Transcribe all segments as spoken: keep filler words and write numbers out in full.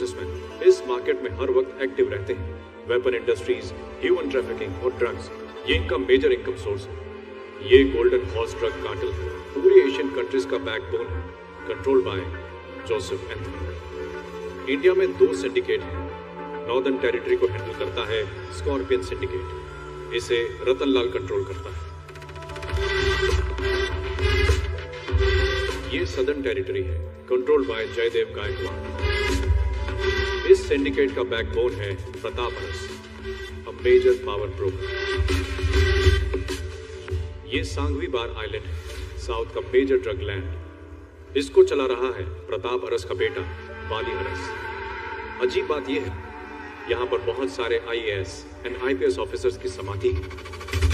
Businessman इस market में हर वक्त एक्टिव रहते हैं। वेपन इंडस्ट्रीज, ह्यूमन ट्रैफिकिंग और ड्रग्स, ये इनका मेजर इनकम सोर्स है। ये गोल्डन हॉर्स ड्रग कार्टेल पूरी एशियन कंट्रीज का बैकबोन है, controlled by Joseph Anthony. India में दो सिंडिकेट हैं। नॉर्दर्न टेरिटरी को हैंडल करता है स्कॉर्पियन सिंडिकेट, इसे रतन लाल कंट्रोल करता है। ये सदर्न टेरिटरी है, कंट्रोल्ड बाय जयदेव गायकवाड़। इस सिंडिकेट का बैकबोन है Pratap Aras, a major power broker. ये सांगवी बार आइलैंड है, साउथ का मेजर ड्रग लैंड। इसको चला रहा है प्रताप अरस का बेटा वाली अरस। अजीब बात यह है, यहाँ पर बहुत सारे I A S and I P S officers की समाधि है।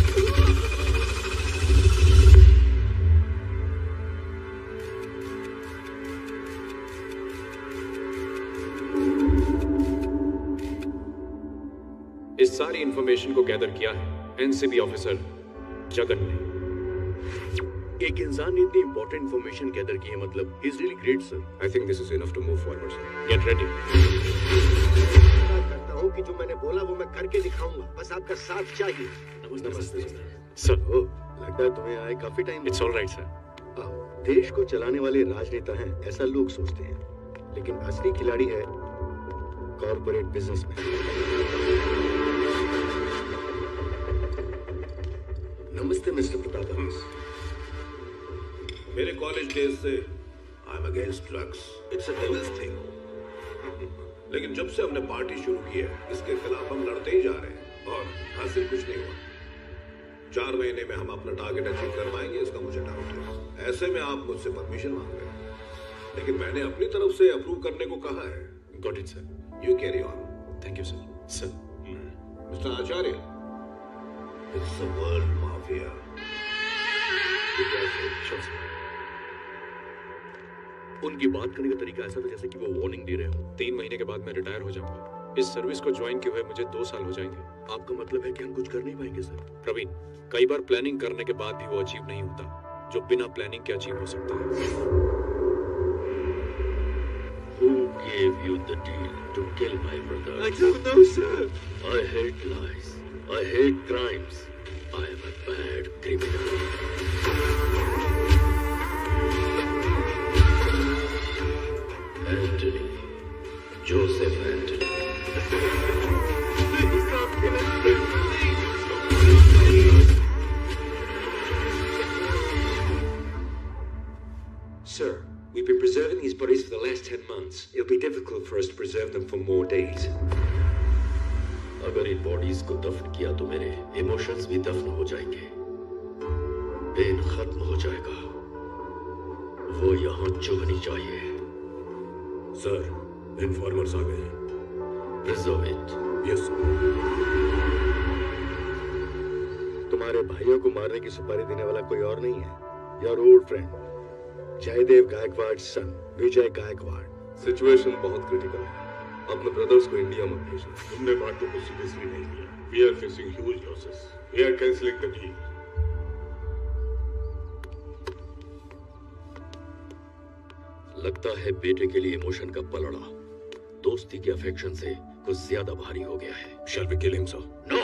इस सारी इंफॉर्मेशन को गैदर किया है N C B officer Jagan ने। एक इंसान ने इतनी इंपॉर्टेंट इंफॉर्मेशन गैदर की है, मतलब ही is really great sir. I think this is enough to move forward sir. Get ready. करता हूँ कि जो मैंने बोला वो मैं करके दिखाऊंगा, बस आपका साथ चाहिए। नमस्ते सर। ओ, लगता है तुम्हें आए काफी time. It's all right sir. देश को चलाने वाले राजनेता हैं ऐसा लोग सोचते हैं, लेकिन असली खिलाड़ी है कॉर्पोरेट बिजनेसमैन। नमस्ते मिस्टर प्रताप अरस। मेरे कॉलेज डेज से I am against drugs, it's a devil's thing. लेकिन जब से हमने पार्टी शुरू की है, इसके खिलाफ हम लड़ते ही जा रहे हैं और हासिल कुछ नहीं हुआ। चार महीने में हम अपना टारगेट अचीव कर पाएंगे, इसका मुझे डाउट है। ऐसे में आप मुझसे परमिशन मांग रहे हैं, लेकिन मैंने अपनी तरफ से अप्रूव करने को कहा है। Got it sir. You carry on. Thank you sir. Sir. Mister Acharya, it's a world mafia. उनकी बात करने का तरीका ऐसा था जैसे कि वो वार्निंग दे रहे हो। तीन महीने के बाद मैं रिटायर हो जाऊंगा। इस सर्विस को ज्वाइन किए हुए मुझे दो साल हो जाएंगे। आपका मतलब है कि हम कुछ कर नहीं पाएंगे सर? प्रवीण, कई बार प्लानिंग करने के बाद भी वो अचीव नहीं होता जो बिना प्लानिंग के अचीव हो सकता है। Who gave you the deal to kill my brother? I don't know, sir. I hate lies. I hate crimes. I am a bad criminal. Anthony. Joseph Anthony. Please don't kill him, please. Sir, we've been preserving these bodies for the last ten months. It'll be difficult for us to preserve them for more days. अगर in bodies को दफन किया तो मेरे emotions भी दफन हो जाएंगे, पेन खत्म हो जाएगा। वो यहाँ चुभनी चाहिए। सर, इन्फॉर्मर्स आ गए हैं। Preserve it. Yes sir. तुम्हारे भाइयों को मारने की सुपारी देने वाला कोई और नहीं है। Your old friend Jaydev Gaikwad son Vijay Gaikwad. Situation बहुत क्रिटिकल है। अपने ब्रदर्स को इंडिया मत भेजना। हमने बातों को सीरियसली नहीं लिया। We are facing huge losses. We are cancelling the deal. लगता है बेटे के लिए इमोशन का पलड़ा दोस्ती के अफेक्शन से कुछ ज्यादा भारी हो गया है। Shall we kill him, sir? No!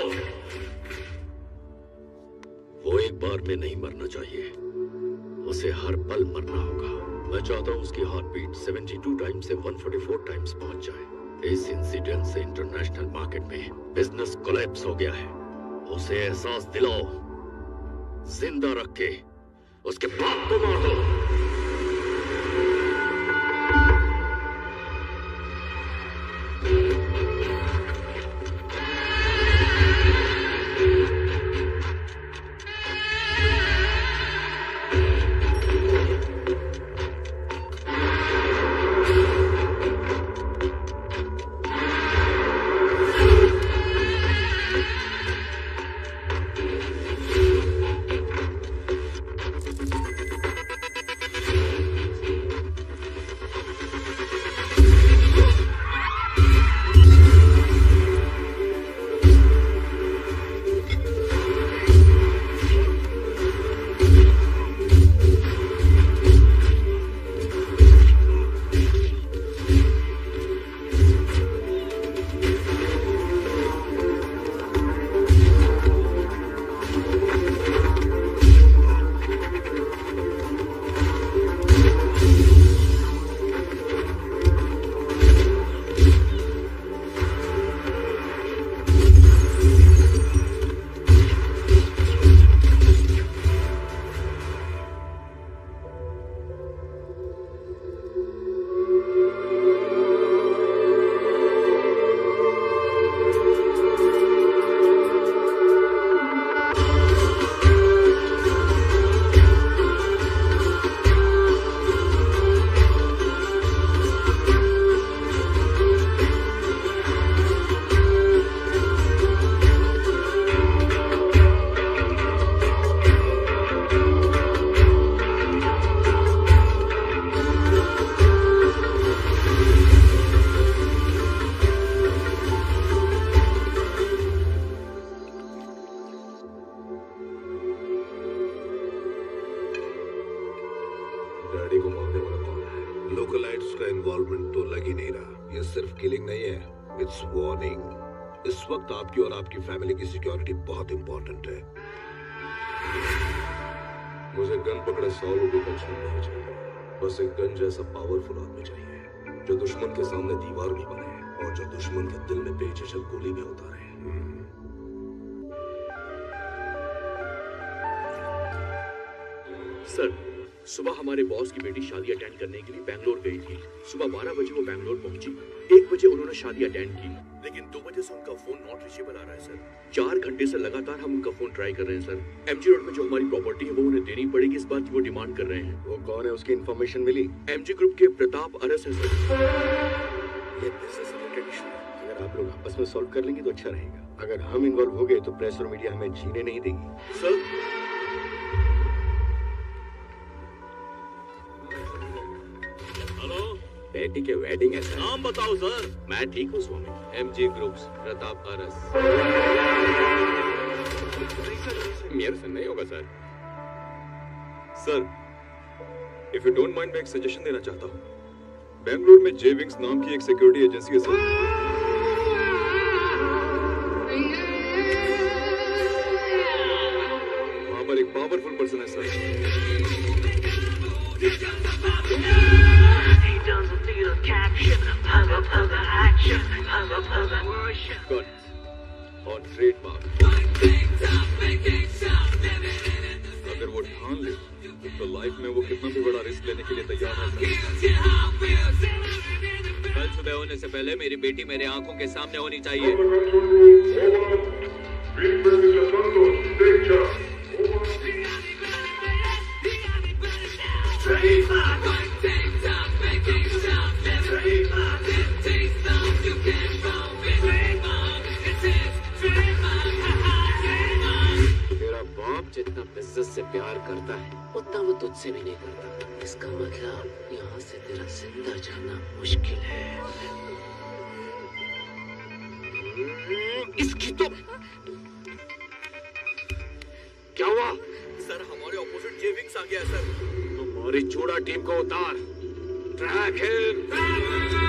वो एक बार में नहीं मरना चाहिए, उसे हर पल मरना होगा। मैं चाहता हूँ उसकी हार्ट बीट बहत्तर टाइम्स से एक सौ चौवालीस टाइम्स पहुंच जाए। इस इंसिडेंट से इंटरनेशनल मार्केट में बिजनेस कोलैप्स हो गया है। उसे एहसास दिलाओ, जिंदा रख के उसके बाप को मार दो। मिलेगा। ये सिर्फ किलिंग नहीं है, इट्स वार्निंग। इस वक्त आपकी और आपकी फैमिली की सिक्योरिटी बहुत इंपॉर्टेंट है। मुझे गन पकड़े सौ लोगों का झुंड नहीं चाहिए, बस एक गन जैसा पावरफुल आदमी चाहिए जो दुश्मन के सामने दीवार भी बने और जो दुश्मन के दिल में बेझिझक गोली भी उतारे। सर, सुबह हमारे बॉस की बेटी शादी अटेंड करने के लिए बैंगलोर गई थी। सुबह बारह बजे वो बैंगलोर पहुंची। एक बजे उन्होंने शादी अटेंड की, लेकिन दो बजे से उनका फोन नॉट रीचेबल आ रहा है सर। चार घंटे से लगातार हम उनका फोन ट्राई कर रहे हैं सर। एमजी रोड में जो हमारी प्रॉपर्टी है वो उन्हें देनी पड़ेगी, इस बात की वो डिमांड कर रहे हैं। वो कौन है, उसकी इन्फॉर्मेशन मिली? एमजी ग्रुप के प्रताप अरस है सर। ये बिजनेस रिलेटेड इशू है, अगर आप लोग आपस में सॉल्व कर लेंगे तो अच्छा रहेगा। अगर हम इन्वॉल्व हो गए तो प्रेस और मीडिया हमें जीने नहीं देगी। सर, बेटी के वेडिंग है सर। नाम बताओ सर। मैं ठीक हूँ स्वामी। MG groups, Pratap Aras. मेरे से नहीं होगा sir. Sir, if you don't mind, मैं एक सजेशन देना चाहता हूँ। बेंगलुरु में जे विंग्स नाम की एक सिक्योरिटी एजेंसी है सर। वहां पर एक पावरफुल पर्सन है सर। Good. On trademark. अगर वो ठान ले तो लाइफ में वो कितना भी बड़ा रिस्क लेने के लिए तैयार है सर। कल सुबह होने से पहले मेरी बेटी मेरे आंखों के सामने होनी चाहिए। तेरा बाप जितना बिजनेस से प्यार करता है उतना वो तुझसे भी नहीं करता। इसका मतलब यहाँ से तेरा जिंदा जाना मुश्किल है। इसकी तो क्या हुआ सर, हमारे ऑपोजिट जे विंग्स आ गया है सर। हमारी चूड़ा टीम को उतार। Track hill.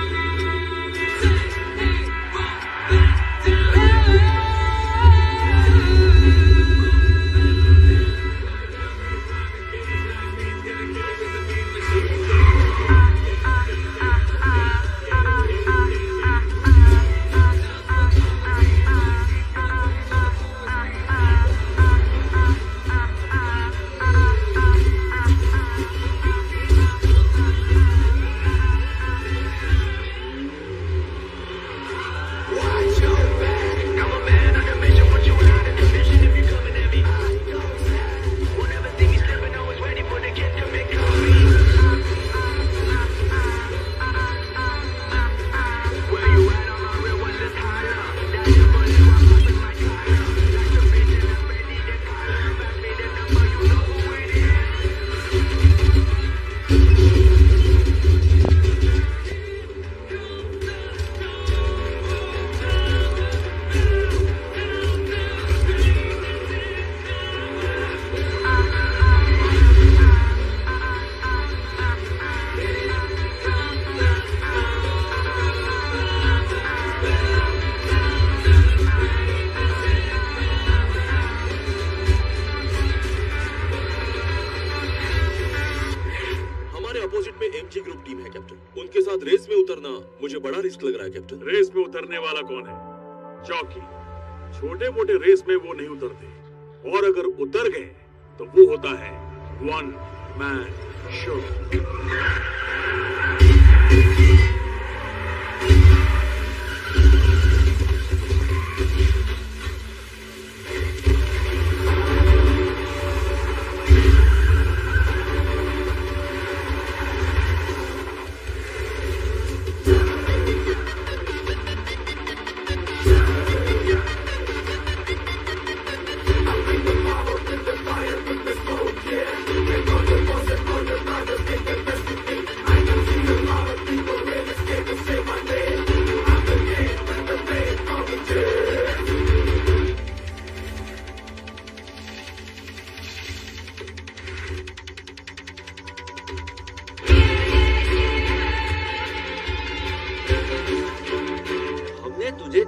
मुझे बड़ा रिस्क लग रहा है कैप्टन। रेस में उतरने वाला कौन है? चौकी। छोटे मोटे रेस में वो नहीं उतरते, और अगर उतर गए तो वो होता है वन मैन शो। People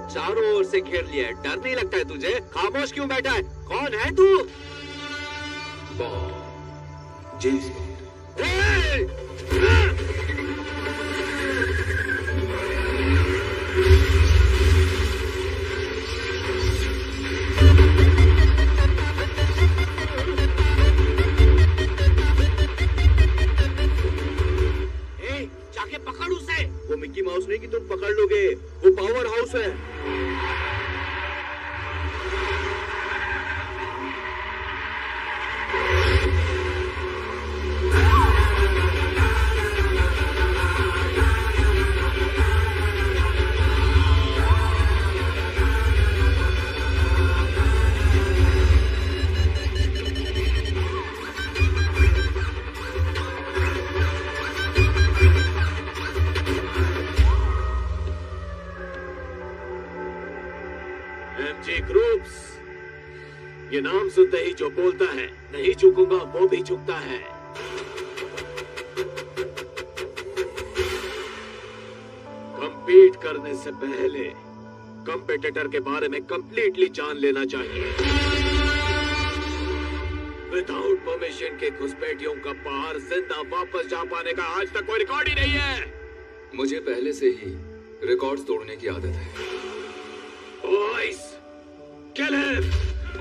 चारों ओर से घेर लिया है, डर नहीं लगता है तुझे? खामोश क्यों बैठा है? कौन है तू? Bond, James Bond. जाके पकड़ उसे। वो मिक्की माउस नहीं कि तुम पकड़ लोगे, वो पावर हाउस है। ये नाम सुनते ही जो बोलता है नहीं झुकूंगा वो भी झुकता है। कंपीट करने से पहले कंपेटिटर के बारे में कंप्लीटली जान लेना चाहिए। विदाउट परमिशन के घुसपैठियों का बाहर जिंदा वापस जा पाने का आज तक कोई रिकॉर्ड ही नहीं है। मुझे पहले से ही रिकॉर्ड्स तोड़ने की आदत है। Boys, kill him.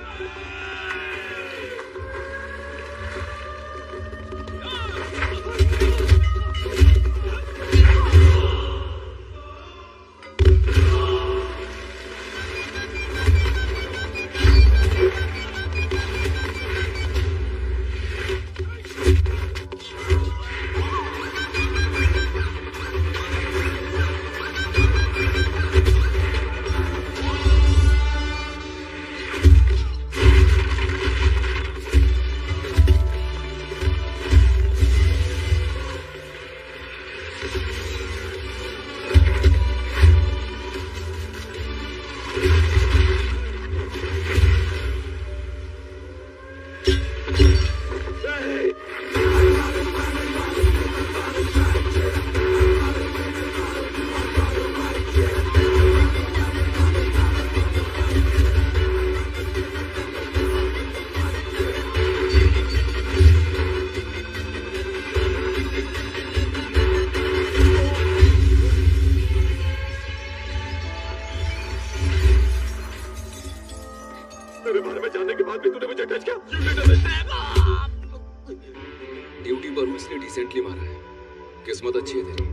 ड्यूटी पर हूं इसलिए डिसेंटली मारा है। किस्मत अच्छी है तेरी।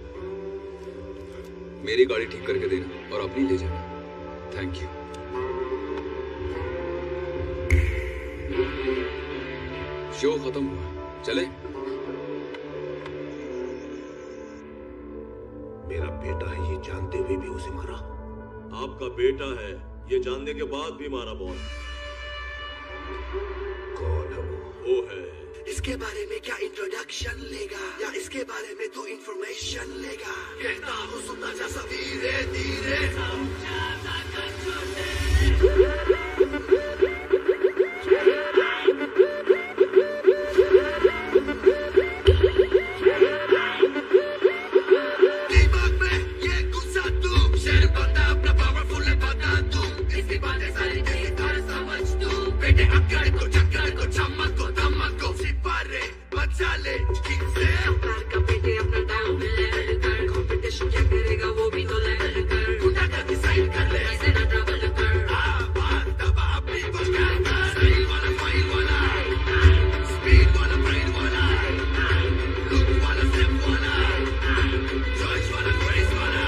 मेरी गाड़ी ठीक करके देना और अपनी ले जाना। Thank you. शो खत्म हुआ, चले? मेरा बेटा है ये जानते हुए भी उसे मारा। आपका बेटा है ये जानने के बाद भी मारा बॉस। कौन है वो? वो है। इसके बारे में क्या इंट्रोडक्शन लेगा या इसके बारे में तू इंफॉर्मेशन लेगा? कहता हूँ सुनना जैसा धीरे धीरे दिमाग में ये गुस्सा तू शेर बता अपना पावरफुल है बता तू इसकी बातें सारी तेरी तरह समझ तू बेटे अक्कड़ को चक्कर को चमक को दमक को सिपारे बचा ले ठीक से कार का बेटे अपना डाउन ले कर कंपटीशन क्या करेगा वो भी तो ले कर गुंडा का डिसाइड कर ले ऐसे ना ट्रबल कर आ बात दबा अपनी कुछ कर स्पीड वाला फाइल वाला स्पीड वाला ब्रेन वाला लुक वाला स्टेप वाला चॉइस वाला ग्रेस वाला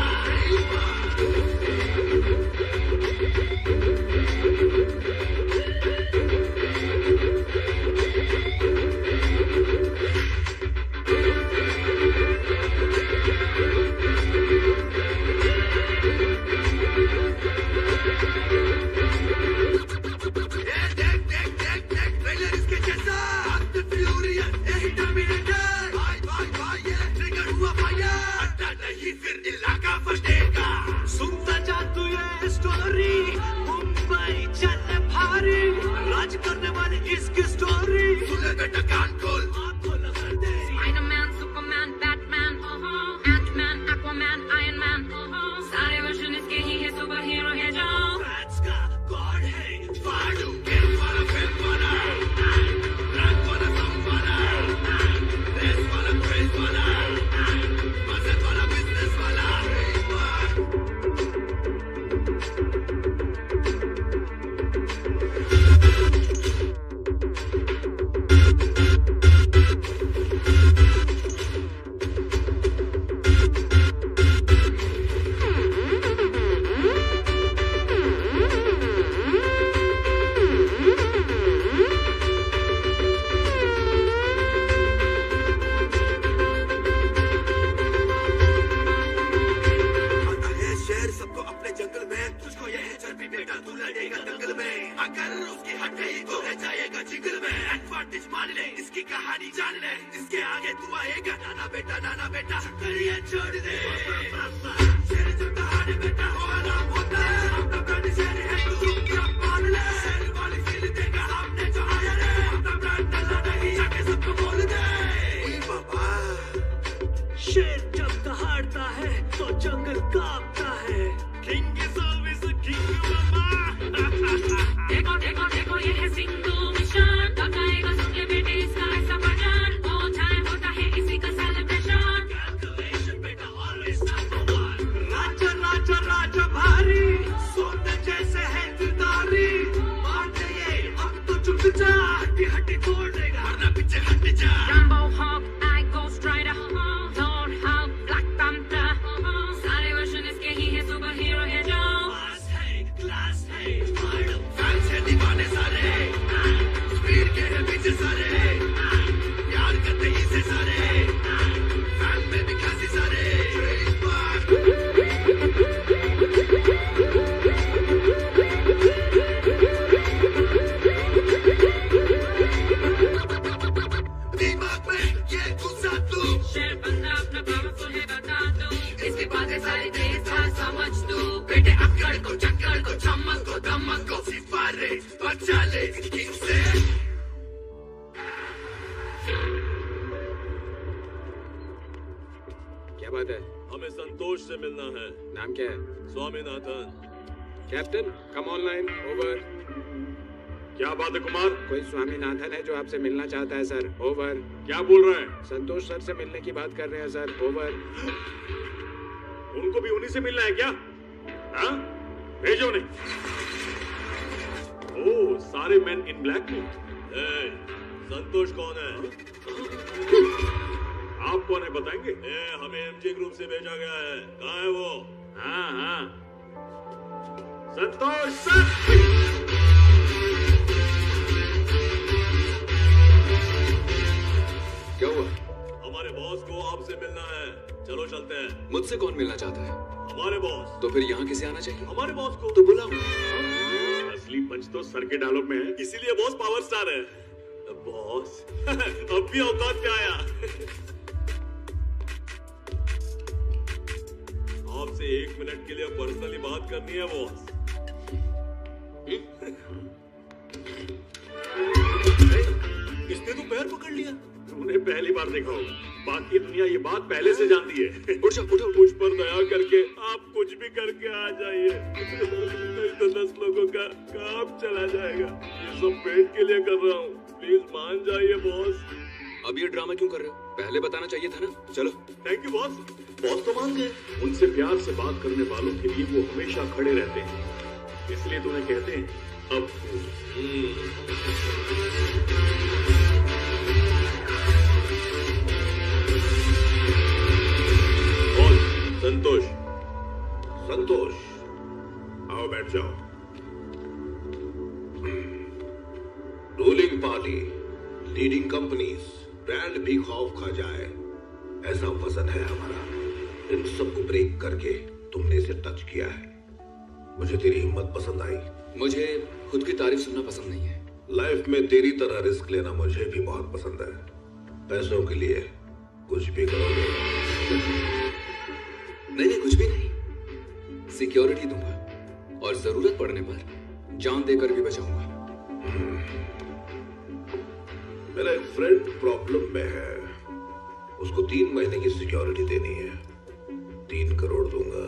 सबको अपने जंगल में, तुझको ये है चर्बी बेटा, तू लड़ेगा दंगल में। अगर उसकी हट गई तो रह जाएगा जिगल में। एडवांटेज मान ले, इसकी कहानी जान ले, इसके आगे तू आएगा नाना बेटा, नाना बेटा करिए छोड़ दे। शेर जो कहानी बेटा हो आराम होता है, अपना ब्रांड शेर है तू चुपचाप मान ले। शेर वाली फील देगा हमने जो आया रे, अपना ब्रांड डला नहीं जाके सबको बोल दे। बाबा शेर जब दहाड़ता है तो जंगल कांपता है। King is always a king, मामा। देखो देखो देखो ये है सिंधु मिशन, कब आएगा सुन के बेटे इसका ऐसा भजन। वो टाइम होता है इसी का सेलिब्रेशन। कैलकुलेशन बेटा ऑलवेज नंबर वन। राजा राजा राजा भारी, सोने जैसे है दिलदारी। मार दे ये अब तो चुप जा, हड्डी हड्डी तोड़ देगा वरना पीछे हट जा। Rambo Hawk, I Ghost Rider, Lord Hulk, Black Panther, सारे वर्जन इसके ही है, सुपर हीरो है जो। क्लास है क्लास है, फैंस है दीवाने सारे, स्पीड के है पीछे सारे, प्यार करते ही से सारे, फैन में भी खासी सारे। दिमाग में ये गुस्सा तू, शेर बंदा अपना पावरफुल है बता दो, इसकी बातें सारी तेज था समझ तू। बेटे अकड़ को चक्कर को चमक को दमक को सिपारे बचा ले किंग से। क्या बात है? हमें संतोष से मिलना है। नाम क्या है? Swaminathan. Captain come online, over. क्या बात है कुमार? कोई स्वामीनाथन है जो आपसे मिलना चाहता है सर, ओवर। क्या बोल रहे हैं? संतोष सर से मिलने की बात कर रहे हैं सर, ओवर। उनको भी उन्हीं से मिलना है क्या? हाँ? भेजो नहीं। ओह, सारे मैन इन ब्लैक में। ए, संतोष कौन है? आप कौन है बताएंगे? ए, हमें एमजे ग्रुप से भेजा गया है। कहाँ है वो? हाँ हाँ, संतोष सर। क्या हुआ? हमारे बॉस को आपसे मिलना है, चलो चलते हैं। मुझसे कौन मिलना चाहता है? हमारे बॉस। तो फिर यहाँ किसे आना चाहिए? हमारे बॉस को। तो बुलाओ। असली पंच तो सर के डायलॉग में है, इसीलिए बॉस पावर स्टार है। बॉस अब भी औकात पे आया। आपसे एक मिनट के लिए पर्सनली बात करनी है बॉस। इसने तो पैर पकड़ लिया। तूने पहली बार देखा होगा, बाकी दुनिया ये बात पहले से जानती है। उठ जा, उठो। मुझ पर दया करके आप कुछ भी करके आ जाइए, नहीं तो दस लोगों का काम चला जाएगा। ये सब पेट के लिए कर रहा हूँ, प्लीज मान जाइए बॉस। अब ये ड्रामा क्यों कर रहे हो? पहले बताना चाहिए था ना। चलो। Thank you boss. बॉस तो मान गए। उनसे प्यार से बात करने वालों के लिए वो हमेशा खड़े रहते हैं, इसलिए तुम्हें कहते हैं अब। संतोष। संतोष, आओ बैठ जाओ। Ruling party, leading companies, brand भी खौफ खा जाए, ऐसा वजन है हमारा। इन सबको ब्रेक करके तुमने इसे टच किया है। मुझे तेरी हिम्मत पसंद आई। मुझे खुद की तारीफ सुनना पसंद नहीं है। लाइफ में तेरी तरह रिस्क लेना मुझे भी बहुत पसंद है। पैसों के लिए कुछ भी करोगे? नहीं नहीं, कुछ भी नहीं। सिक्योरिटी दूंगा और जरूरत पड़ने पर जान देकर भी बचाऊंगा। मेरा एक फ्रेंड प्रॉब्लम में है, उसको तीन महीने की सिक्योरिटी देनी है। तीन करोड़ दूंगा।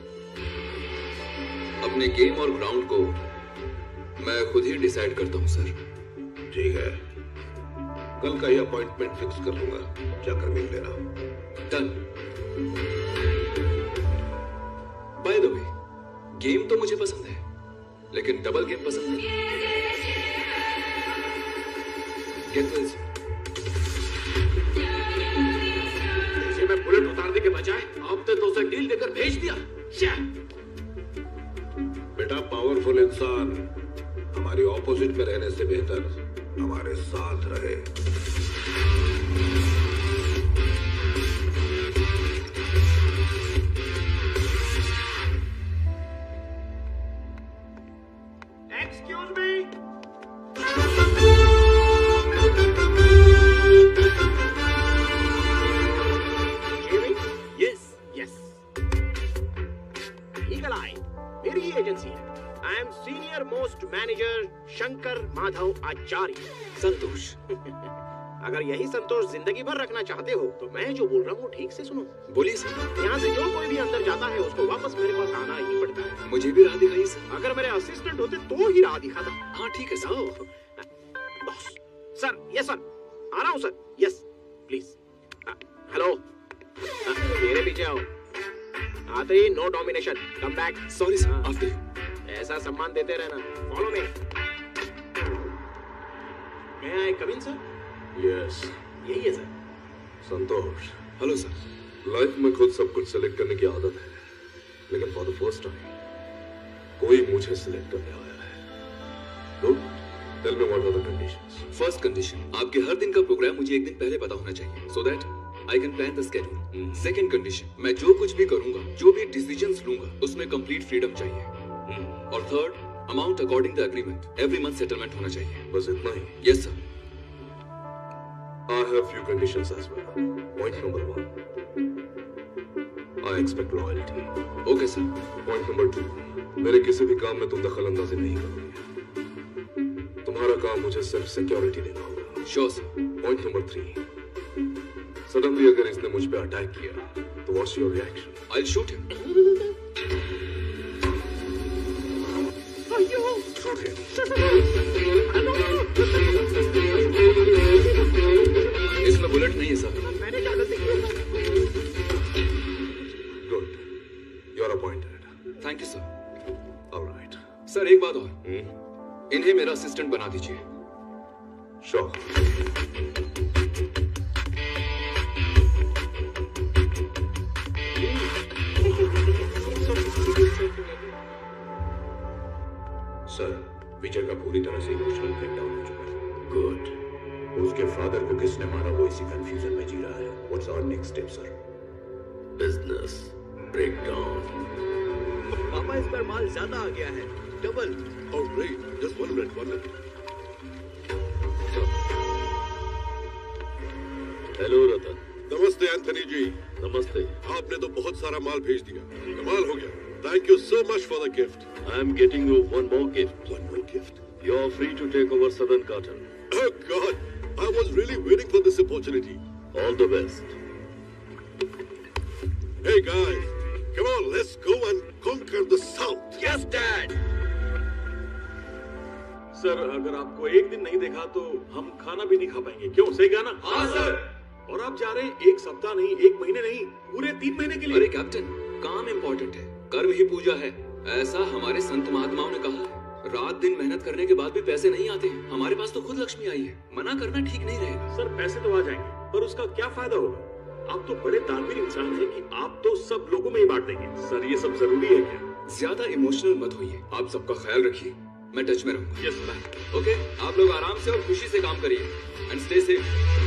अपने गेम और ग्राउंड को मैं खुद ही डिसाइड करता हूं सर। ठीक है, कल का ही अपॉइंटमेंट फिक्स कर दूंगा, जाकर मिल लेना। Done. By the way, game तो मुझे पसंद है, लेकिन डबल गेम पसंद नहीं। Get this. इसे मैं बुलेट उतारने के बजाय आपने तो उसे डील देकर भेज दिया। बेटा, पावरफुल इंसान हमारी ऑपोजिट में रहने से बेहतर हमारे साथ रहे। ईगल आई मेरी ही एजेंसी है। I am senior most manager Shankar Madhav Acharya. Santosh. अगर यही संतोष जिंदगी भर रखना चाहते हो तो मैं जो बोल रहा हूँ ठीक से सुनो। बोलिए सर। यहाँ से जो कोई भी अंदर जाता है उसको वापस मेरे पास आना ही पड़ता है। मुझे भी राह दिखाइए सर। अगर मेरे असिस्टेंट होते तो ही राह दिखाता। हाँ ठीक है sir. Boss sir, yes sir, आ रहा हूँ सर, यस प्लीज। हेलो, मेरे पीछे आओ। आते ही no domination, come back. Sorry sir, after you. ऐसा सम्मान देते रहना। Follow me. मैं I come in sir? Yes, यही है sir. Santosh. Hello sir. Life में खुद सब कुछ सिलेक्ट करने की आदत है, लेकिन फॉर द फर्स्ट टाइम कोई मुझे सिलेक्ट करने आया है। Good, tell me what are the conditions. First condition, आपके हर दिन का प्रोग्राम मुझे एक दिन पहले पता होना चाहिए, so that I can plan the schedule. Second condition, मैं जो कुछ भी करूंगा, जो भी डिसीजंस लूंगा, उसमें कंप्लीट फ्रीडम चाहिए। hmm. और third, amount according the agreement, every month settlement होना चाहिए। बस इतना ही? Yes sir. I have few conditions as well. Point number one, I expect loyalty. Okay sir. Point number two, मेरे किसी भी काम में तुम दखल अंदाजी नहीं करोगे। तुम्हारा काम मुझे सिर्फ सिक्योरिटी देना होगा। Sure sir. Point number three, suddenly अगर इसने मुझ पे अटैक किया, तो what's your reaction? I'll shoot him. Shoot him. इसमें बुलेट नहीं है सर। मैंने क्या गलती की? Good. You're appointed. Thank you sir. All right. Sir एक बात और, hmm? इन्हें मेरा असिस्टेंट बना दीजिए। Sure. सर, विजय का पूरी तरह से इमोशनल ब्रेकडाउन हो चुका है। गुड। उसके फादर को किसने मारा वो इसी कंफ्यूजन में जी रहा है। What's our next step sir? Business breakdown. पापा इस बार माल ज्यादा आ गया है, double. Oh great, just one minute, one minute. Hello Ratan. नमस्ते एंथनी जी। नमस्ते। आपने तो बहुत सारा माल भेज दिया, कमाल हो गया। Thank you so much for the gift. I am getting you one more gift. One more gift? You are free to take over Southern Cotton. Oh God, I was really waiting for this opportunity. All the best. Hey guys, come on, let's go and conquer the South. Yes, Dad. Sir, अगर आपको एक दिन नहीं देखा तो हम खाना भी नहीं खा पाएंगे। क्यों, सही कहा ना? हाँ सर। और आप जा रहे हैं एक सप्ताह नहीं, एक महीने नहीं, पूरे तीन महीने के लिए। अरे कैप्टन, काम इम्पोर्टेंट है, कर्म ही पूजा है, ऐसा हमारे संत महात्माओं ने कहा है। रात दिन मेहनत करने के बाद भी पैसे नहीं आते। हमारे पास तो खुद लक्ष्मी आई है, मना करना ठीक नहीं रहेगा। सर, पैसे तो आ जाएंगे, पर उसका क्या फायदा होगा? आप तो बड़े दानवीर इंसान हैं कि आप तो सब लोगों में ही बांट देंगे। सर, ये सब जरूरी है क्या? ज्यादा इमोशनल मत होइए, आप सबका ख्याल रखिए, मैं टच में रहूंगा। Yes sir. ओके, आप लोग आराम से और खुशी से काम करिए एंड स्टे सेफ।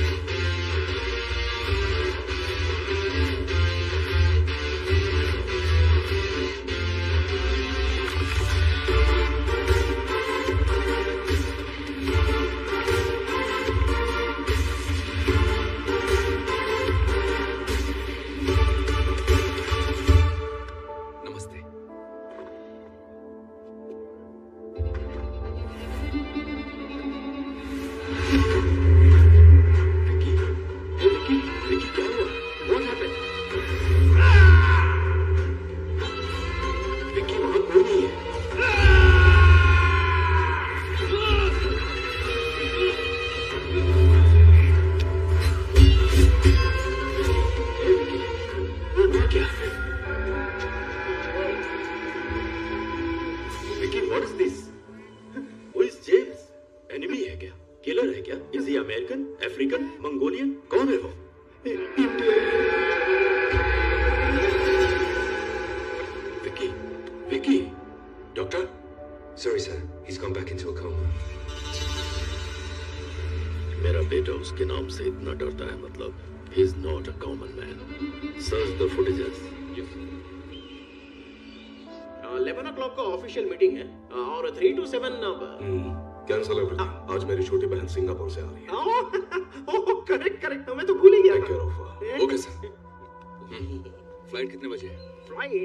सिंगापुर से आ रही है। ओह करेक्ट करेक्ट, मैं तो भूल ही गया। Okay sir. फ्लाइट कितने बजे है? फ्लाइट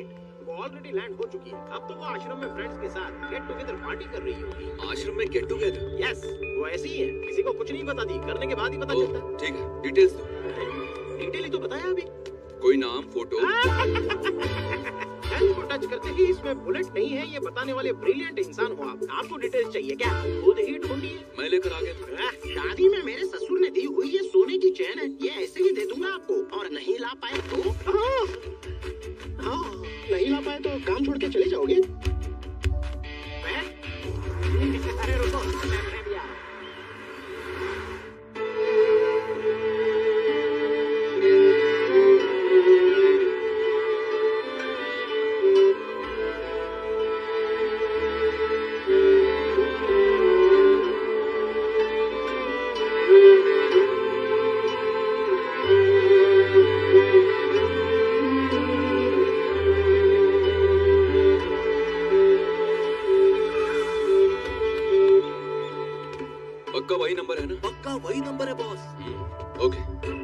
वो ऑलरेडी लैंड हो चुकी है। अब तो वो आश्रम में फ्रेंड्स के साथ गेट टुगेदर पार्टी कर रही होगी। आश्रम में गेट टुगेदर? यस, वो ऐसी ही है, किसी को कुछ नहीं बताती, करने के बाद ही पता चलता है। ठीक है, डिटेल्स दो। डिटेल ही तो बताया अभी। कोई नाम, फोटो? गन को टच करते ही इसमें बुलेट नहीं है, ये बताने वाले ब्रिलियंट इंसान हो आप। आपको डिटेल्स चाहिए क्या? खुद ही ढूंढिए। मैं लेकर आ गया। शादी में मेरे ससुर ने दी हुई ये सोने की चैन है, ये ऐसे ही दे दूंगा आपको। और नहीं ला पाए तो हाँ, हाँ, नहीं ला पाए तो काम छोड़ के चले जाओगे? अरे रुको, मैं भी आ रहा हूं। पक्का वही नंबर है ना? पक्का वही नंबर है बॉस। ओके।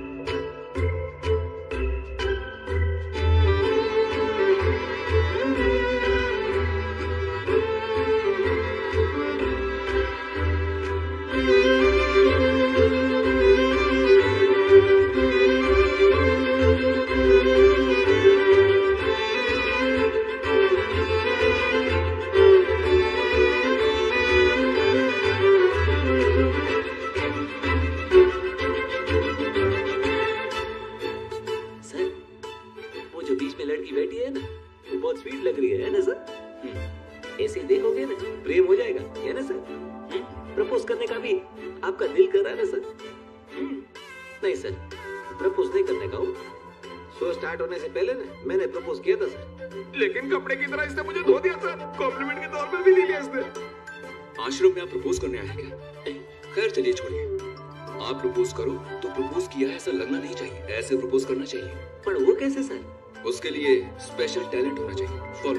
आश्रम में आप प्रपोज करने आए क्या? खैर चलिए छोड़िए। आप प्रपोज करो तो प्रपोज किया है ऐसा लगना नहीं चाहिए, ऐसे प्रपोज करना चाहिए। पर वो कैसे सर? उसके लिए स्पेशल टैलेंट होना चाहिए। फॉलो।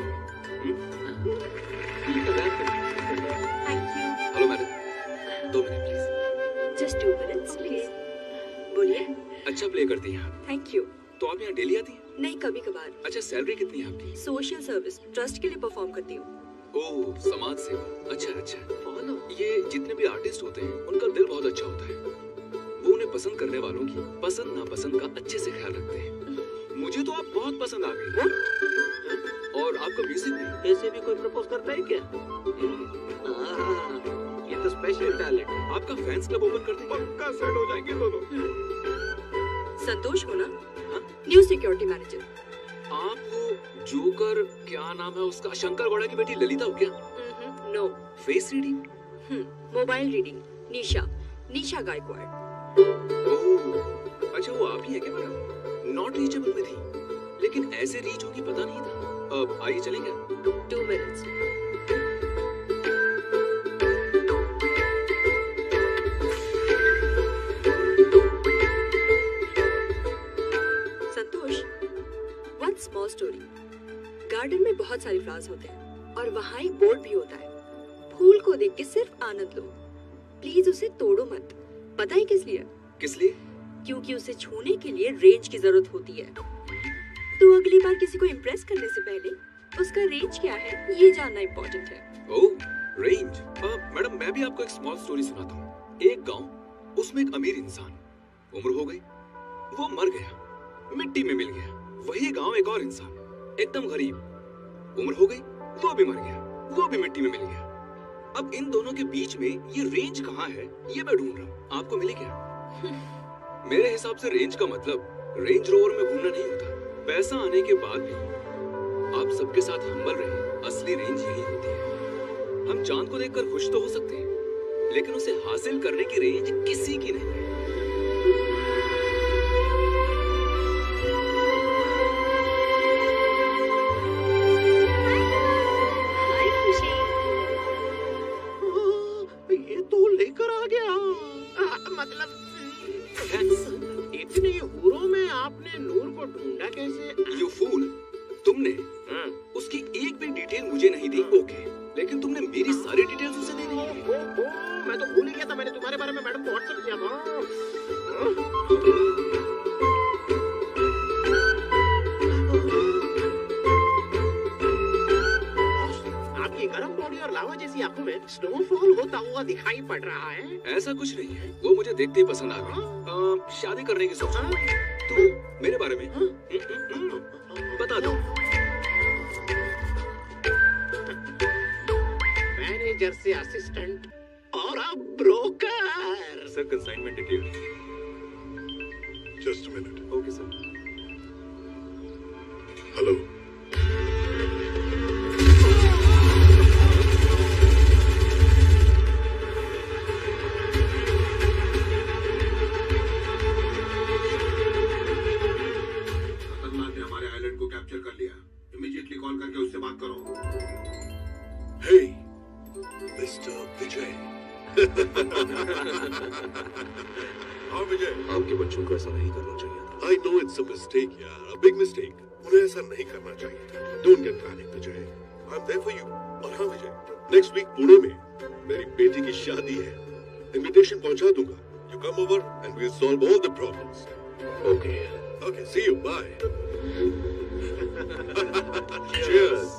हेलो मैडम, दो minute please. Just two minutes please. बोलिए। अच्छा प्ले करती हैं आप। Thank you. तो आप यहाँ डेली आती हैं? नहीं, कभी कभार। अच्छा, सैलरी कितनी है आपकी? सोशल सर्विस ट्रस्ट के लिए परफॉर्म करती हूँ। ओह, समाज सेवा। अच्छा अच्छा। ये जितने भी आर्टिस्ट होते हैं उनका दिल बहुत अच्छा होता है। वो उन्हें पसंद करने वालों की पसंद नापसंद का अच्छे से ख्याल रखते हैं। मुझे तो आप बहुत पसंद आ गई। और आपका म्यूजिक भी। ऐसे भी कोई प्रपोज करता है क्या? ये तो स्पेशल टैलेंट। आपका फैंस क्लब ओपन करते हैं, पक्का सेट हो जाएंगे दोनों। संतोष हो ना? New security manager. आप वो जोकर, क्या नाम है उसका, शंकर गौड़ा की बेटी ललिता हो क्या? No. Face reading? Mobile reading. Nisha, Nisha Gaikwad. अच्छा, वो आप ही है क्या मैडम? नॉट रीचेबल में थी, लेकिन ऐसे रीच होगी पता नहीं था। अब आइए चलेंगे। Two minutes. Santosh, one small story. Garden में बहुत सारे फ्लावर्स होते हैं और वहाँ एक बोर्ड भी होता है। फूल को देख के सिर्फ आनंद लो, प्लीज उसे तोड़ो मत। पता है किस लिए? किस लिए? क्योंकि उसे छूने के लिए रेंज की जरूरत होती है। तो अगली बार किसी को इम्प्रेस करने से पहले उसका रेंज क्या है ये जानना इम्पोर्टेंट है। ओह, रेंज। मैडम, मैं भी आपको एक स्मॉल स्टोरी सुनाता हूँ। एक गांव, उसमें एक अमीर इंसान, उम्र हो गई, वो मर गया, मिट्टी में मिल गया। वही गांव एक और इंसान, एकदम गरीब, उम्र हो गई, वो भी मर गया, वो भी मिट्टी में मिल गया। अब इन दोनों के बीच में ये रेंज कहाँ है ये मैं ढूंढ रहा हूँ। आपको मिले क्या? मेरे हिसाब से रेंज का मतलब रेंज रोवर में घूमना नहीं होता। पैसा आने के बाद भी आप सबके साथ हम्बल रहे, असली रेंज यही होती है। हम चांद को देखकर खुश तो हो सकते हैं, लेकिन उसे हासिल करने की रेंज किसी की नहीं है। इतने हूरों में आपने नूर को ढूंढा कैसे? You fool, तुमने उसकी एक भी डिटेल मुझे नहीं दी, ओके, लेकिन तुमने मेरी सारी डिटेल्स उसे दे दी। ओ, ओ, मैं तो भूल ही गया था, मैंने तुम्हारे बारे में मैडम को व्हाट्सएप किया था। बॉडी और लावा जैसी आंखों में स्नोफॉल होता हुआ दिखाई पड़ रहा है। ऐसा कुछ नहीं है, वो मुझे देखते ही पसंद आ गई। शादी करने की सोच तू मेरे बारे में बता दो। मैनेजर से असिस्टेंट और अब broker. Sir consignment detail. Just a minute. Okay sir. Hello. खतरनाक ने हमारे आइलैंड को कैप्चर कर लिया। इमीडिएटली कॉल करके उससे बात करो। Hey mister Vijay. हाँ विजय। आपके बच्चों को ऐसा नहीं करना चाहिए था। I know it's a mistake यार, a big mistake. उन्हें ऐसा नहीं करना चाहिए था। Don't get panicked Vijay. I'm there for you. और हाँ विजय, next week पुणे में मेरी बेटी की शादी है। Invitation पहुंचा दूंगा। You come over and we'll solve all the problems. Okay. Okay, see you. Bye. Cheers.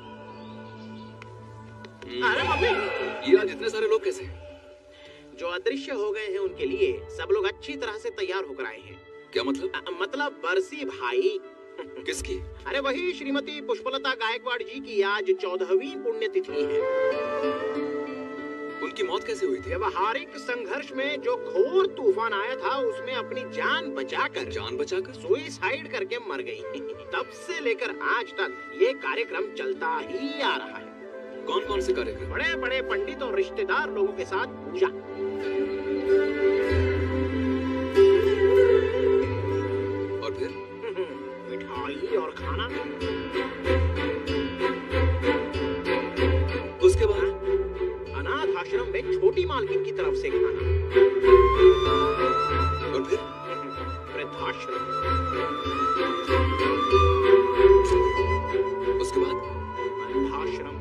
अरे मम्मी, ये आज इतने सारे लोग कैसे? जो अदृश्य हो गए हैं उनके लिए सब लोग अच्छी तरह से तैयार होकर आए हैं। क्या मतलब? आ, मतलब बरसी भाई। किसकी? अरे वही श्रीमती पुष्पलता गायकवाड़ जी की आज चौदहवीं पुण्यतिथि है। उनकी मौत कैसे हुई थी? व्यवहारिक संघर्ष में जो घोर तूफान आया था उसमें अपनी जान बचाकर जान बचाकर सुइसाइड करके मर गई। तब से लेकर आज तक ये कार्यक्रम चलता ही आ रहा है। कौन कौन से कार्यक्रम? बड़े बड़े पंडित और रिश्तेदार लोगों के साथ पूजा। और फिर मिठाई और खाना। उसके बाद अनाथ आश्रम में छोटी मालकिन की तरफ से खाना। और फिर वृद्धाश्रम। उसके बाद अनाथाश्रम।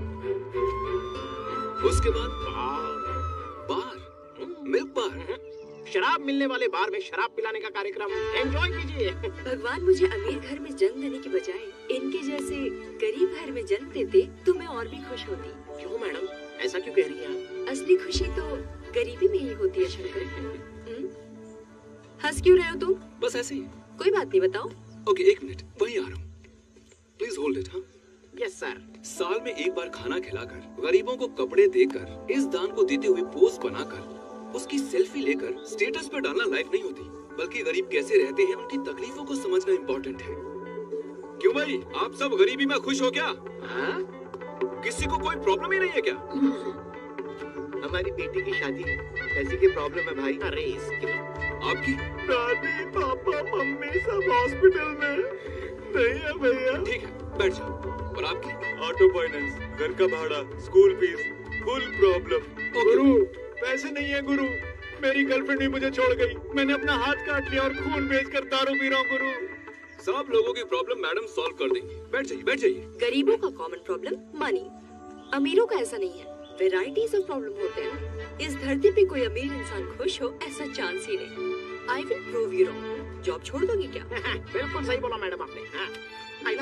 उसके बाद बार बार मिल्क बार। शराब मिलने वाले बार में शराब पिलाने का कार्यक्रम। एंजॉय कीजिए। भगवान मुझे अमीर घर में जन्म देने की बजाय इनके जैसे गरीब घर में जन्म देते तो मैं और भी खुश होती। क्यों मैडम, ऐसा क्यों कह रही हैं? असली खुशी तो गरीबी में ही होती है शंकर। हंस क्यों रहे हो तुम? बस ऐसे ही। कोई बात नहीं, बताओ। ओके एक मिनट, वहीं आ रहा हूँ। Please hold it. हाँ यस सर। साल में एक बार खाना खिलाकर, गरीबों को कपड़े देकर, इस दान को देते हुए पोज बनाकर, उसकी सेल्फी लेकर स्टेटस पर डालना लाइफ नहीं होती, बल्कि गरीब कैसे रहते हैं उनकी तकलीफों को समझना इम्पोर्टेंट है। क्यों भाई, आप सब गरीबी में खुश हो क्या? हाँ? किसी को कोई प्रॉब्लम ही नहीं है क्या? हमारी बेटी की शादी ऐसी की प्रॉब्लम है भाई। अरे इसकी आपकी दादी पापा मम्मी सब हॉस्पिटल में नहीं है भैया। ठीक है, बैठ जाओ। और आपकी? ऑटो फाइनेंस, घर का भाड़ा, स्कूल फीस, फुल प्रॉब्लम। गुरु पैसे नहीं है गुरु, मेरी गर्लफ्रेंड भी मुझे छोड़ गई। मैंने अपना हाथ काट लिया और खून बेचकर दारू पी रहा हूँ गुरु। सब लोगों की प्रॉब्लम मैडम सॉल्व कर देंगी। बैठ जाइए बैठ जाइए। गरीबों का कॉमन प्रॉब्लम मनी, अमीरों का ऐसा नहीं है। वेराइटीज ऑफ प्रॉब्लम होते हैं। इस धरती पे कोई अमीर इंसान खुश हो ऐसा चांस ही नहीं। I will prove you wrong. Job छोड़ दोगी क्या? बिल्कुल सही बोला मैडम आपने। हाँ। आइला,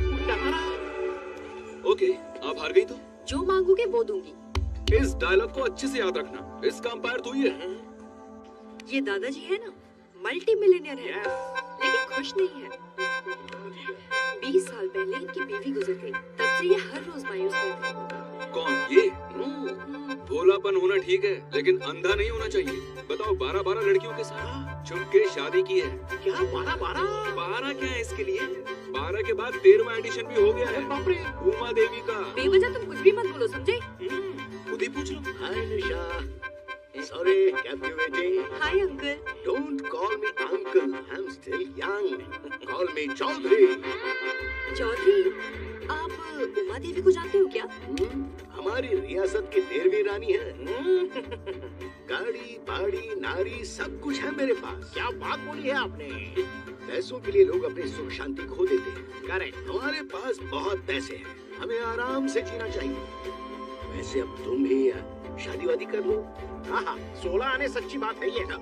ओके, आप हार गई तो जो मांगोगे वो दूंगी। इस डायलॉग को अच्छे से याद रखना। इसका अंपायर तू ही है। ये दादाजी है ना, मल्टी मिलियनियर है, लेकिन खुश नहीं है। बीस साल पहले इनकी बीवी गुजर गई, तब से ये हर रोज मायूस रहते हैं। कौन ये? भोलापन होना ठीक है, लेकिन अंधा नहीं होना चाहिए। बताओ, बारह बारह लड़कियों के साथ छुप के शादी की है। क्या बारह बारह? बारह क्या है इसके लिए? बारह के बाद तेरहवां एडिशन भी हो गया है। बाप रे। उमा देवी का। बेवजह तुम कुछ भी मत बोलो, समझे? खुद ही पूछ लो। हाय निशा, sorry, kept you waiting. Hi uncle. Don't call me uncle. I'm still young. Call me Chaudhary. Chaudhary, आप उमा देवी को जानते हो क्या? हमारी रियासत की तेरहवीं रानी है। गाड़ी बाड़ी नारी सब कुछ है मेरे पास। क्या बात बोली है आपने? पैसों के लिए लोग अपनी सुख शांति खो देते हैं। करेक्ट। हमारे पास बहुत पैसे हैं, हमें आराम से जीना चाहिए। वैसे अब तुम भी शादी वादी कर लो। हाँ हाँ, सोलह आने सच्ची बात है ये।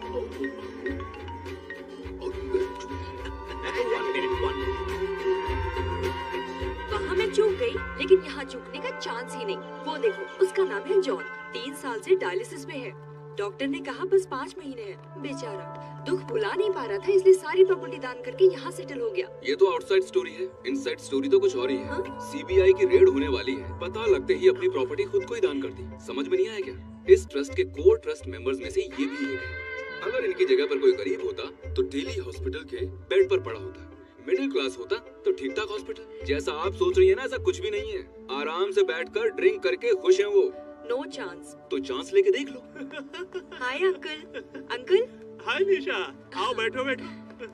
वहाँ मैं चूक गई गई, लेकिन यहाँ चूकने का चांस ही नहीं। वो देखो, उसका नाम है जॉन, तीन साल से डायलिसिस में है। डॉक्टर ने कहा बस पाँच महीने हैं। बेचारा दुख भुला नहीं पा रहा था, इसलिए सारी प्रॉपर्टी दान करके यहाँ सेटल हो गया। ये तो आउटसाइड स्टोरी है, इनसाइड स्टोरी तो कुछ और ही है। सीबीआई की रेड होने वाली है, पता लगते ही अपनी प्रॉपर्टी खुद को ही दान कर दी। समझ में नहीं आया क्या? इस ट्रस्ट के कोर ट्रस्ट मेंबर्स में से ये भी एक है। अगर इनकी जगह पर कोई गरीब होता तो डेली हॉस्पिटल के बेड पर पड़ा होता। मिडिल क्लास होता तो ठीक ठाक हॉस्पिटल। जैसा आप सोच रही है ना, ऐसा कुछ भी नहीं है। आराम से बैठकर ड्रिंक करके खुश हैं वो। No chance. तो चांस लेके देख लो। Hi uncle. अंकल। हाय निशा, आओ बैठो बैठो।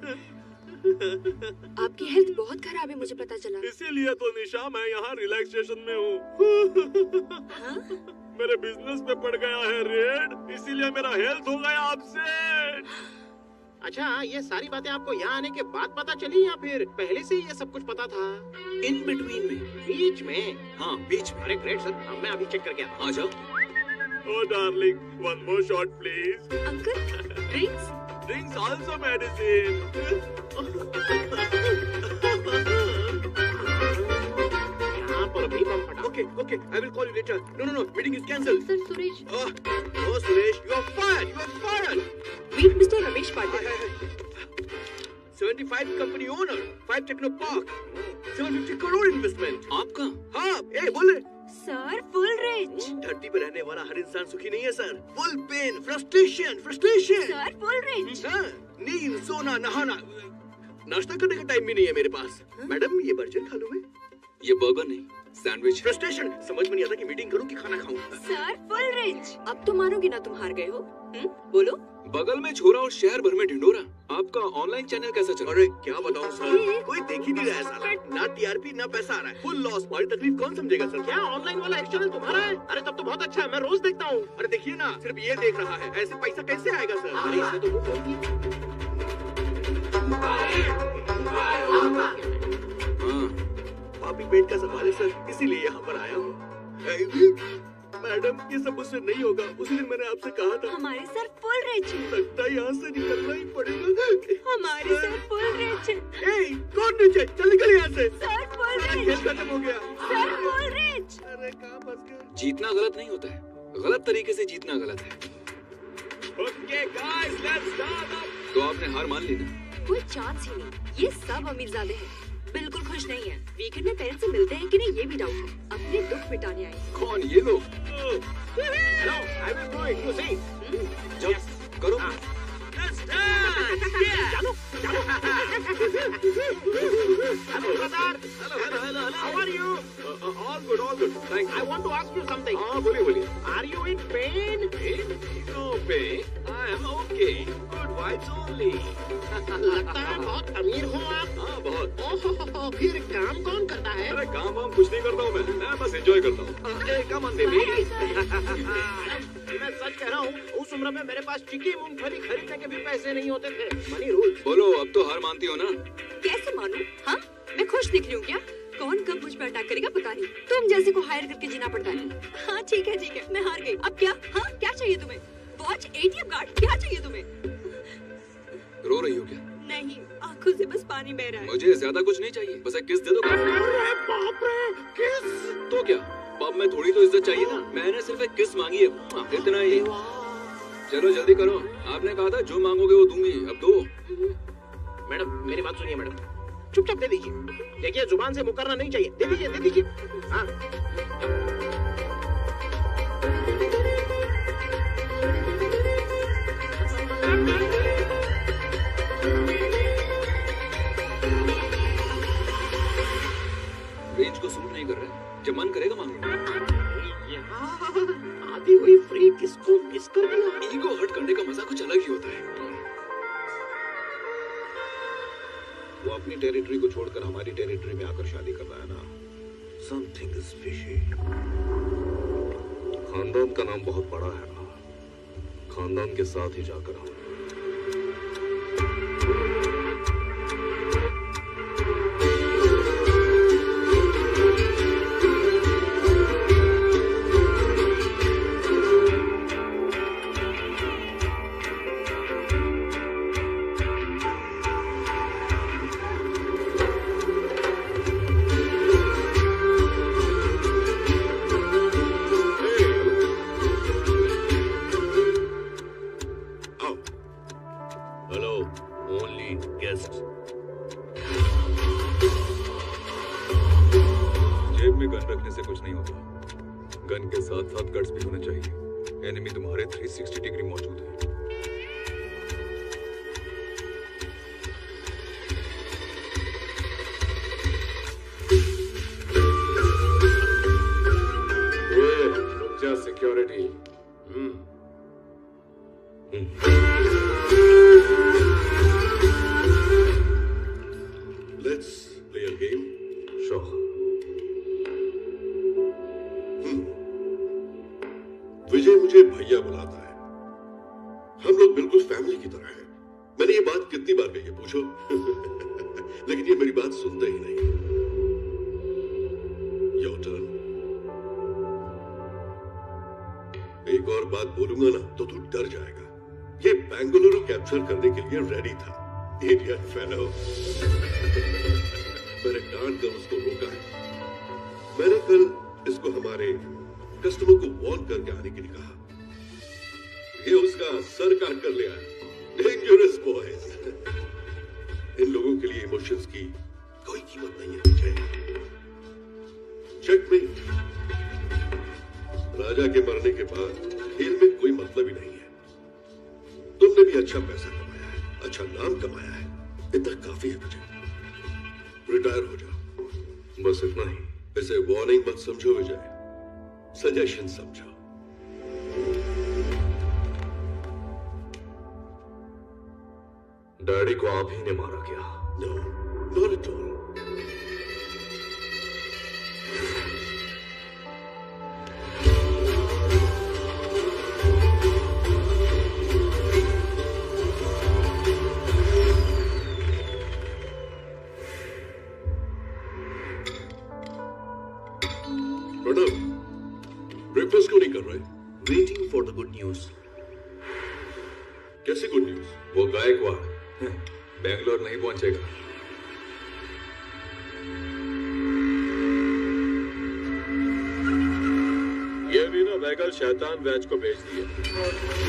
आपकी हेल्थ बहुत खराब है, मुझे पता चला। इसीलिए तो निशा मैं यहाँ रिलैक्सेशन में हूँ। हाँ? मेरे बिजनेस पे पड़ गया है रेड, इसीलिए मेरा हेल्थ हो गया अपसेट। अच्छा, ये सारी बातें आपको यहाँ आने के बाद पता चली या फिर पहले से ये सब कुछ पता था? इन बिटवीन में। बीच में? हाँ, बीच में। अरे ग्रेट सर, मैं अभी चेक करके आता हूँ। आ जाओ। Oh darling, one more shot please. Uncle, drinks? Drinks also medicine. यहाँ पर भी बम फटा। Okay, okay, I will call you later. No, no, no, meeting is cancelled. Sir, Suresh. Oh, oh Suresh, you are fired. You are fired. Meet Mister Ramesh Patil. seventy-five company owner, five Techno Park, seven hundred fifty crore investment. आपका? हाँ, ए बोले। Sir full rich. धरती पर रहने वाला हर इंसान सुखी नहीं है sir. Full pain, frustration, frustration. Sir full rich. हाँ, नींद, सोना, नहाना, नाश्ता करने का टाइम भी नहीं है मेरे पास। मैडम ये बर्गर खा लूं मैं? ये बर्गर नहीं, सैंडविच। फ्रस्ट्रेशन, समझ में नहीं आता कि मीटिंग करूं कि खाना खाऊं। Sir full rich. अब तो मानोगी ना तुम हार गए हो। हम्म, बोलो। बगल में छोरा और शहर भर में ढिंडोरा। आपका ऑनलाइन चैनल कैसा चल रहा है? अरे क्या बताऊं सर, कोई देख ही नहीं रहा है साला। ना टीआरपी ना पैसा आ रहा है, फुल लॉस। हमारी तकलीफ कौन समझेगा सर? क्या ऑनलाइन वाला एक चैनल तुम्हारा है? अरे तब तो बहुत अच्छा है, मैं रोज देखता हूँ। अरे देखिए ना, सिर्फ ये देख रहा है, ऐसे पैसा कैसे आएगा सर? अरे इसमें तो वो होगी। हाँ, पापी पेट का सवाल है सर, इसीलिए यहाँ पर आया हूँ। मैडम ये सब मुझसे नहीं होगा, उसी दिन मैंने आपसे कहा था। हमारे सर फुल रिच है। लगता है यहाँ से निकलना ही पड़ेगा। हमारे सर फुल रिच है। ए, कौन नीचे? चल निकल यहाँ से। Sir full rich. खेल खत्म हो गया। Sir full rich. अरे कहाँ फंस गए? जीतना गलत नहीं होता है, गलत तरीके से जीतना गलत है। Okay guys, let's start up. तो आपने हार मान ली ना? कोई चांस ही नहीं। ये सब अमीरजादे हैं, बिल्कुल खुश नहीं है। वीकेंड में पेरेंट्स से मिलते हैं कि नहीं ये भी डाउट है। अपने दुख मिटाने आए। कौन ये लोग? Hello, I will do it. You see? जाओ, करो। Let's dance. Yeah. चलो, चलो। Hello, brother. Hello, hello, hello, hello. How are you? Uh, uh, all good, all good. Thank you. I want to ask you something. हाँ बोलिए बोलिए। Are you in pain? Pain? No pain. I am okay. Good vibes only. लगता है बहुत अमीर हो आप। हाँ बहुत। ओह, फिर काम कौन करता है? अरे काम वाम कुछ नहीं करता हूँ मैं, मैं बस एंजॉय करता हूँ। अरे कम ऑन बेबी। मैं सच कह रहा हूँ, उस उम्र में मेरे पास चिकी मूंगफली खरीदने के भी पैसे नहीं होते थे। Money rules. बोलो, अब तो हार मानती हो ना? कैसे मानूं? हाँ, मैं खुश दिख रही हूँ क्या? कौन कब मुझ पे अटैक करेगा पता नहीं। तुम जैसे को हायर करके जीना पड़ता है। हाँ ठीक है ठीक है, मैं हार गई। अब क्या? हाँ क्या चाहिए तुम्हें? वॉच, एटीएम कार्ड, क्या चाहिए तुम्हें? रो रही हो क्या? नहीं, आंखों से बस पानी बह रहा है। मुझे ज्यादा कुछ नहीं चाहिए, बस एक किस दे दो। अरे बाप रे, किस? तो क्या, बाप में थोड़ी तो इज्जत चाहिए ना। मैंने सिर्फ एक किस मांगी है, इतना ही। चलो जल्दी करो, आपने कहा था जो मांगोगे वो दूंगी, अब दो। मैडम मेरी बात सुनिए मैडम, चुपचाप दे दीजिए। देखिए जुबान से मुकरना नहीं चाहिए, दे दीजिए दे दीजिए। हाँ रेंज को सूट नहीं कर रहा, जब मन करेगा मांग लो। आती हुई फ्री किसको किस कर दिया। ईगो हर्ट करने का मजा कुछ अलग ही होता है। वो अपनी टेरिटरी को छोड़कर हमारी टेरिटरी में आकर शादी कर रहा है ना। Something is fishy. खानदान का नाम बहुत बड़ा है ना, खानदान के साथ ही जाकर हम रहने से कुछ नहीं होता। गन के साथ साथ गट्स भी होने चाहिए। एनिमी तुम्हारे तीन सौ साठ डिग्री मौजूद है। ये रुक जा security. Hmm Let's play a game. Sure. Hmm. Vijay मुझे भैया बुलाता है। हम लोग बिल्कुल फैमिली की तरह हैं। मैंने ये बात कितनी बार कही है पूछो। लेकिन ये मेरी बात सुनते ही नहीं। Your turn. एक और बात बोलूंगा ना तो तू डर जाएगा। ये बेंगलुरु कैप्चर करने के लिए रेडी था। Idiot fellow. मैंने डांट कर उसको रोका है। मैंने कल इसको हमारे कस्टमर को वार्न करके आने के लिए कहा। ये उसका सर काट कर ले आया। Dangerous boys. इन लोगों के लिए इमोशंस की कोई कीमत नहीं है मुझे। चेकमेट। राजा के मरने के बाद खेल में कोई मतलब ही नहीं है। तुमने भी अच्छा पैसा कमाया है, अच्छा नाम कमाया है। इतना काफी है मुझे। रिटायर हो जाओ। बस इतना ही। इसे वार्निंग मत समझो विजय, सजेशन समझो। डैडी को आप ही ने मारा क्या? No, not at all. Breakfast क्यों नहीं कर रहे? Waiting for the good news. कैसी गुड न्यूज? वो गायकवाड़ बेंगलोर नहीं पहुंचेगा। ये भी ना बैगल शैतान वैज को भेज दिया।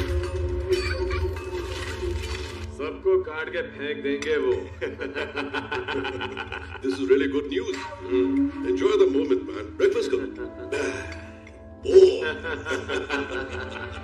सबको काट के फेंक देंगे वो। This is really good news. Mm. Enjoy the moment, man. Breakfast karo. Oh.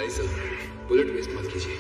नहीं सर, बुलेट वेस्ट मत कीजिए।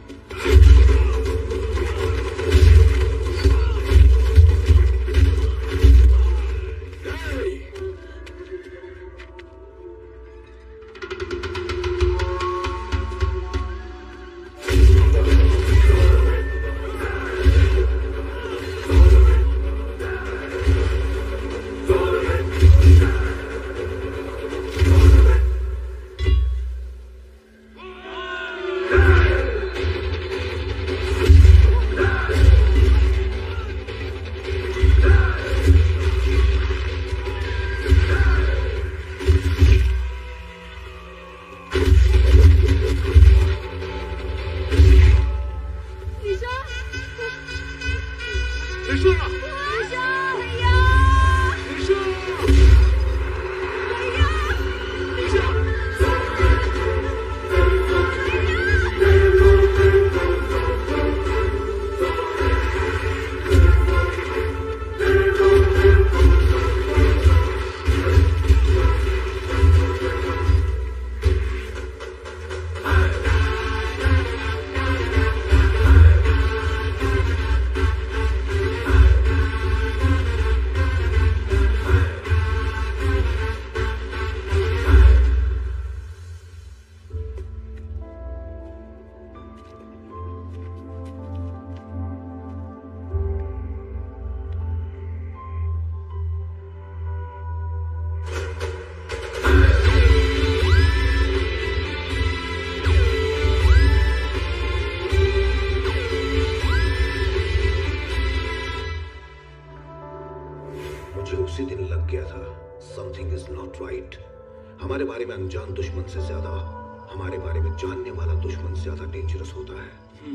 हमारे बारे में अनजान दुश्मन से ज्यादा हमारे बारे में जानने वाला दुश्मन ज्यादा डेंजरस होता है।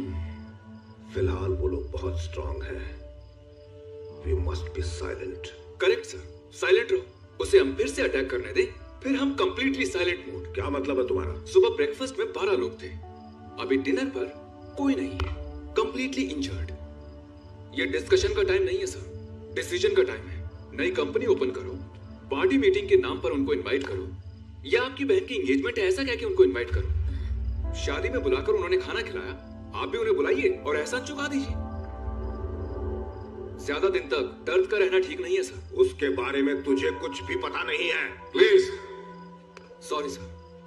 फिलहाल वो लोग बहुत स्ट्रांग हैं। We must be silent. Correct sir, silent रहो। उसे हम फिर से अटैक करने दें, फिर हम कंप्लीटली साइलेंट मोड। क्या मतलब है तुम्हारा? सुबह ब्रेकफास्ट में बारह लोग थे, अभी डिनर पर कोई नहीं है, कंप्लीटली इंजर्ड। ये डिस्कशन का टाइम नहीं है सर, डिसीजन का टाइम है। नई कंपनी ओपन करो, पार्टी मीटिंग के नाम पर उनको इनवाइट करो, या आपकी बहन की एंगेजमेंट है ऐसा कह के उनको इनवाइट करो। शादी में बुलाकर उन्होंने खाना खिलाया, आप भी उन्हें बुलाइए और एहसान चुका दीजिए। ज्यादा दिन तक दर्द का रहना ठीक नहीं है सर। उसके बारे में तुझे कुछ भी पता नहीं है। प्लीज। Sorry sir.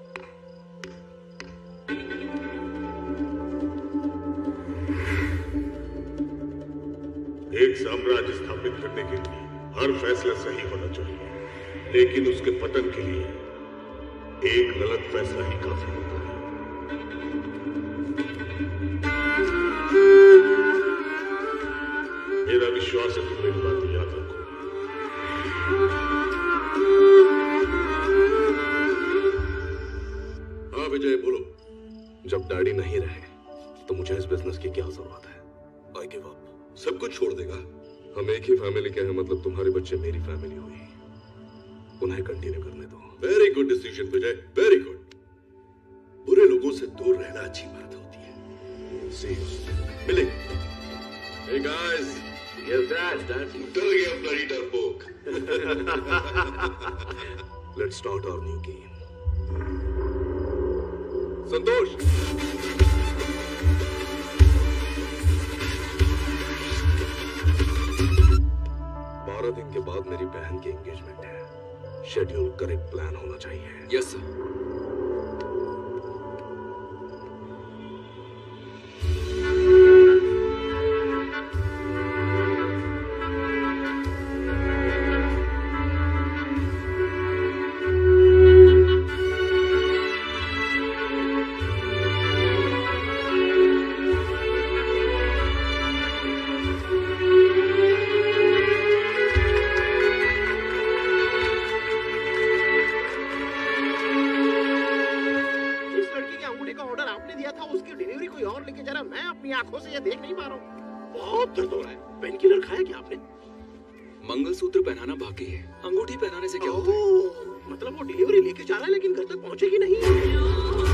एक साम्राज्य स्थापित करने के लिए हर फैसला सही होना चाहिए, लेकिन उसके पतन के लिए एक गलत फैसला ही काफी होता है। मेरा विश्वास है तुम मेरी बात याद रखो। हाँ विजय बोलो। जब डैडी नहीं रहे तो मुझे इस बिजनेस की क्या जरूरत है? I give up. सब कुछ छोड़ देगा। हम एक ही फैमिली के हैं, मतलब तुम्हारे बच्चे मेरी फैमिली हुई, उन्हें कंटिन्यू करने दो। Very good decision Vijay, very good. बुरे लोगों से दूर रहना अच्छी बात होती है। See you. मिलेंगे। Hey guys. Yes, Dad. Dad. डर गया bloody डरपोक। Let's start our new game. संतोष। बारह दिन के बाद मेरी बहन की एंगेजमेंट है। शेड्यूल करेक्ट प्लान होना चाहिए। Yes sir. आंखों से ये देख नहीं पा रहा हूँ। बहुत दर्द हो रहा है। पेन किलर खाया क्या आपने? मंगलसूत्र पहनाना बाकी है, अंगूठी पहनाने से क्या होता है? मतलब वो डिलीवरी लेके जा रहा है लेकिन घर तक पहुंचेगी नहीं।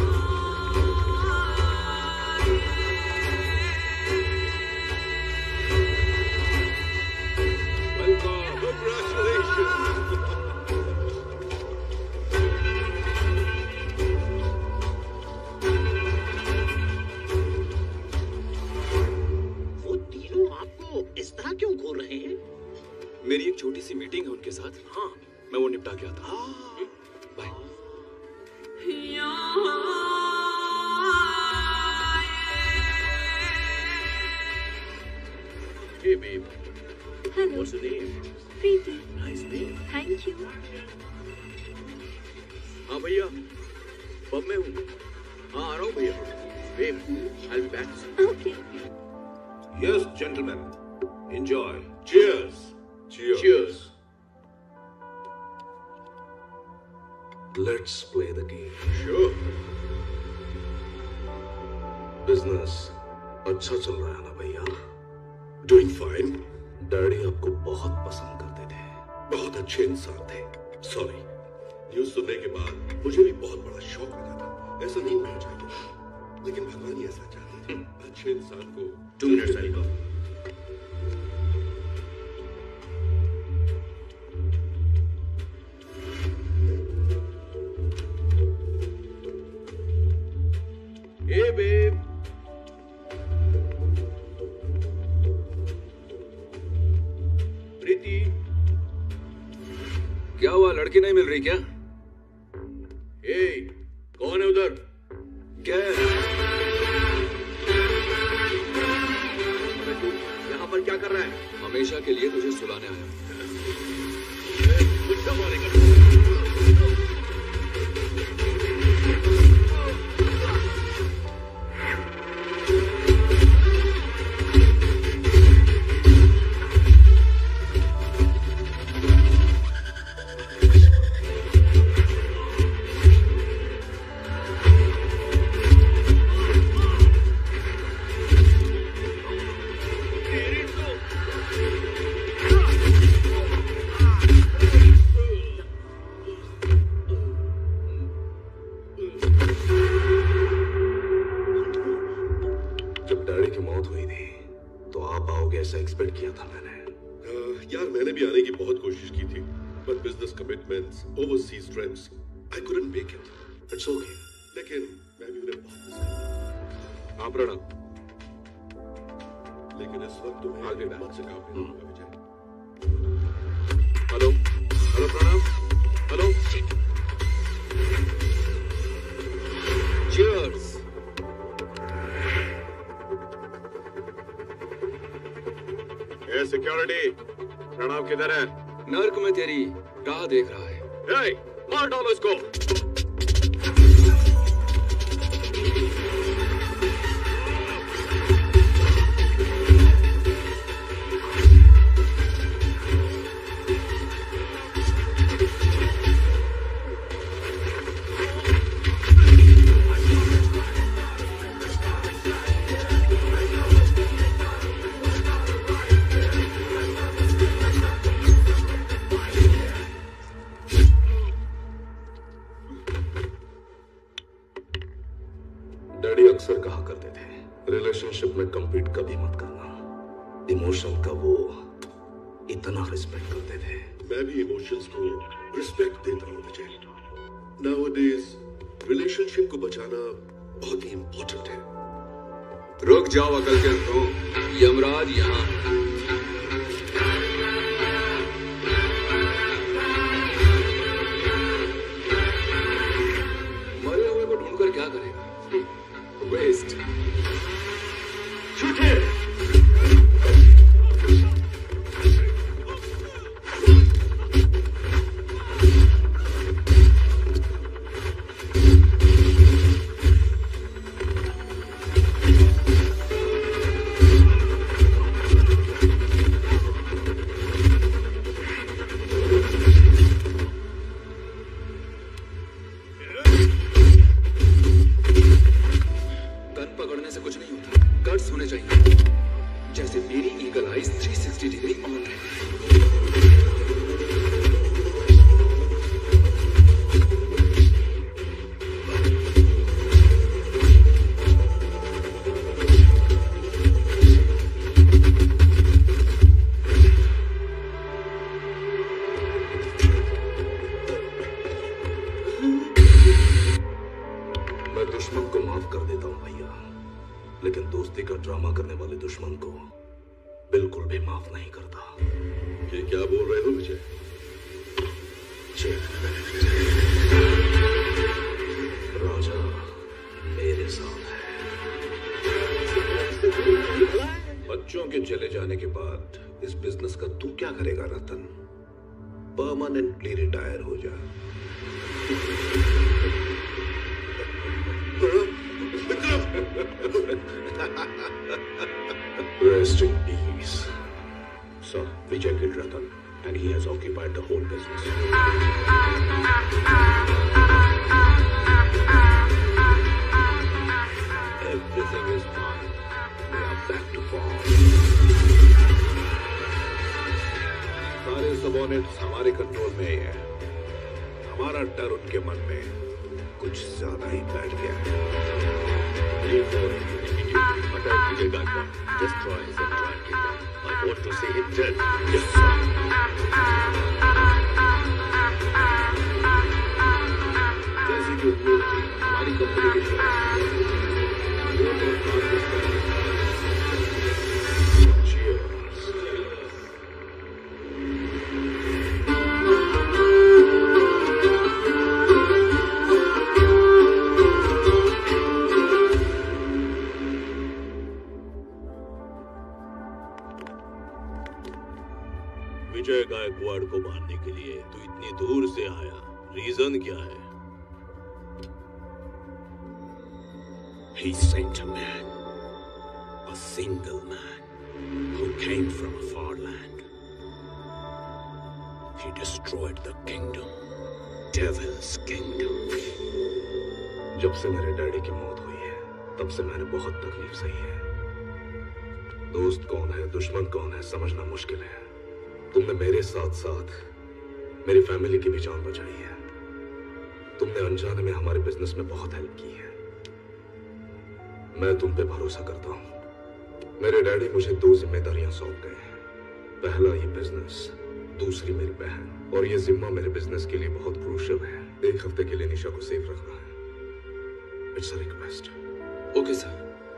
सी मीटिंग है उनके साथ। हाँ मैं वो निपटा के आता हूँ। Bye. Hey babe. Hello. What's your name? Preeti. Nice name. Thank you. हाँ भैया, पब में हूँ। हाँ आ रहा हूँ भैया। Babe, I'll be back. Okay. Yes, gentlemen. Enjoy. Cheers. Cheers. Cheers. Let's play the game. Sure. Business अच्छा चल रहा है ना भैया? Doing fine. डैडी आपको बहुत पसंद करते थे। बहुत अच्छे इंसान थे। Sorry. न्यूज़ सुनने के बाद मुझे भी बहुत बड़ा शौक लगा था। ऐसा नहीं होना चाहिए, लेकिन भगवान ही ऐसा चाहते थे। अच्छे इंसान को Two minutes, Aliba. Hey babe. प्रीति, क्या हुआ, लड़की नहीं मिल रही क्या? हे, कौन है उधर? क्या है? तू यहाँ पर क्या कर रहा है? हमेशा के लिए तुझे सुलाने आया हूँ। मुझसे मारेगा। एक्सपेक्ट किया था मैंने। uh, यार मैंने भी आने की बहुत कोशिश की थी, but business commitments, overseas trips, I couldn't make it. It's okay. लेकिन मैं भी उन्हें बहुत मिस करता हूँ। हाँ प्रणव। लेकिन इस वक्त तुम्हें आगे मत से काम नहीं होगा Vijay. Hello, hello Pranav, hello. Cheers. ए सिक्योरिटी, प्रणव किधर है? नर्क में तेरी राह देख रहा है। ए, मार डालो इसको। अक्सर कहा करते थे, रिलेशनशिप में कम्पीट कभी मत करना। इमोशन का वो इतना रिस्पेक्ट करते थे। मैं भी इमोशंस को रिस्पेक्ट देता हूँ विजय। Nowadays, रिलेशनशिप को बचाना बहुत ही इम्पोर्टेंट है। रुक जाओ अकल के अंधों, यमराज यहाँ है। मरे हुए को ढूंढकर क्या करेगा? Waste. Shoot him! ये क्या बोल रहे हो विजय? राजा मेरे साथ है। बच्चों के चले जाने के बाद इस बिजनेस का तू क्या करेगा रतन? परमानेंटली रिटायर हो जा। Rest in peace. So, Vijay killed Ratan and he has occupied the whole business. Everything is fine. We are back to form. सारे सबॉर्डिनेट्स हमारे कंट्रोल में ही है। हमारा डर उनके मन में कुछ ज्यादा ही बैठ गया है। Attack Vijay Gandhi. Destroy his entire kingdom. I want to see him dead. Yes, sir. जैसे कि उम्मीद थी, हमारी कंपनी के शेयर विजय गायकवाड़ को मारने के लिए तू इतनी दूर से आया, रीजन क्या है? He sent a man, a single man, who came from a far land. He destroyed the kingdom, Devil's Kingdom. जब से मेरे डैडी की मौत हुई है, तब से मैंने बहुत तकलीफ सही है। दोस्त कौन है, दुश्मन कौन है, समझना मुश्किल है। तुमने मेरे साथ साथ मेरी फैमिली की भी जान बचाई है। तुमने अनजाने में हमारे बिजनेस में बहुत हेल्प की है। मैं तुम पे भरोसा करता हूँ। मेरे डैडी मुझे दो जिम्मेदारियां सौंप गए हैं। पहला ये बिजनेस, दूसरी मेरी बहन। और ये जिम्मा मेरे बिजनेस के लिए बहुत क्रूशियल है। एक हफ्ते के लिए निशा को सेफ रखना है। It's a request. Okay sir.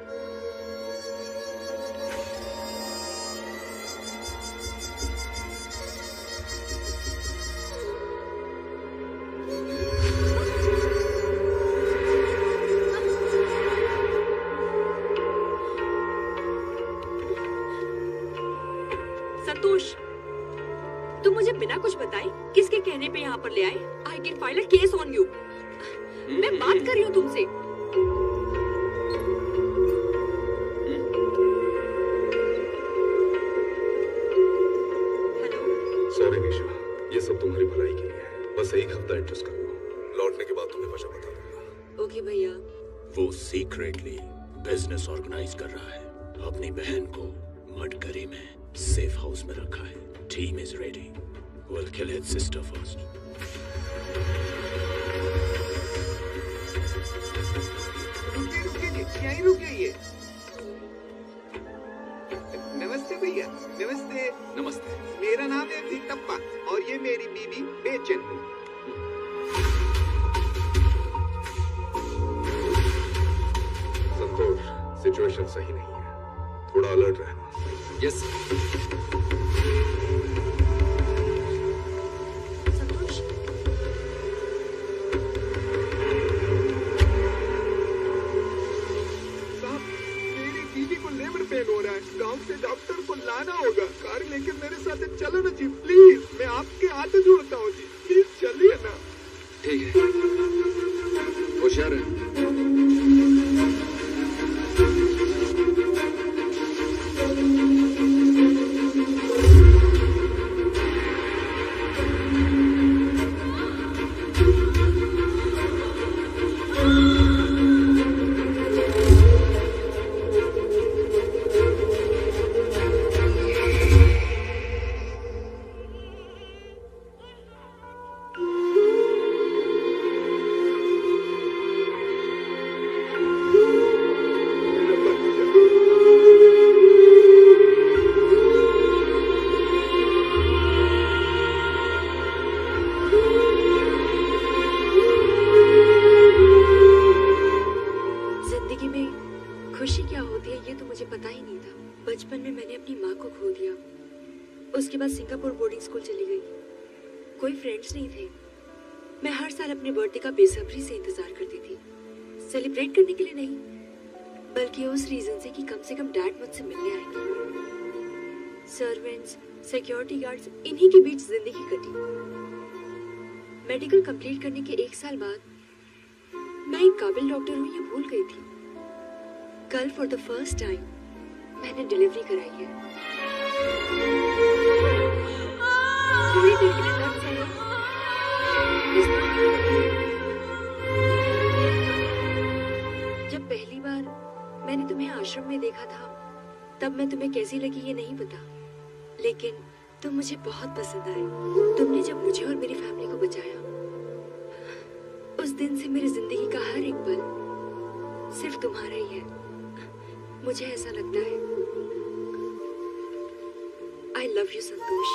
Santosh, तुम मुझे बिना कुछ बताए किसके कहने पे यहाँ पर ले आए? I can file a case on you. मैं बात कर रही हूँ तुमसे। सॉरी निशा, ये सब तुम्हारी भलाई के लिए है। बस एक हफ्ता एडजस्ट कर लो। लौटने के बाद तुम्हें वजह बता दूंगा। ओके भैया। वो सीक्रेटली बिजनेस ऑर्गेनाइज कर रहा है। अपनी बहन को मडकरी में सेफ हाउस में रखा है। Team is ready. Will kill his sister first. रुकिए रुकिए जी, यहीं रुकिए। ये नमस्ते भैया। नमस्ते। नमस्ते। मेरा नाम है वीतप्पा और ये मेरी बीवी बेचन। संतोष, सिचुएशन सही नहीं है। थोड़ा अलर्ट रहना। यस संतोष, साहब, मेरी बीवी को लेबर पेन हो रहा है। गांव से डॉक्टर को लाना होगा। कार लेकर मेरे साथ चलो ना जी, प्लीज। मैं आपके हाथ जोड़ता हूँ जी, प्लीज चलिए ना। ठीक है, होशियार है। खुशी क्या होती है ये तो मुझे पता ही नहीं था। बचपन में मैंने अपनी माँ को खो दिया। उसके बाद सिंगापुर बोर्डिंग स्कूल चली गई। कोई फ्रेंड्स नहीं थे। मैं हर साल अपने बर्थडे का बेसब्री से इंतजार करती थी, सेलिब्रेट करने के लिए नहीं, बल्कि उस रीजन से कि कम से कम डैड मुझसे मिलने आएंगे। सर्वेंट्स, सिक्योरिटी गार्ड्स, इन्हीं के बीच जिंदगी कटी। मेडिकल कंप्लीट करने के एक साल बाद मैं एक काबिल डॉक्टर हूँ ये भूल गई थी। कल फॉर द फर्स्ट टाइम मैंने डिलीवरी कराई है। थोड़ी देर के लिए दर्द सहा। जब पहली बार मैंने तुम्हें आश्रम में देखा था, तब मैं तुम्हें कैसी लगी ये नहीं पता, लेकिन तुम मुझे बहुत पसंद आए। तुमने जब मुझे और मेरी फैमिली को बचाया, उस दिन से मेरी जिंदगी का हर एक पल सिर्फ तुम्हारा ही है। मुझे ऐसा लगता है। I love you Santosh.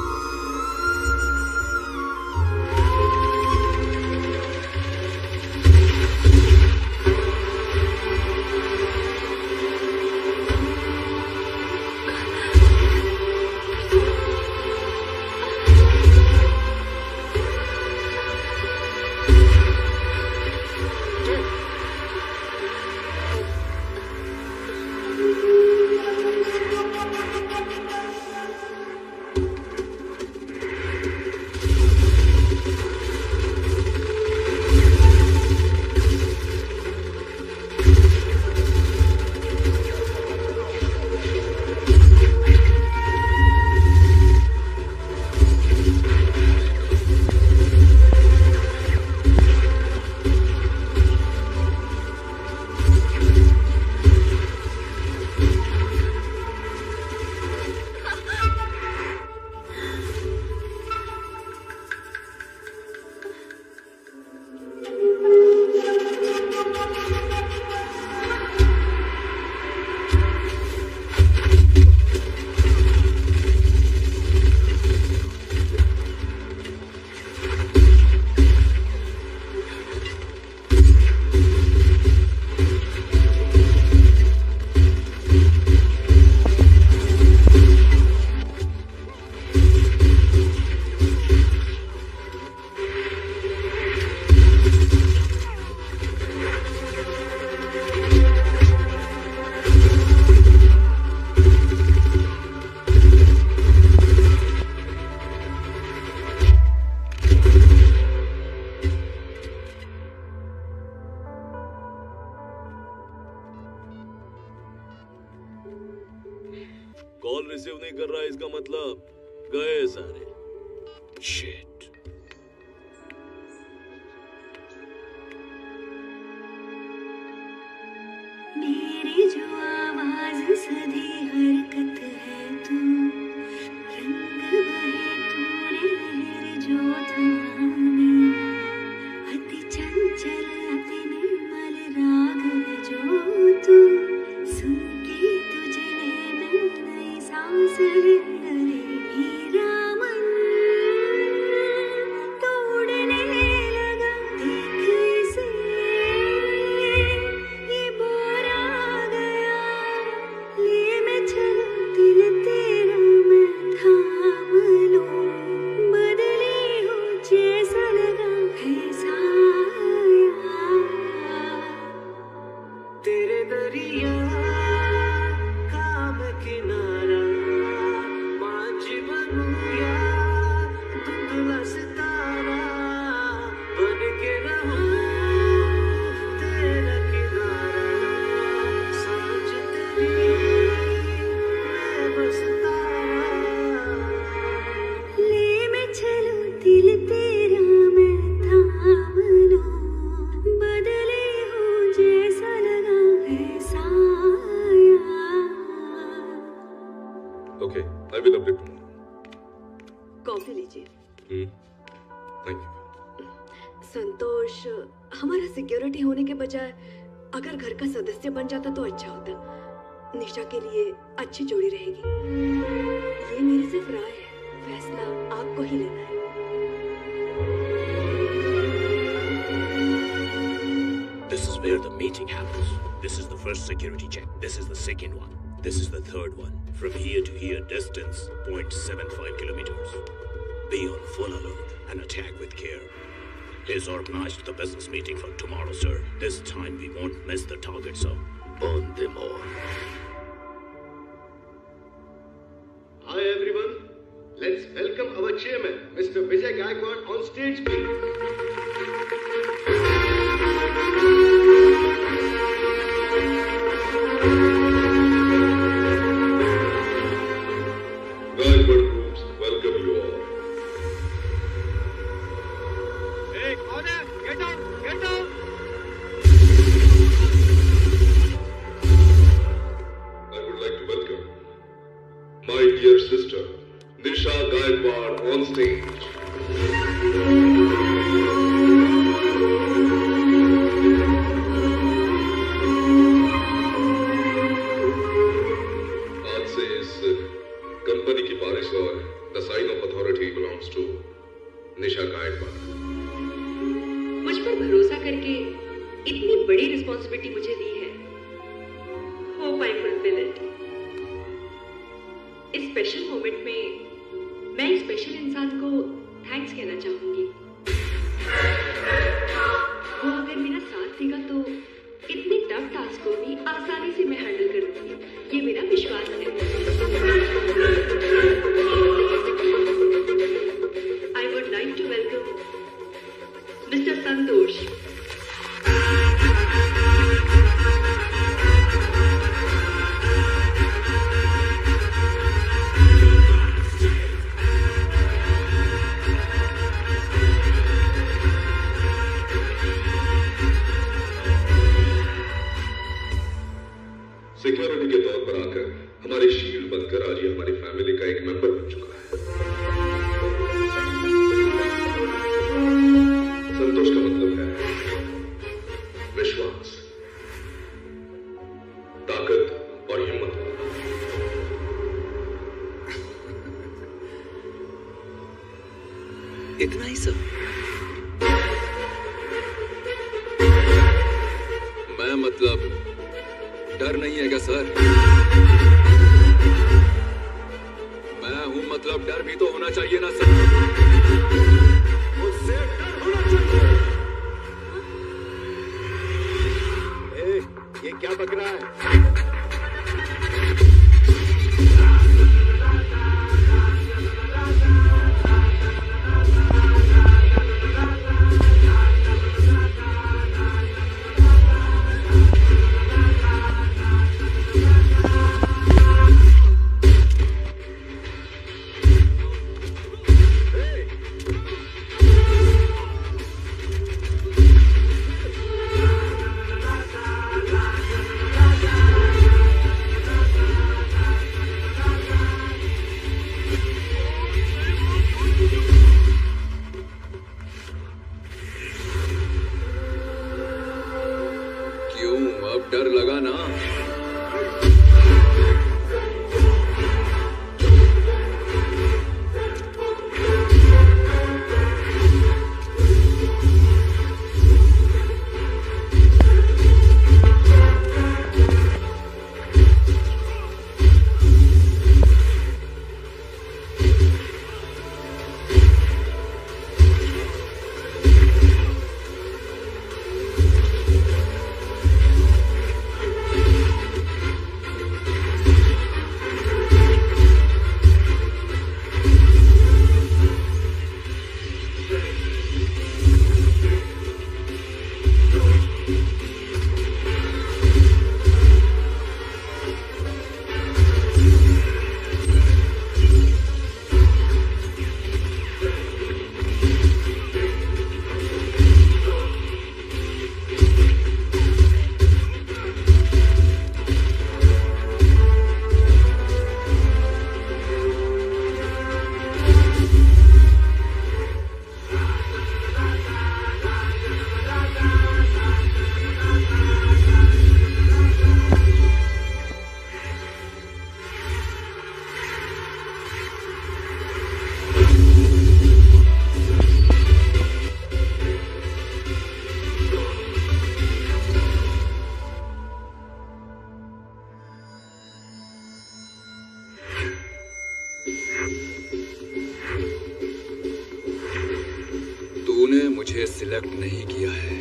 Call receive नहीं कर रहा, इसका मतलब गए सारे। शिट। मेरी जो आवाज सधी हरकत है तू, रंग बहे तूने लहर जो थमानी, अति चंचल अति निर्मल राग है जो तू, सुन के तुझे मैं नई सांस ले हीरा मन तोड़ने लगा। देख इसे ये बोर आ गया, ले मैं चलूं दिल तेरा मैं थाम लूं, बदली हो जैसा लगा है साया तेरे दरिया का मैं किनारा, मांझी बनूं या धुंधला सितारा, बन के रहूं तेरा किनारा, सांझ तेरी मैं बस तारा, ले मैं चलूं दिल तेरा मैं थाम लूं, बदले हो जैसा लगा है साया। Okay, I will update tomorrow. Coffee लीजिए। Hmm. Thank you. संतोष, हमारा सिक्योरिटी होने के बजाय अगर घर का सदस्य बन जाता तो अच्छा होता। निशा के लिए अच्छी जोड़ी रहेगी। ये मेरी सिर्फ राय है, फैसला आपको ही लेना है। This is where the meeting happens. This is the first security check. This is the second one. This is the third one. From here to here, distance zero point seven five kilometers. Be on full alert and attack with care. He's organized the business meeting for tomorrow, sir. This time we won't miss the target, sir. Burn them all. Hi everyone. Let's welcome our chairman, Mister Vijay Gaikwad, on stage, please. Gaikwad Groups welcome you all. Hey, कौन है? Get out! Get out! I would like to welcome my dear sister, Nisha Gaikwad, on stage. आज से इस company की बारिश और the sign off authority belongs to Nisha Gaikwad. मुझ पर भरोसा करके इतनी बड़ी रिस्पॉन्सिबिलिटी मुझे दी है। Hope I fulfil it. इस स्पेशल मोमेंट में मैं एक स्पेशल इंसान को थैंक्स कहना चाहूंगी। वो अगर मेरा साथ देगा तो इतने टफ टास्क को भी आसानी से मैं हैंडल कर लूंगी, ये मेरा विश्वास है। I would like to welcome mister Santosh. Security के तौर पर आकर हमारी शील्ड बनकर आज ये हमारी फैमिली का एक मेंबर बन चुका है। संतोष का मतलब है विश्वास, ताकत और हिम्मत। इतना ही सब। मैं मतलब डर नहीं है क्या सर? मैं हूं मतलब डर भी तो होना चाहिए ना सर। मुझसे डर होना चाहिए। ए, ये क्या बक रहा है? सिलेक्ट नहीं किया है,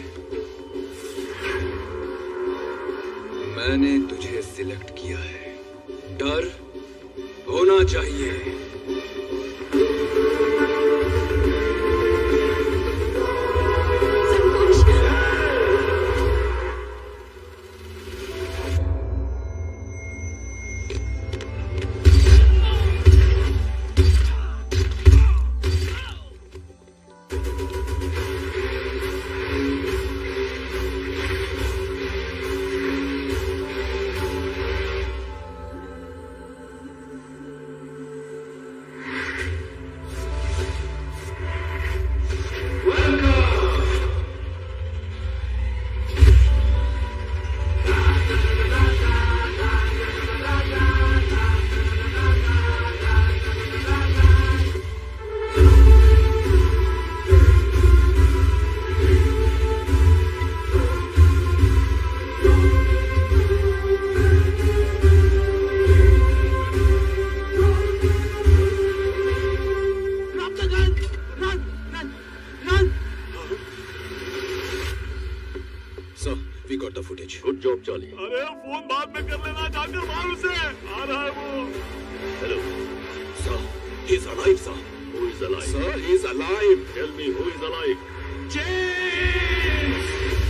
मैंने तुझे सिलेक्ट किया है। डर होना चाहिए। अरे फोन बाद में कर लेना, जाकर मार उसे, आ रहा है वो। Hello sir, he is alive sir. Who is alive? Sir, he is alive. Tell me who is alive? James!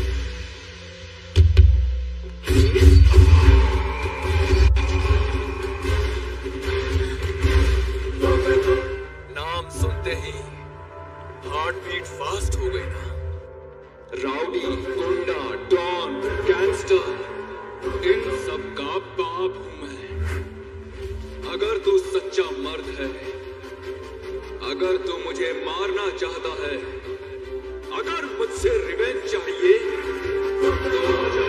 नाम सुनते ही हार्ट बीट फास्ट हो गई ना। राउडी, गुंडा, डॉन, गैंगस्टर, इन सब का बाप हूं मैं। अगर तू सच्चा मर्द है, अगर तू मुझे मारना चाहता है, अगर मुझसे रिवेंज चाहिए, तो आजा,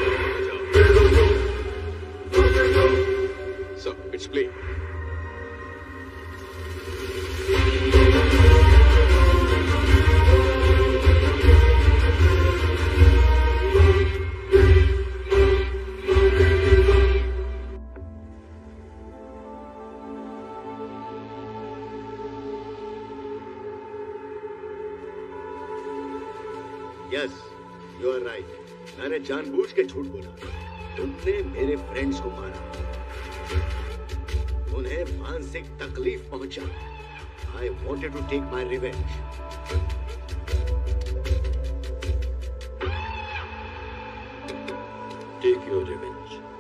आजा। Sir, it's play. Yes, you are right. मैंने जानबूझ के झूठ बोला। तुमने मेरे फ्रेंड्स को मारा, उन्हें मानसिक तकलीफ पहुंचा। I wanted to take my revenge. Take your revenge.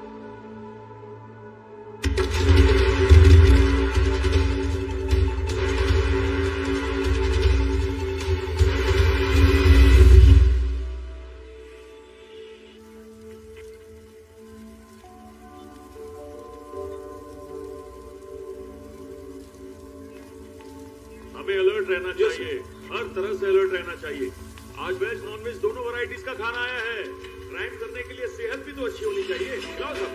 हमें अलर्ट रहना चाहिए, हर तरह से अलर्ट रहना चाहिए। आज वेज नॉन वेज दोनों वैरायटीज का खाना आया है। क्राइम करने के लिए सेहत भी तो अच्छी होनी चाहिए। खिलाओ सब।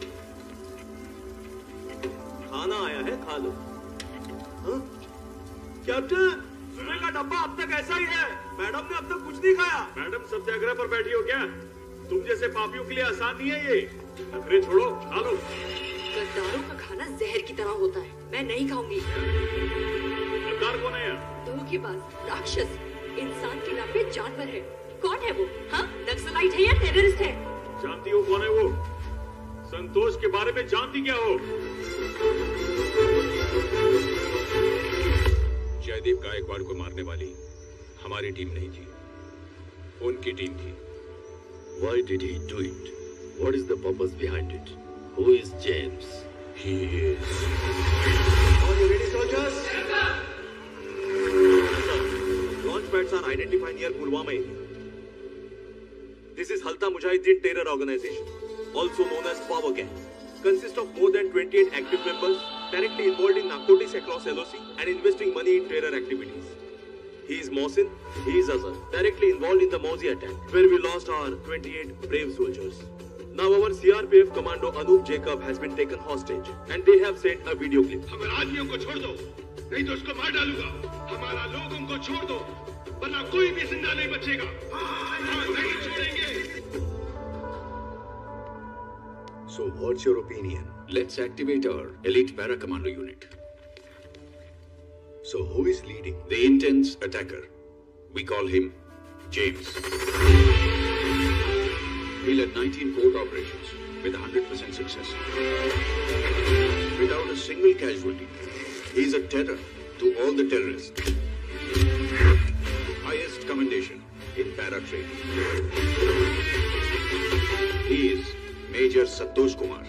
खाना आया है, खा लो। हाँ? कैप्टन, सुबह का डब्बा अब तक ऐसा ही है। मैडम ने अब तक कुछ नहीं खाया। मैडम सत्याग्रह पर बैठी हो क्या? तुम जैसे पापियों के लिए आसान नहीं है ये। नखरे छोड़ो, खा लो। गद्दारों का खाना जहर की तरह होता है, मैं नहीं खाऊंगी। गद्दार कौन है? धोखेबाज, राक्षस, इंसान के नाम पे जानवर है। कौन है वो? हाँ, नक्सलाइट है या टेररिस्ट है? जानती हो कौन है वो? संतोष के बारे में जानती क्या हो? जयदीप गायकवाड़ को मारने वाली हमारी टीम नहीं थी, उनकी टीम थी। Why did he do it? What is the purpose behind it? Who is James? He is. Are you ready, soldiers? Launch pads are identified near Pulwama area. This is Halta Mujahideen terror organization, also known as Power Gang. Consists of more than twenty-eight active members directly involved in narcotics across L O C and investing money in terror activities. He is Mohsin, he is Azhar, directly involved in the Mauzi attack, where we lost our twenty-eight brave soldiers. Now our C R P F commando Anup Jacob has been taken hostage, and they have sent a video clip. हमारे आदमियों को छोड़ दो, नहीं तो उसको मार डालूंगा। हमारा लोगों को छोड़ दो, वरना कोई भी जिंदा नहीं बचेगा। हाँ, नहीं छोड़ेंगे। So what's your opinion? Let's activate our elite para commando unit. So who is leading? The intense attacker. We call him James. He led nineteen court operations with one hundred percent success. Without a single casualty. He is a terror to all the terrorists. Highest commendation in para training. He is Major Santosh Kumar.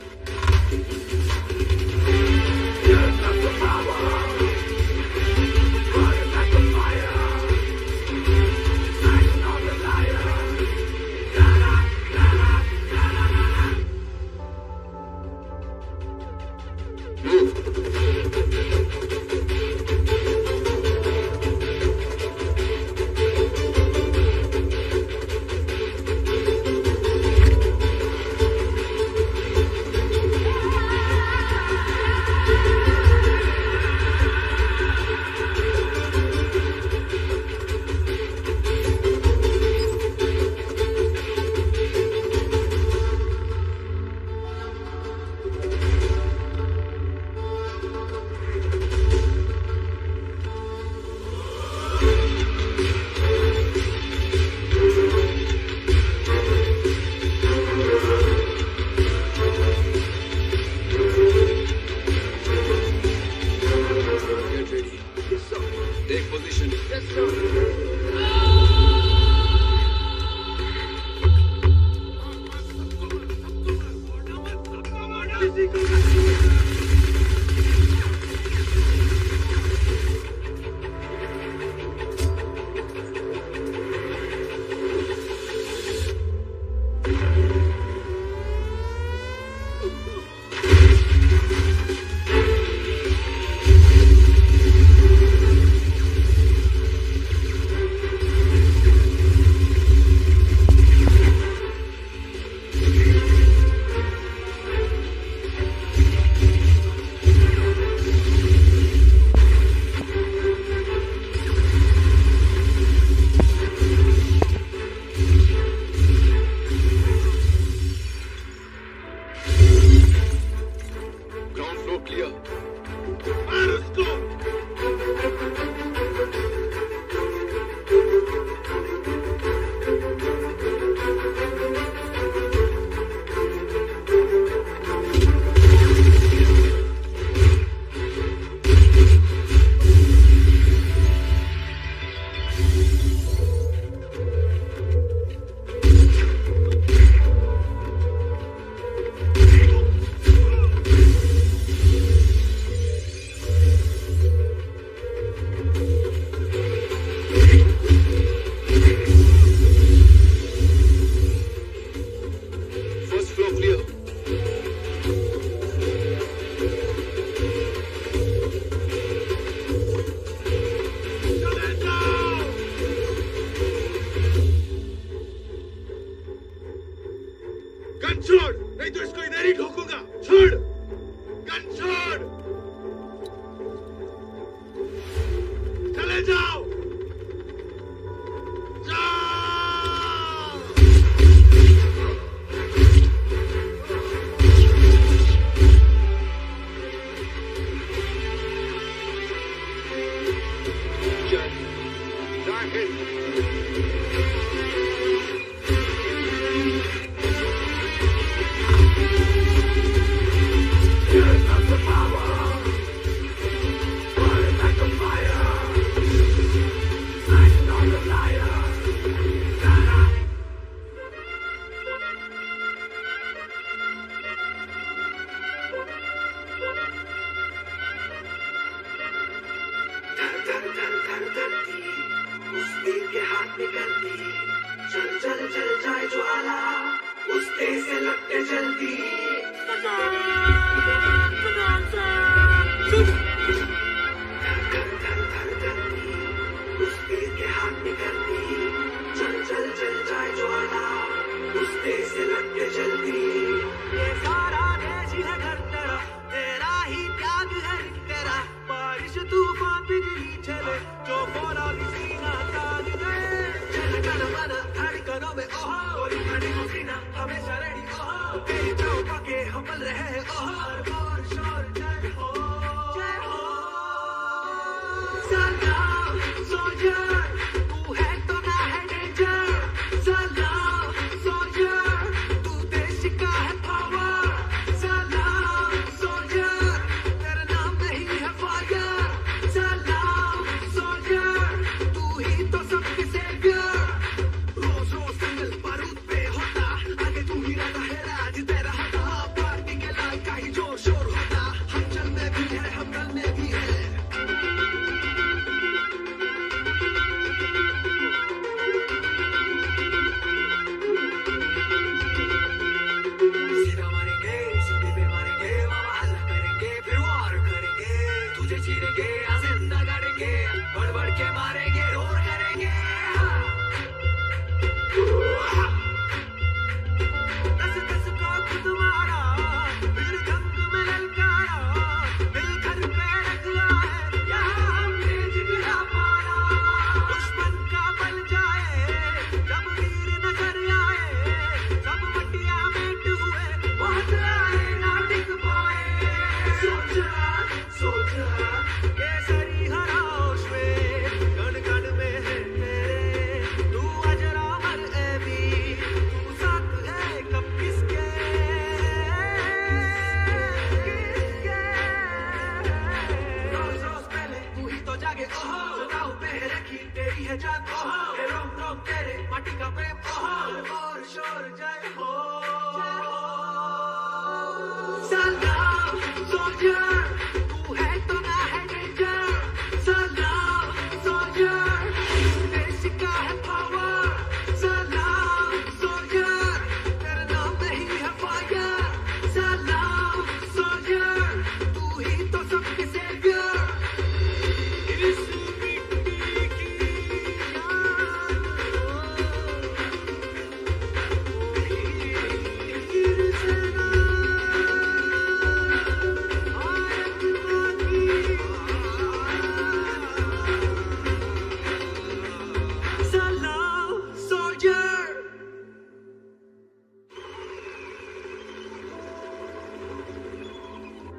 Soldier, तू है तो मैं है danger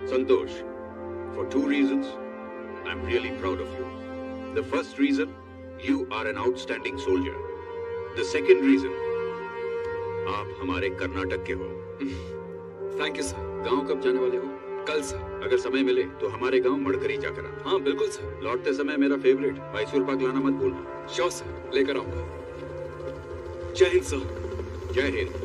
Santosh, for two reasons, I'm really proud of you. The first reason, you are an outstanding soldier. The second reason, आप हमारे कर्नाटक के हो। Thank you sir. गांव कब जाने वाले हो? कल सर। अगर समय मिले तो हमारे गांव मड़करी जाकर आना। हाँ बिल्कुल सर। लौटते समय मेरा फेवरेट मैसूर पाक लाना मत भूलना। श्योर सर, लेकर आऊंगा। जय हिंद सर। जय हिंद।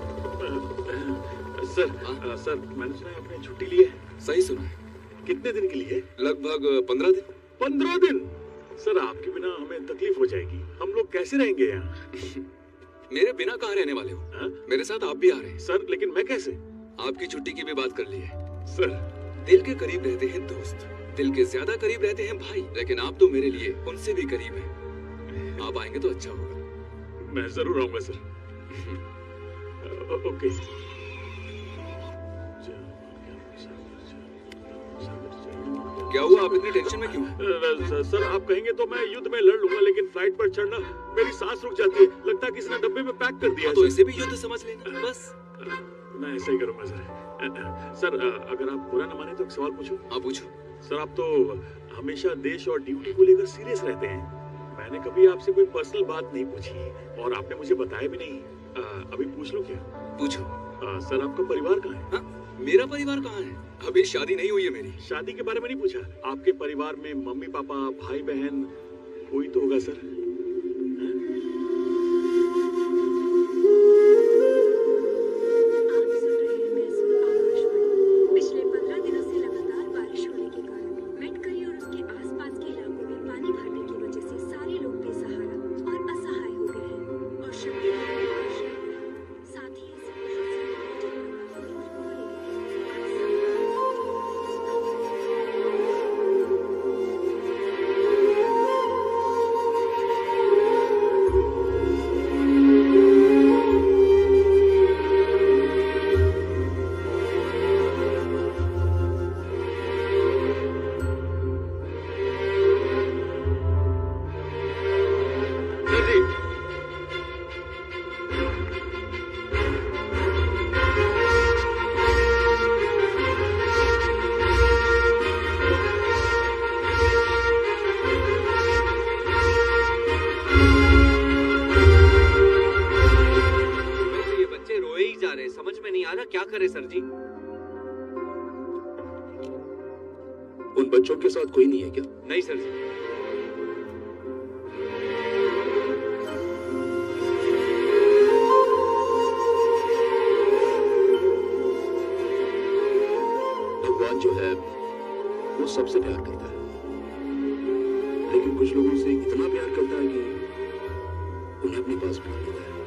सर, आ, सर मैंने सुना है आपने छुट्टी ली है। सही सुना है। कितने दिन के लिए? लगभग पंद्रह दिन। पंद्रह दिन? सर आपके बिना हमें तकलीफ हो जाएगी। हम लोग कैसे रहेंगे यहाँ? मेरे बिना कहाँ रहने वाले हो? हा? मेरे साथ आप भी आ रहे हैं। सर लेकिन मैं कैसे? आपकी छुट्टी की भी बात कर ली है। सर दिल के करीब रहते हैं दोस्त, दिल के ज्यादा करीब रहते हैं भाई, लेकिन आप तो मेरे लिए उनसे भी करीब हैं। आप आएंगे तो अच्छा होगा। मैं जरूर आऊंगा सर। ओके। क्या हुआ, आप इतनी टेंशन में क्यों? सर आप कहेंगे तो मैं युद्ध में लड़ लूंगा, लेकिन फ्लाइट पर चढ़ना मेरी सांस रुक जाती है। लगता है किसी ने डब्बे में पैक कर दिया। तो इसे भी युद्ध समझ लेना बस। मैं ऐसा ही करूंगा सर। सर अगर आप बुरा न माने तो एक सवाल पूछूं? हाँ पूछो। सर आप तो हमेशा देश और ड्यूटी को लेकर सीरियस रहते हैं। मैंने कभी आपसे कोई पर्सनल बात नहीं पूछी और आपने मुझे बताया भी नहीं। आ, अभी पूछ लूं क्या? पूछो। आ, सर आपका परिवार कहाँ है? हाँ? मेरा परिवार कहाँ है? अभी शादी नहीं हुई है मेरी। शादी के बारे में नहीं पूछा। आपके परिवार में मम्मी पापा भाई बहन कोई तो होगा सर। पिछले पंद्रह दिनों से लगातार बारिश होने के कारण मेटकरी और उसके आसपास के इलाकों में पानी भरने की वजह से सारे लोग बेसहारा और असहाय हो गए हैं और शक्ति साथ ही सर जी। उन बच्चों के साथ कोई नहीं है क्या? नहीं सर जी। भगवान जो है वो सबसे प्यार करता है, लेकिन कुछ लोगों से इतना प्यार करता है कि उन्हें अपने पास बुला लेता है।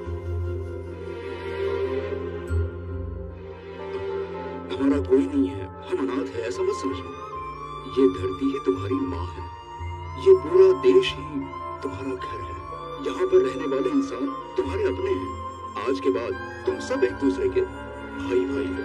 हमारा कोई नहीं है, हम अनाथ है, ऐसा मत समझो। ये धरती ही तुम्हारी माँ है, ये पूरा देश ही तुम्हारा घर है। यहाँ पर रहने वाले इंसान तुम्हारे अपने हैं। आज के बाद तुम सब एक दूसरे के भाई भाई हो।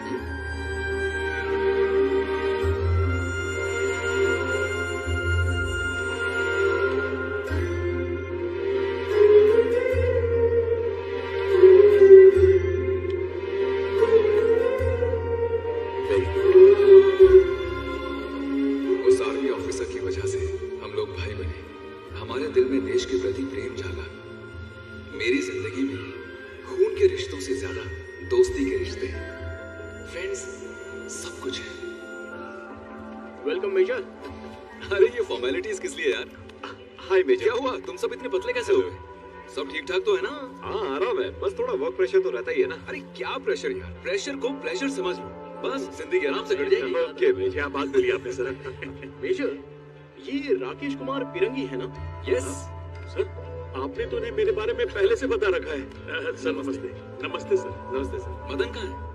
प्रेशर यार, प्रेशर को प्लेजर समझ लो, बस जिंदगी आराम से कट जाएगी। ओके मेजर, क्या बात बोली आपने सर। मेजर, ये राकेश कुमार पिरंगी है ना? यस सर, आपने तो उन्हें मेरे बारे में पहले से बता रखा है। सर नमस्ते। नमस्ते सर। नमस्ते सर। मदन कहाँ है?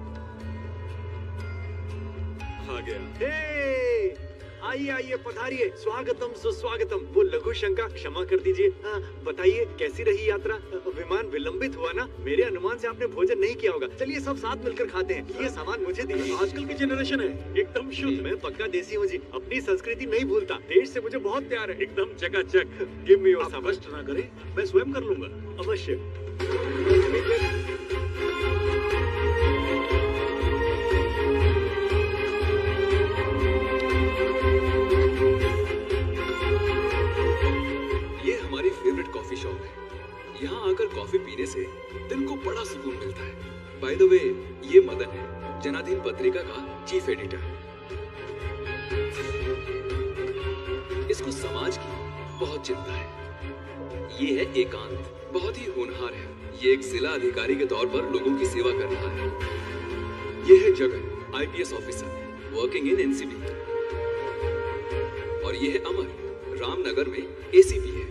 आ गया। आइए आइए पधारिए, स्वागतम सुस्वागतम। वो लघु शंका क्षमा कर दीजिए। हाँ, बताइए कैसी रही यात्रा? विमान विलंबित हुआ ना? मेरे अनुमान से आपने भोजन नहीं किया होगा। चलिए सब साथ मिलकर खाते हैं। ये सामान मुझे दीजिए। आजकल की जनरेशन है एकदम शुद्ध। मैं पक्का देसी हूँ जी, अपनी संस्कृति नहीं भूलता। देश से मुझे बहुत प्यार है, एकदम चकाचक। गिव मी योर सामान। कष्ट ना करें, मैं स्वयं कर लूंगा। अवश्य। जनाधीन पत्रिका का चीफ एडिटर। इसको समाज की बहुत चिंता है। ये है एकांत, बहुत ही होनहार है। ये एक जिला अधिकारी के तौर पर लोगों की सेवा कर रहा है। ये है Jagan, IPS officer, working in NCB. और ये है अमर, रामनगर में एसीपी है।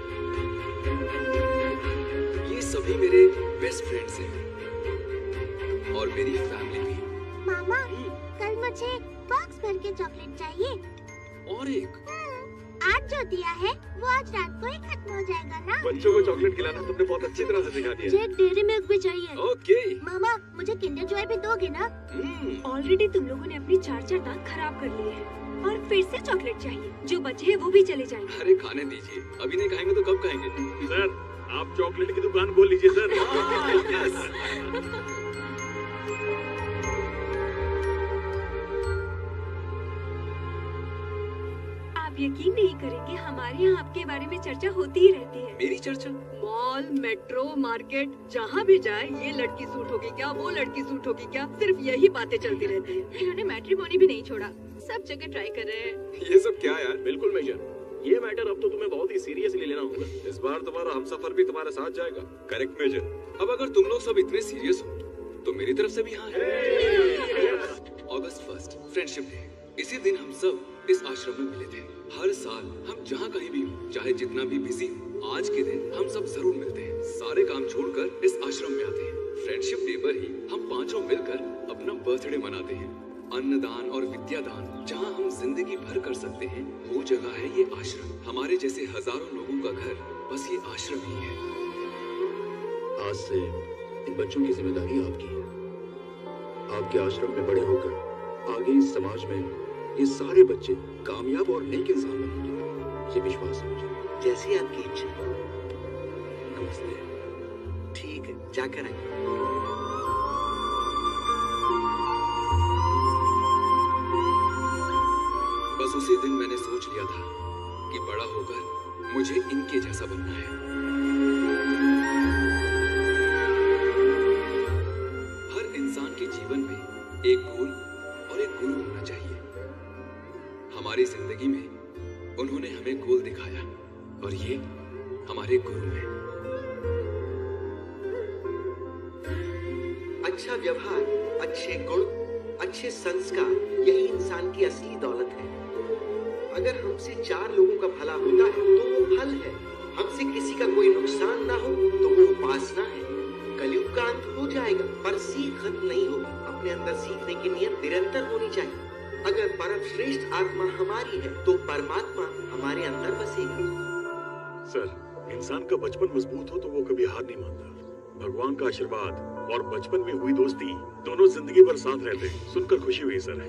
ये सभी मेरे बेस्ट फ्रेंड्स हैं और मेरी फैमिली भी। मामा, कल मुझे बॉक्स भर के चॉकलेट चाहिए। और एक आज जो दिया है वो आज रात को ही खत्म हो जाएगा ना। बच्चों को चॉकलेट खिलाना तुमने बहुत अच्छी तरह से सिखा दिया। मुझे एक डेयरी मिल्क भी चाहिए। ओके। मामा, मुझे किंडर जॉय भी दोगे ना? ऑलरेडी तुम लोगों ने अपनी चार चार दांत खराब कर लिए हैं और फिर से चॉकलेट चाहिए। जो बचे हैं वो भी चले जाएंगे। अरे खाने दीजिए, अभी नहीं खाएंगे तो कब खाएंगे? सर, आप चॉकलेट की दुकान खोल लीजिए सर। यकीन नहीं करेंगे, हमारे यहाँ आपके बारे में चर्चा होती ही रहती है। मेरी चर्चा? मॉल, मेट्रो, मार्केट, जहाँ भी जाए ये लड़की सूट होगी क्या, वो लड़की सूट होगी क्या, सिर्फ यही बातें चलती रहती है। इन्होंने मैट्रिमोनी भी नहीं छोड़ा, सब जगह ट्राई कर रहे हैं। ये सब क्या यार? बिल्कुल मेजर, ये मैटर अब तो तुम्हें बहुत ही सीरियसली लेना होगा। इस बार तुम्हारा हमसफर भी तुम्हारे साथ जाएगा। Correct major. अब अगर तुम लोग सब इतने सीरियस हो तो मेरी तरफ से भी हाँ है। August first, friendship day. इसी दिन हम सब इस आश्रम में मिले थे। हर साल हम जहाँ कहीं भी हो, चाहे जितना भी बिजी हो, आज के दिन हम सब जरूर मिलते हैं। सारे काम छोड़कर इस आश्रम में आते हैं। फ्रेंडशिप डे पर ही हम पांचों मिलकर अपना बर्थडे मनाते हैं। अन्नदान और विद्यादान जहाँ हम जिंदगी भर कर सकते हैं, वो जगह है ये आश्रम। हमारे जैसे हजारों लोगों का घर बस ये आश्रम ही है। आज से इन बच्चों की जिम्मेदारी आपकी है। आपके आश्रम में बड़े होकर आगे इस समाज में ये सारे बच्चे कामयाब और नेक इंसान बनेंगे, ये विश्वास है मुझे। जैसी आपकी इच्छा। नमस्ते। ठीक है, जाकर आइए। बस उसी दिन मैंने सोच लिया था कि बड़ा होकर मुझे इनके जैसा बनना है। हर इंसान के जीवन में एक गोल और एक गुरु होना चाहिए। हमारी जिंदगी में उन्होंने हमें गोल दिखाया और ये हमारे गुरु हैं। अच्छा व्यवहार, अच्छे गुण, अच्छे संस्कार, यही इंसान की असली दौलत है। अगर हमसे चार लोगों का भला होता है तो वो फल है। हमसे किसी का कोई नुकसान ना हो तो वो उपासना है। कलयुग का अंत हो जाएगा पर सीख खत्म नहीं होगी। अपने अंदर सीखने की नीयत निरंतर होनी चाहिए। अगर परम श्रेष्ठ आत्मा हमारी है तो परमात्मा हमारे अंदर बसेगा। सर, इंसान का बचपन मजबूत हो तो वो कभी हार नहीं मानता। भगवान का आशीर्वाद और बचपन में हुई दोस्ती दोनों जिंदगी भर साथ रहते हैं। सुनकर खुशी हुई sir.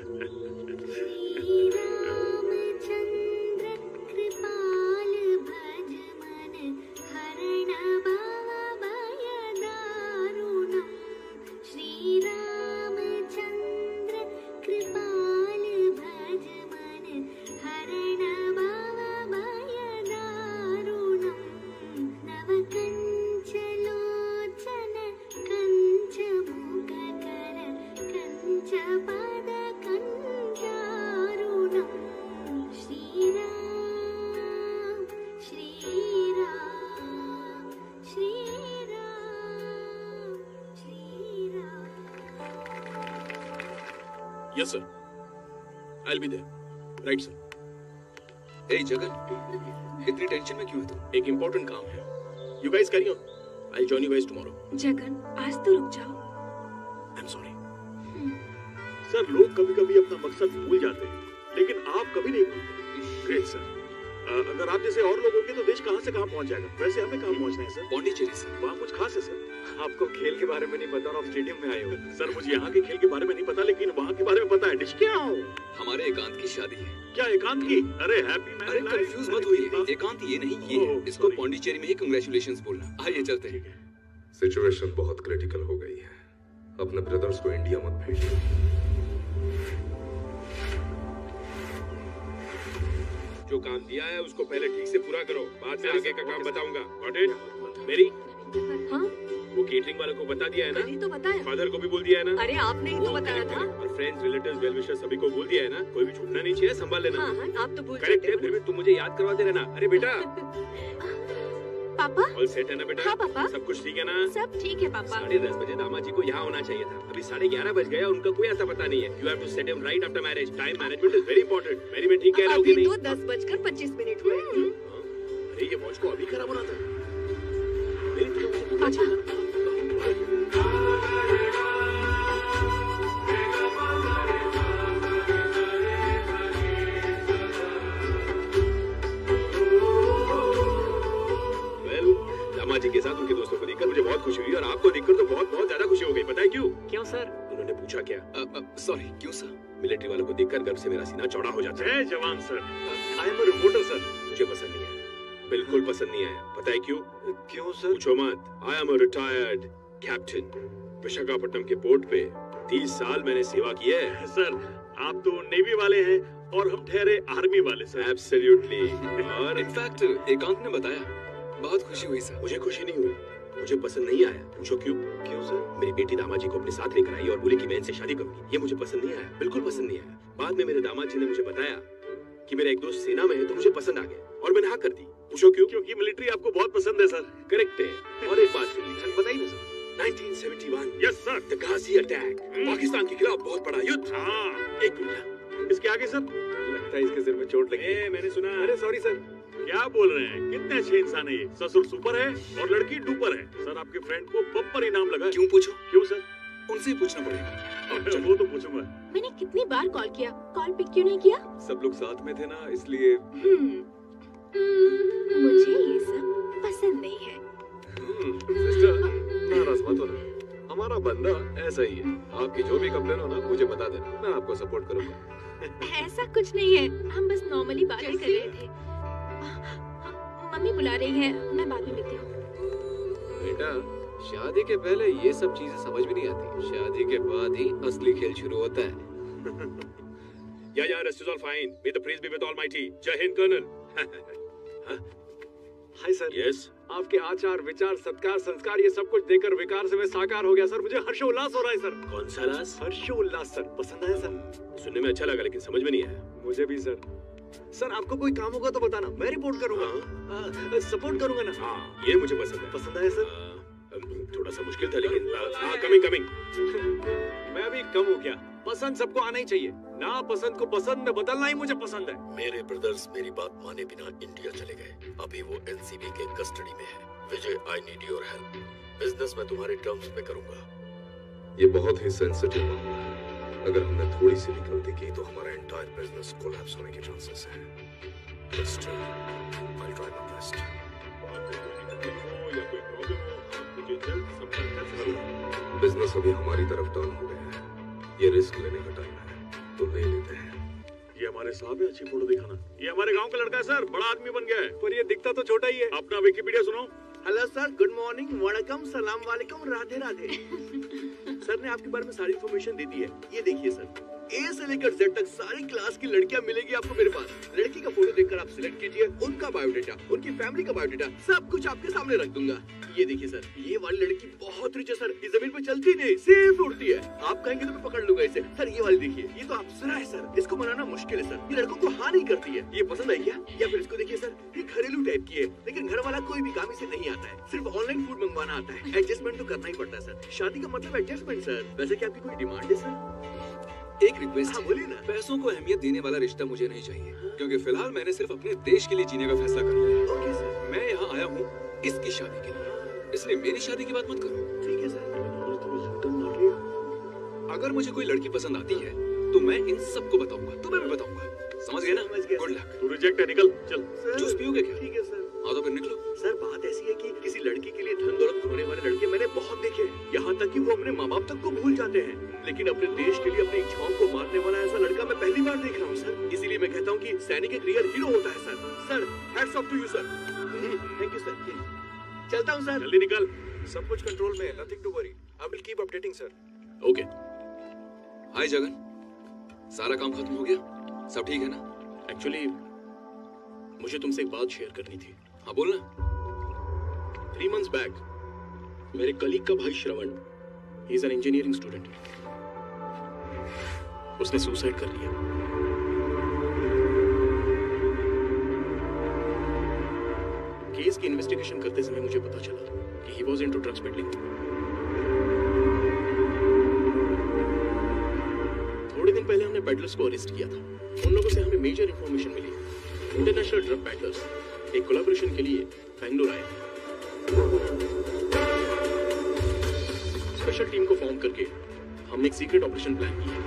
Yes, sir. I'll be there. Right, sir. Hey, Jagan, इतनी टेंशन में क्यों है तू? एक इम्पोर्टेंट काम है। You guys carry on. I'll join you guys tomorrow. Jagan, आज तो रुक जाओ। I'm sorry. सर, लोग कभी-कभी अपना मकसद भूल जाते हैं, लेकिन आप कभी नहीं भूलते। Great sir. अगर आप जैसे और लोग होंगे तो देश कहाँ से कहाँ पहुँच जाएगा। वैसे हमें कहाँ पहुँचना है सर? पौंडीचेरी सर। वहाँ कुछ खास है सर? आपको खेल के बारे में नहीं पता और आप स्टेडियम में आए हो। सर, मुझे यहाँ के खेल के बारे में नहीं पता, लेकिन वहाँ के बारे में पता है। डिश क्या हो? हमारे एकांत की शादी है। क्या एकांत की? अरे हैप्पी मैरिज। अरे कंफ्यूज मत होइए, एकांत ये नहीं ये है। इसको पौंडीचेरी में ही कांग्रेचुलेशंस बोलना। आइए चलते हैं। सिचुएशन बहुत क्रिटिकल हो गई है। अपने ब्रदर्स को इंडिया मत भेजिए। जो काम दिया है उसको पहले ठीक से पूरा करो, बाद में आगे का काम बताऊंगा। Got it? मेरी? हाँ? वो केटरिंग वालों को बता दिया है ना? नहीं तो बताया। फादर को भी बोल दिया है ना? अरे आपने ही तो बताया था। और फ्रेंड्स, रिलेटिव्स, वेल विशर्स सभी को बोल दिया है ना? कोई भी छूटना नहीं चाहिए, संभाल लेना। हाँ हाँ, आप तो भूल करेक्ट जाते है, फिर भी तुम मुझे याद करवाते रहना। अरे बेटा, पापा। ऑल सेट है ना बेटा? हाँ पापा। सब कुछ ठीक है ना? सब ठीक है पापा। साढ़े दस बजे दामाद जी को यहाँ होना चाहिए था। अभी साढ़े ग्यारह बज गया, उनका कोई ऐसा पता नहीं है। You have to set him right after marriage. Time management is very important. मेरी में ठीक कह रहा हूँ कि अभी नहीं? तो दस बजकर पच्चीस मिनट हुए। अरे ये वॉच को अभी खराब होना था। मेरी तरफ से अच्छा। जी के साथ उनके दोस्तों को देखकर मुझे बहुत खुशी हुई और आपको देखकर तो बहुत बहुत ज्यादा खुशी हो गई। पता है क्यों? क्यों सर? उन्होंने पूछा क्या? सॉरी, क्यों सर? मिलिट्री वालों को देखकर गर्व से मेरा सीना चौड़ा हो जाता है। जय जवान sir. I am a reporter sir. मुझे पसंद नहीं आया, बिल्कुल पसंद नहीं आया। पता है क्यों? क्यों सर? पूछो मत। I am a retired captain. Visakhapatnam के पोर्ट पे तीस साल मैंने सेवा की है। सर, आप तो नेवी वाले हैं और हम ठहरे आर्मी वाले सर। एब्सोल्युटली। और इनफैक्ट एकांत ने बताया, बहुत खुशी हुई सर। मुझे खुशी नहीं हुई, मुझे पसंद नहीं आया। पूछो क्यों? क्यों सर? मेरी बेटी दामाद जी को अपने साथ लेकर आई और बोली कि मैं इनसे शादी करूंगी। ये मुझे पसंद नहीं आया, बिल्कुल पसंद नहीं आया। बाद में मेरे दामाद जी ने मुझे बताया कि मेरा एक दोस्त सेना में है, तो मुझे पसंद आ गया और मैंने हाँ कर दी। पूछो क्यों? क्योंकि मिलिट्री आपको बहुत पसंद है सर। करेक्ट है। और एक बात सुनिए, बताइए ना सर। उन्नीस सौ इकहत्तर। Yes sir. The Ghazi attack, Pakistan के खिलाफ बहुत बड़ा युद्ध। हाँ। एक मिनट, इसके आगे सर? लगता है इसके सिर में चोट लगी। ए, मैंने सुना। अरे सॉरी सर। क्या बोल रहे हैं? कितने अच्छे इंसान है ये। ससुर सुपर है और लड़की डुपर है। सर, आपके फ्रेंड को बम्पर इनाम लगा। क्यों पूछो? क्यों सर? उनसे ही पूछना पड़ेगा। वो तो पूछूंगा। मैंने कितनी बार कॉल किया, कॉल पिक क्यों नहीं किया? सब लोग साथ में थे ना, इसलिए। हम्म, मुझे ये सब पसंद नहीं है। सिस्टर, नाराज मत होना, हमारा बंदा ऐसा ही है। आपकी जो भी कंप्लेन हो ना, मुझे बता देना, मैं आपको सपोर्ट करूंगा। ऐसा कुछ नहीं है, हम बस नॉर्मली बातें कर रहे थे। मम्मी बुला रही है, मैं बाद में मिलती हूँ। बेटा, शादी के पहले ये सब चीजें समझ भी नहीं आती, शादी के बाद ही असली खेल शुरू होता है। या या rest is all fine. May the praise be with Almighty. जय Hind colonel. Hi sir. Yes. आपके आचार, विचार, सत्कार, संस्कार, ये सब कुछ देखकर विकार से मैं साकार हो गया सर। मुझे हर्षोल्लास हो रहा है सर। कौन सा लास? हर्षोल्लास सर। पसंद आया सर? सुनने में अच्छा लगा, लेकिन समझ में नहीं आया। मुझे भी सर। सर, आपको कोई काम होगा तो बताना, मैं रिपोर्ट करूंगा। सपोर्ट करूंगा ना? हाँ, ये मुझे पसंद है। पसंद आया सर? थोड़ा सा मुश्किल था, लेकिन हाँ, कमिंग कमिंग। मैं अभी कम हूँ क्या? पसंद सबको आना ही चाहिए। ना पसंद को पसंद में बदलना ही मुझे पसंद है। मेरे ब्रदर्स मेरी बात माने बिना इंडिया चले गए। अभी वो एनसीबी के कस्टडी में है। Vijay, I need your help. Business मैं तुम्हारे टर्म्स पे करूंगा। ये बहुत ही सेंसिटिव मामला है। अगर हमने थोड़ी सी भी गलती की तो हमारा एंटायर बिजनेस कोलैप्स होने के चांसेस हैं। But still, I'll try my best. Business अभी हमारी तरफ टर्न हो गया है। ये रिस्क लेने का टाइम है, तो ले लेते हैं। ये हमारे साहब है, अच्छी फोटो दिखाना। ये हमारे गांव का लड़का है सर, बड़ा आदमी बन गया है, पर ये दिखता तो छोटा ही है। अपना विकिपीडिया सुनो। हेलो सर, गुड मॉर्निंग, वणकम, सलाम वालेकुम, राधे राधे। सर ने आपके बारे में सारी इन्फॉर्मेशन दे दी है। ये देखिए सर, ए से लेकर जेड तक सारी क्लास की लड़कियां मिलेगी आपको मेरे पास। लड़की का फोटो देखकर आप सिलेक्ट कीजिए, उनका बायोडेटा, उनकी फैमिली का बायोडेटा, सब कुछ आपके सामने रख दूंगा। ये देखिए सर, ये वाली लड़की बहुत रिच है सर, ये जमीन पे चलती नहीं, सिर्फ उड़ती है। आप कहेंगे तो मैं पकड़ लूंगा इसे। सर ये वाली देखिए, ये तो अप्सरा है सर, इसको मनाना मुश्किल है सर। ये लड़कों को हाँ नहीं करती है। ये पसंद आई क्या? या फिर इसको देखिए सर, ये घरेलू टाइप की है, लेकिन घर वाला कोई भी काम इसे नहीं आता है, सिर्फ ऑनलाइन फूड मंगवाना आता है। एडजस्टमेंट तो करना ही पड़ता है सर। शादी का मतलब एडजस्टमेंट सर। वैसे क्या आपकी कोई डिमांड है सर? एक रिक्वेस्ट। हाँ बोलिए ना। पैसों को अहमियत देने वाला रिश्ता मुझे नहीं चाहिए, क्योंकि फिलहाल मैंने सिर्फ अपने देश के लिए जीने का फैसला कर लिया है। Okay sir. मैं यहाँ आया हूँ इसकी शादी के लिए, इसलिए मेरी शादी की बात मत करो। ठीक है सर। अगर मुझे कोई लड़की पसंद आती है तो मैं इन सबको बताऊंगा, तुम्हें भी बताऊंगा। समझ गए ना? Good luck. तू रिजेक्ट है, निकल चल। जूस पियोगे क्या? ठीक है सर। हाँ तो फिर निकलो। सर बात ऐसी है कि किसी लड़की के लिए धन दौलत खोने वाले लड़के मैंने बहुत देखे हैं, यहाँ तक कि वो अपने माँ बाप तक को भूल जाते हैं, लेकिन अपने देश के लिए अपनी इच्छाओं को मारने वाला ऐसा लड़का मैं पहली बार देख रहा हूँ सर। इसीलिए मैं कहता हूँ कि सैनिक एक रियल हीरो होता है sir. Sir hats off to you sir. Thank you sir. चलता हूँ सर। जल्दी निकल। सब कुछ कंट्रोल में है, nothing to worry. I will keep updating sir. Okay. Hi Jagan, सारा काम खत्म हो गया? सब ठीक है ना? एक्चुअली मुझे तुमसे एक बात शेयर करनी थी। हाँ बोलना। थ्री मंथ्स बैक मेरे कलीग का भाई Shravan, he is an engineering student, उसने सुसाइड कर लिया। केस की इन्वेस्टिगेशन करते समय मुझे पता चला कि he was into drugs peddling. थोड़े दिन पहले हमने पेडलर्स को अरेस्ट किया था। उन लोगों से हमें मेजर इंफॉर्मेशन मिली। इंटरनेशनल ड्रग पेडलर्स एक कोलैबोरेशन के लिए बेंगलुरु आए थे। स्पेशल टीम को फॉर्म करके हमने एक सीक्रेट ऑपरेशन प्लान किया।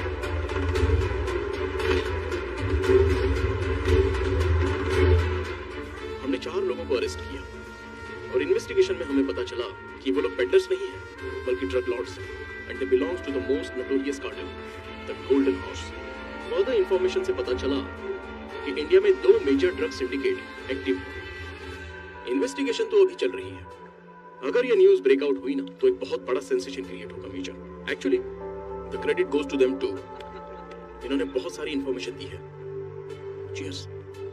हमने चार लोगों को अरेस्ट किया और इन्वेस्टिगेशन में हमें पता चला कि वो लोग पेडलर्स नहीं हैं बल्कि ड्रग लॉर्ड्स हैं and they belongs to the most notorious cartel, the golden horse. Further information से पता चला कि इंडिया में दो मेजर ड्रग सिंडिकेट एक्टिव हैं। इन्वेस्टिगेशन तो अभी चल रही है। अगर ये न्यूज़ ब्रेकआउट हुई ना तो एक बहुत बड़ा सेंसेशन क्रिएट होगा major. Actually the credit goes to them too. इन्होंने बहुत सारी इंफॉर्मेशन दी है। Cheers.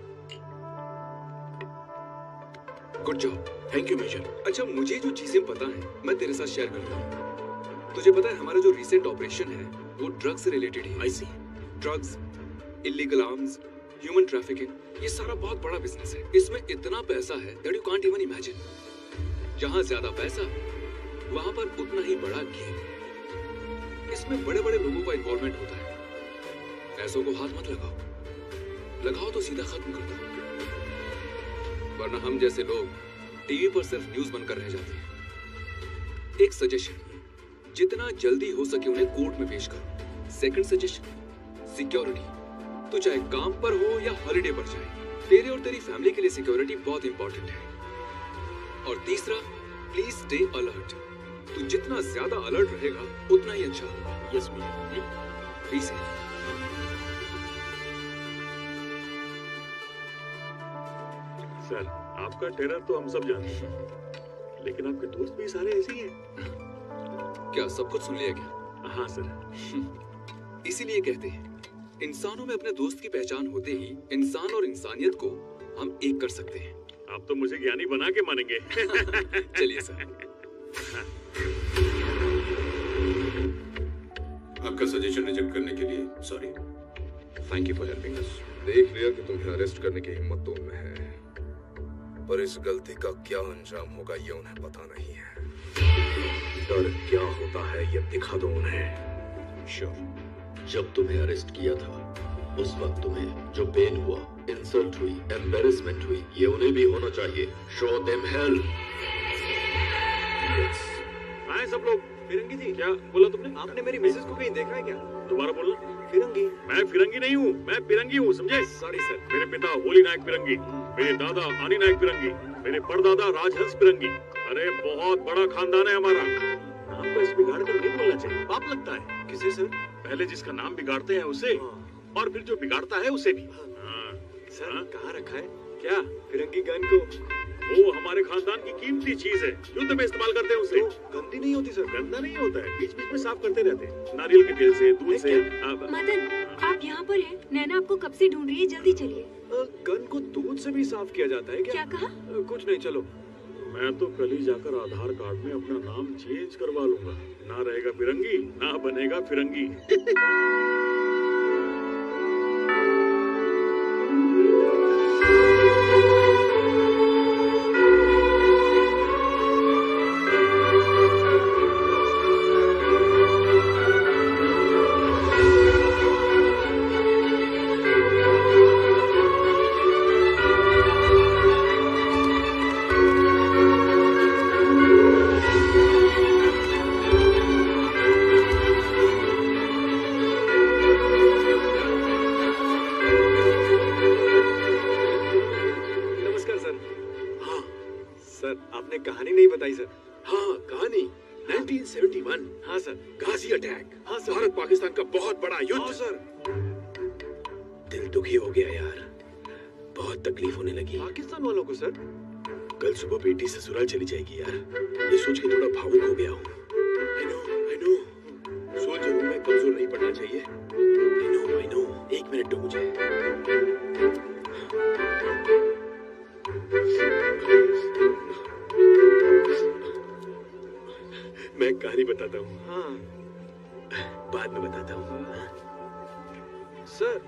Good job. Thank you major. अच्छा, मुझे जो चीजें पता है मैं तेरे साथ शेयर कर रहा हूँ। तुझे पता है हमारा जो रिसेंट ऑपरेशन है वो ड्रग्स से रिलेटेड है। I see. Drugs, illegal arms, human trafficking, ये सारा बहुत बड़ा बिजनेस है। इसमें इतना पैसा है that you can't even imagine. जहाँ ज्यादा पैसा वहां पर उतना ही बड़ा गेम। इसमें बड़े बड़े लोगों का इन्वॉल्वमेंट होता है। पैसों को हाथ मत लगाओ, लगाओ तो सीधा खत्म कर दो, वरना हम जैसे लोग टीवी पर सिर्फ न्यूज बनकर रह जाते हैं। एक सजेशन, जितना जल्दी हो सके उन्हें कोर्ट में पेश करो। Second suggestion, security. तो चाहे काम पर हो या हॉलिडे पर जाए, तेरे और तेरी फैमिली के लिए सिक्योरिटी बहुत इंपॉर्टेंट है। और तीसरा, प्लीज स्टे अलर्ट। तू जितना ज्यादा अलर्ट रहेगा उतना ही अच्छा होगा। Yes ma'am. Be safe. Sir, आपका टेरर तो हम सब जानते हैं, लेकिन आपके दोस्त भी सारे ऐसे ही हैं। क्या सब कुछ सुन लिया क्या? हाँ सर। इसीलिए कहते हैं इंसानों में अपने दोस्त की पहचान होते ही इंसान और इंसानियत को हम एक कर सकते हैं। आप तो मुझे ज्ञानी बना के मानेंगे। चलिए सर। आपका सजेशन रिजेक्ट करने के लिए sorry. Thank you for helping us. देख लिया कि तुम्हें अरेस्ट करने की हिम्मत तो उनमें है, पर इस गलती का क्या अंजाम होगा ये उन्हें पता नहीं है। डर क्या होता है ये दिखा दो उन्हें। श्योर। जब तुम्हें अरेस्ट किया था उस वक्त तुम्हें जो पेन हुआ, इंसल्ट हुई, एम्बैरेसमेंट हुई, ये उन्हें भी होना चाहिए। Show them hell. आए सब लोग। फिरंगी जी, क्या बोला तुमने? आपने मेरी मिसेस को कहीं देखा है क्या? दोबारा बोलना। फिरंगी। मैं फिरंगी नहीं हूँ, मैं पिरंगी हूँ, समझे? Sorry sir. मेरे पिता होली नायक पिरंगी, मेरे दादा आनी नायक पिरंगी, मेरे परदादा राजहंस पिरंगी। अरे बहुत बड़ा खानदान है हमारा। नाम को इस बिगाड़ कर नहीं बोलना चाहिए, पाप लगता है। किसे सर? पहले जिसका नाम बिगाड़ते हैं उसे, और फिर जो बिगाड़ता है उसे भी। सर कहाँ रखा है? क्या फिरंगी गन को? वो हमारे खानदान की कीमती चीज है, युद्ध में इस्तेमाल करते हैं उसे। गंदी नहीं होती सर? गंदा नहीं होता है, बीच बीच में साफ करते रहते हैं, नारियल के तेल से, दूध से। मदन, आप यहाँ पर हैं? नैना आपको कब से ढूंढ रही है, जल्दी चलिए। गन को दूध से भी साफ किया जाता है क्या? क्या कहा? कुछ नहीं, चलो। मैं तो कल ही जाकर आधार कार्ड में अपना नाम चेंज करवा लूंगा। ना रहेगा फिरंगी, ना बनेगा फिरंगी। कहानी नहीं बताई सर। हाँ कहानी नाइनटीन सेवेंटी वन। हाँ सर। गाजी अटैक। हाँ सर। भारत पाकिस्तान का बहुत बड़ा युद्ध। हाँ सर। दिल दुखी हो गया यार, बहुत तकलीफ होने लगी। पाकिस्तान वालों को सर? कल सुबह बेटी ससुराल चली जाएगी यार, ये सोच के थोड़ा भावुक हो गया हूँ। I know, I know, सोच जरूर मैं कमजोर नहीं पड़ना चाहिए। I know, I know, एक मिनट दो मुझे। बताता हूँ। हाँ, बाद में बताता हूँ। सर।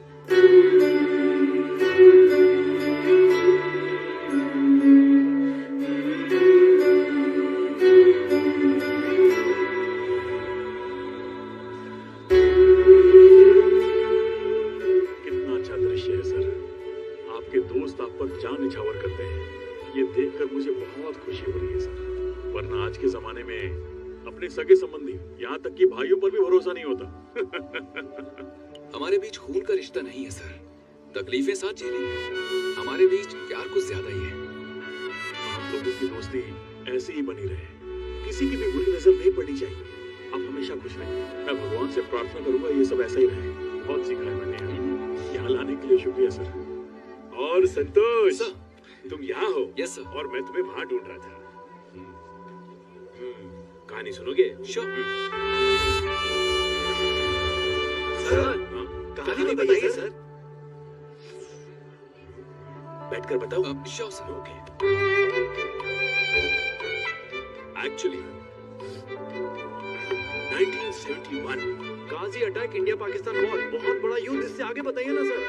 कितना अच्छा दृश्य है सर। आपके दोस्त आप पर जान निछावर करते हैं। ये देखकर मुझे बहुत खुशी हो रही है सर। वरना आज के जमाने में अपने सगे संबंधी, यहाँ तक कि भाइयों पर भी भरोसा नहीं होता। हमारे बीच खून का रिश्ता नहीं है सर, तकलीफें साथ झेली। हमारे बीच प्यार कुछ ज्यादा ही है। हम लोगों की दोस्ती ऐसी ही बनी रहे, किसी की भी बुरी नजर नहीं पड़नी चाहिए। आप हमेशा खुश रहें। मैं भगवान से प्रार्थना करूंगा ये सब ऐसा ही रहे। बहुत सीखा है मैंने यहाँ। यहाँ लाने के लिए शुक्रिया सर। और संतोष, तुम यहाँ हो? Yes sir. और मैं तुम्हें वहां ढूंढ रहा था। कहानी सुनोगे? श्योर। सर, कहानी बताइए सर। बैठकर बताओ। Sure sir. Okay. Actually nineteen seventy one Ghazi attack, India Pakistan war, बहुत बड़ा युद्ध। इससे आगे बताइए ना सर।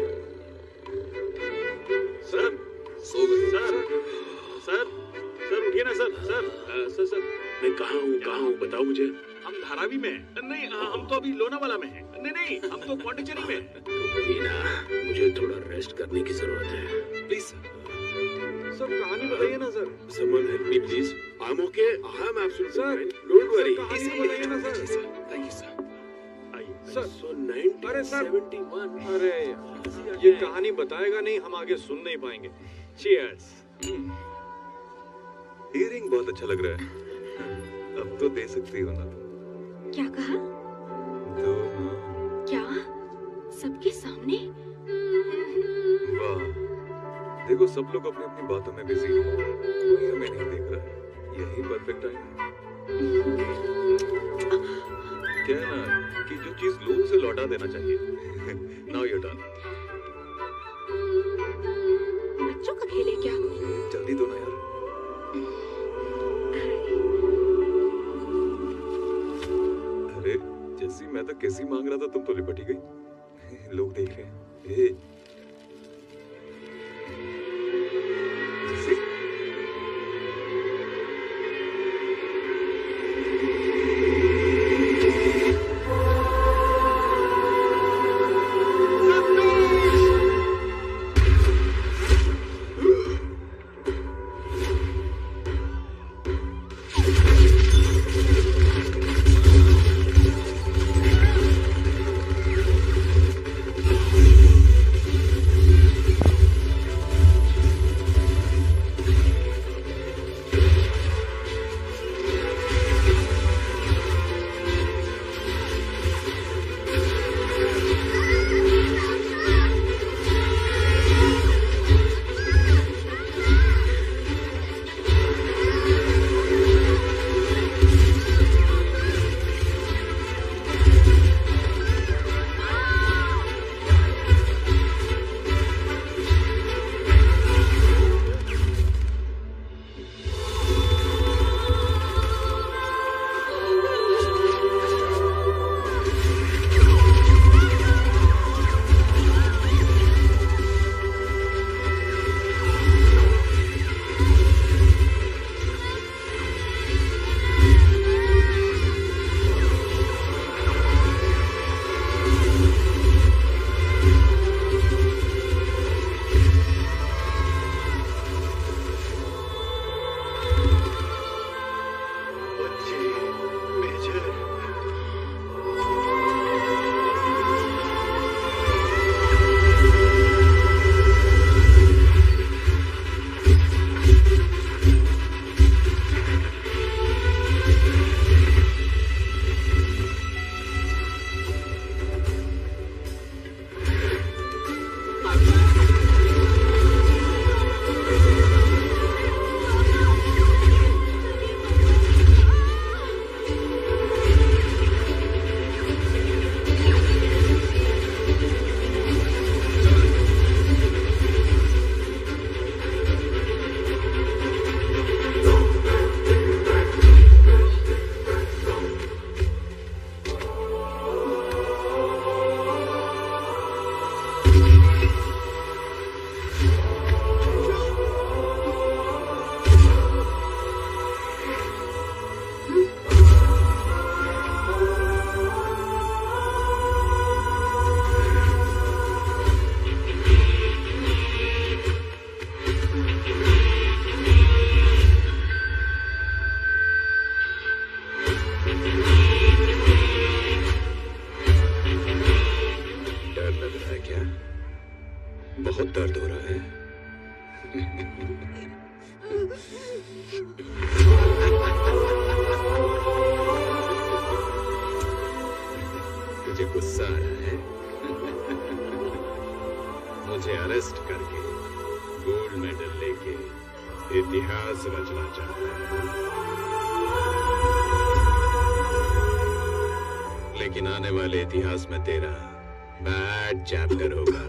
सर सो गए। सर सर सर उठिए ना सर। सर आ, सर सर मैं कहाँ हूँ कहाँ हूँ बताओ मुझे। हम धारावी में हैं। नहीं, हम तो अभी लोनावाला में हैं। नहीं नहीं, हम तो पौंडीचेरी में हैं। मीना, मुझे थोड़ा रेस्ट करने की जरूरत है। Please sir. सर कहानी बताइए ना sir. Someone help me please. I'm okay. I'm absolutely fine. Don't worry. कहानी बताइए ना sir. Thank you sir. Sir So अरे सर, नाइनटीन सेवेंटी वन। अरे ये कहानी बताएगा नहीं, हम आगे सुन नहीं पाएंगे। Cheers। इयरिंग बहुत अच्छा लग रहा है। अब तो दे सकती हो ना। क्या कहा? दो ना। क्या? सबके सामने? वाह, देखो सब लोग अपनी अपनी बातों में बिजी हैं। कोई हमें नहीं देख रहा है। यही परफेक्ट टाइम है। क्या है ना कि जो चीज लो उसे लौटा देना चाहिए। Now your turn. बच्चों का खेल है क्या? जल्दी दो ना यार। अरे जैसी मैं तो कैसी मांग रहा था, तुम तो लिपट ही गई। लोग देख रहे हैं। ए, क्या? बहुत दर्द हो रहा है? तुझे गुस्सा आ रहा है? मुझे अरेस्ट करके गोल्ड मेडल लेके इतिहास रचना चाहता है, लेकिन आने वाले इतिहास में तेरा बैड चैप्टर होगा।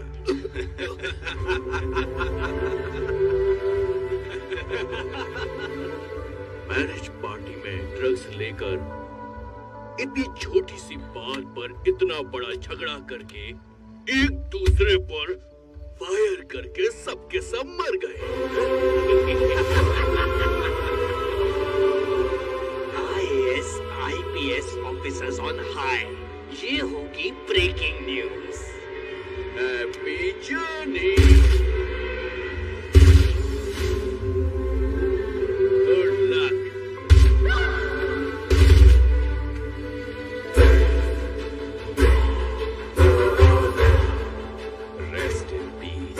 मैरिज पार्टी में ड्रग्स लेकर इतनी छोटी सी बात पर इतना बड़ा झगड़ा करके एक दूसरे पर फायर करके सबके सब मर गए। IAS IPS officers on high, ये होगी breaking news. Happy journey. Good luck. Rest in peace.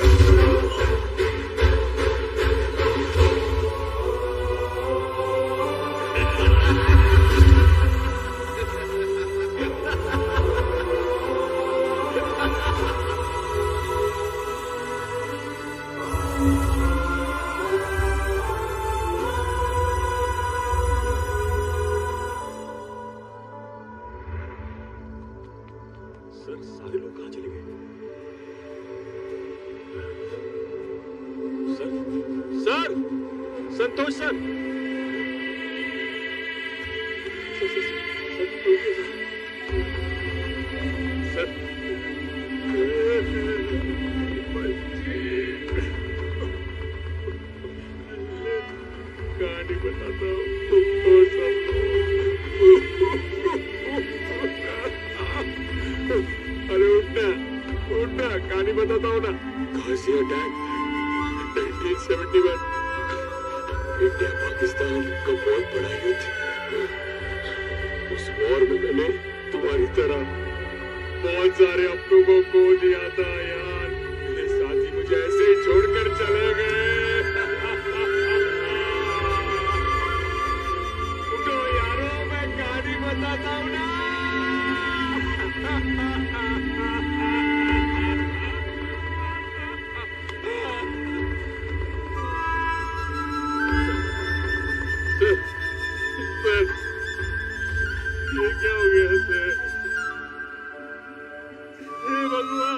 Sir सारे लोग कहाँ चले गए? Sir sir Santosh sir sir sir sir रुकिए सर सर कहानी बताता हूँ तुमको सब। अरे उठना उठना, कहानी बताता हूँ ना। गाजिया attack nineteen seventy one, India Pakistan का बहुत बड़ा युद्ध। उस वॉर में मैंने तुम्हारी तरह बहुत सारे अपनों को खो दिया था यार। मेरे साथी मुझे ऐसे ही छोड़कर चले गए। उठो यारो, मैं कहानी बताता हूँ ना। सर, सर, ये क्या हो गया सर? हे भगवान!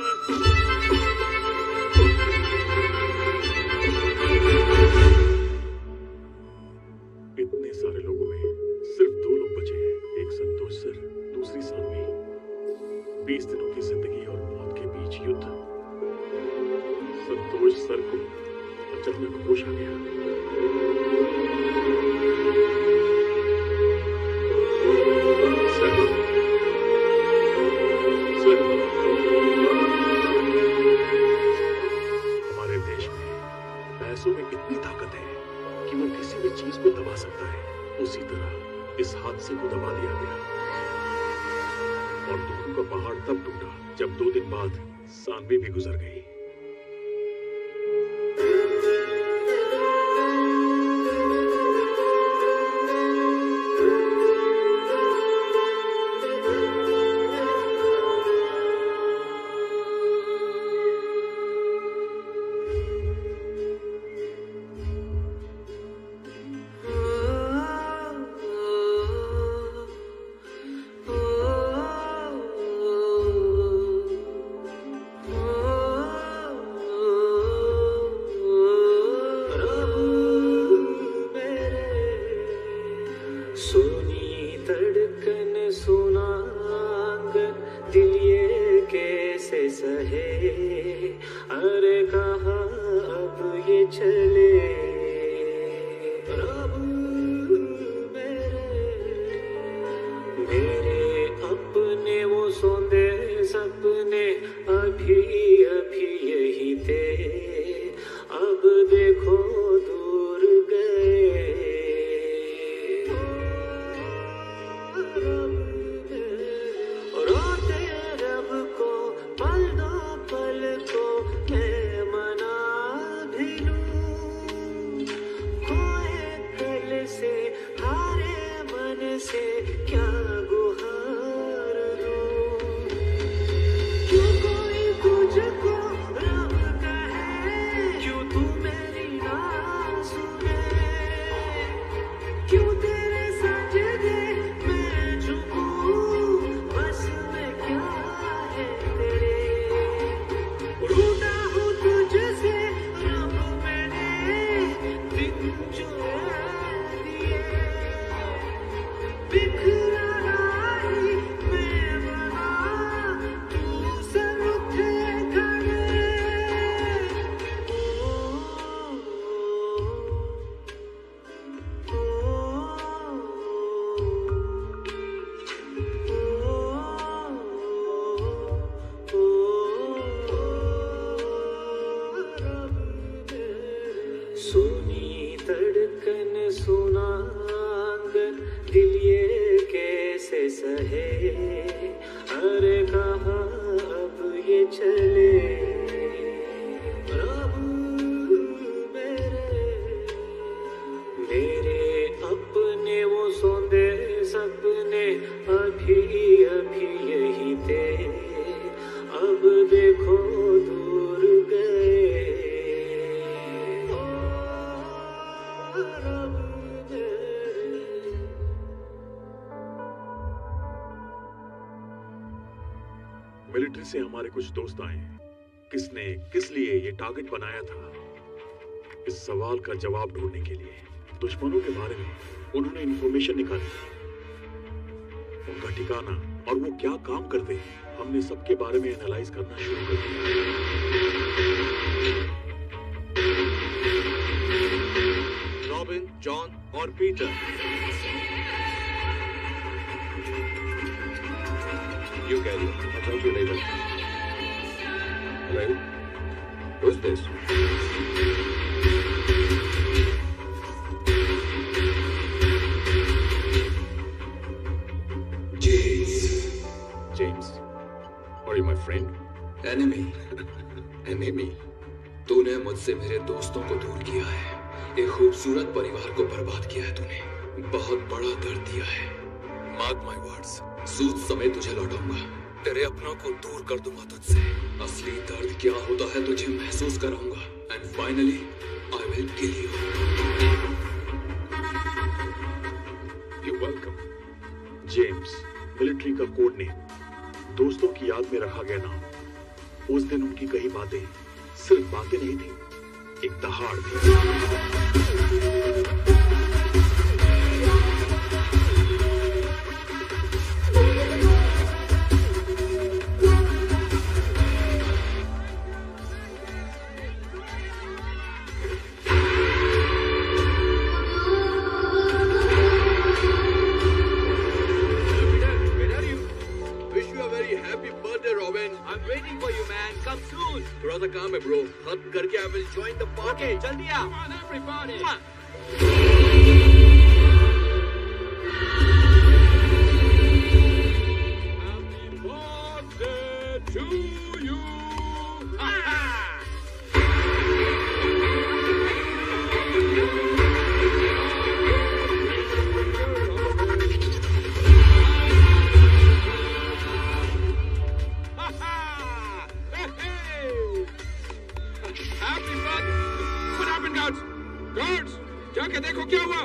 इतने सारे लोगों में सिर्फ दो लोग बचे हैं, एक संतोष सर, दूसरी सानवी। बीस दिनों की जिंदगी और मौत के बीच युद्ध। संतोष सर को अचानक होश आ गया। सर, सर, हमारे देश में पैसों में इतनी ताकत है कि वो किसी भी चीज को दबा सकता है। उसी तरह इस हादसे को दबा दिया गया और दुखों का पहाड़ तब टूटा जब दो दिन बाद सानवी भी गुजर गई। पल मिलिट्री से हमारे कुछ दोस्त आए हैं। किसने किस लिए ये टारगेट बनाया था, इस सवाल का जवाब ढूंढने के लिए दुश्मनों के बारे में उन्होंने इंफॉर्मेशन निकाली, उनका ठिकाना और वो क्या काम करते हैं, हमने सबके बारे में एनालाइज करना शुरू कर दिया। रॉबिन, जॉन और Peter, You carry on. I'll talk to you later. Hello? Who's this? James. James, are you my friend? Enemy. Enemy. तूने मुझसे मेरे दोस्तों को दूर किया है, एक खूबसूरत परिवार को बर्बाद किया है तूने, बहुत बड़ा दर्द दिया है। Mark my words. सूद समेत तुझे लौटाऊंगा, तेरे अपनों को दूर कर दूंगा तुझसे। असली दर्द क्या होता है तुझे महसूस कराऊंगा, and finally I will kill you. You're welcome. James, military का कोड नेम, दोस्तों की याद में रखा गया नाम। उस दिन उनकी कही बातें सिर्फ बातें नहीं थी, एक दहाड़ थी। थोड़ा सा काम है ब्रो, खत्म करके I will join the party. जल्दी आ। Come on everybody. Happy birthday to you. Guards, जाके देखो क्या हुआ।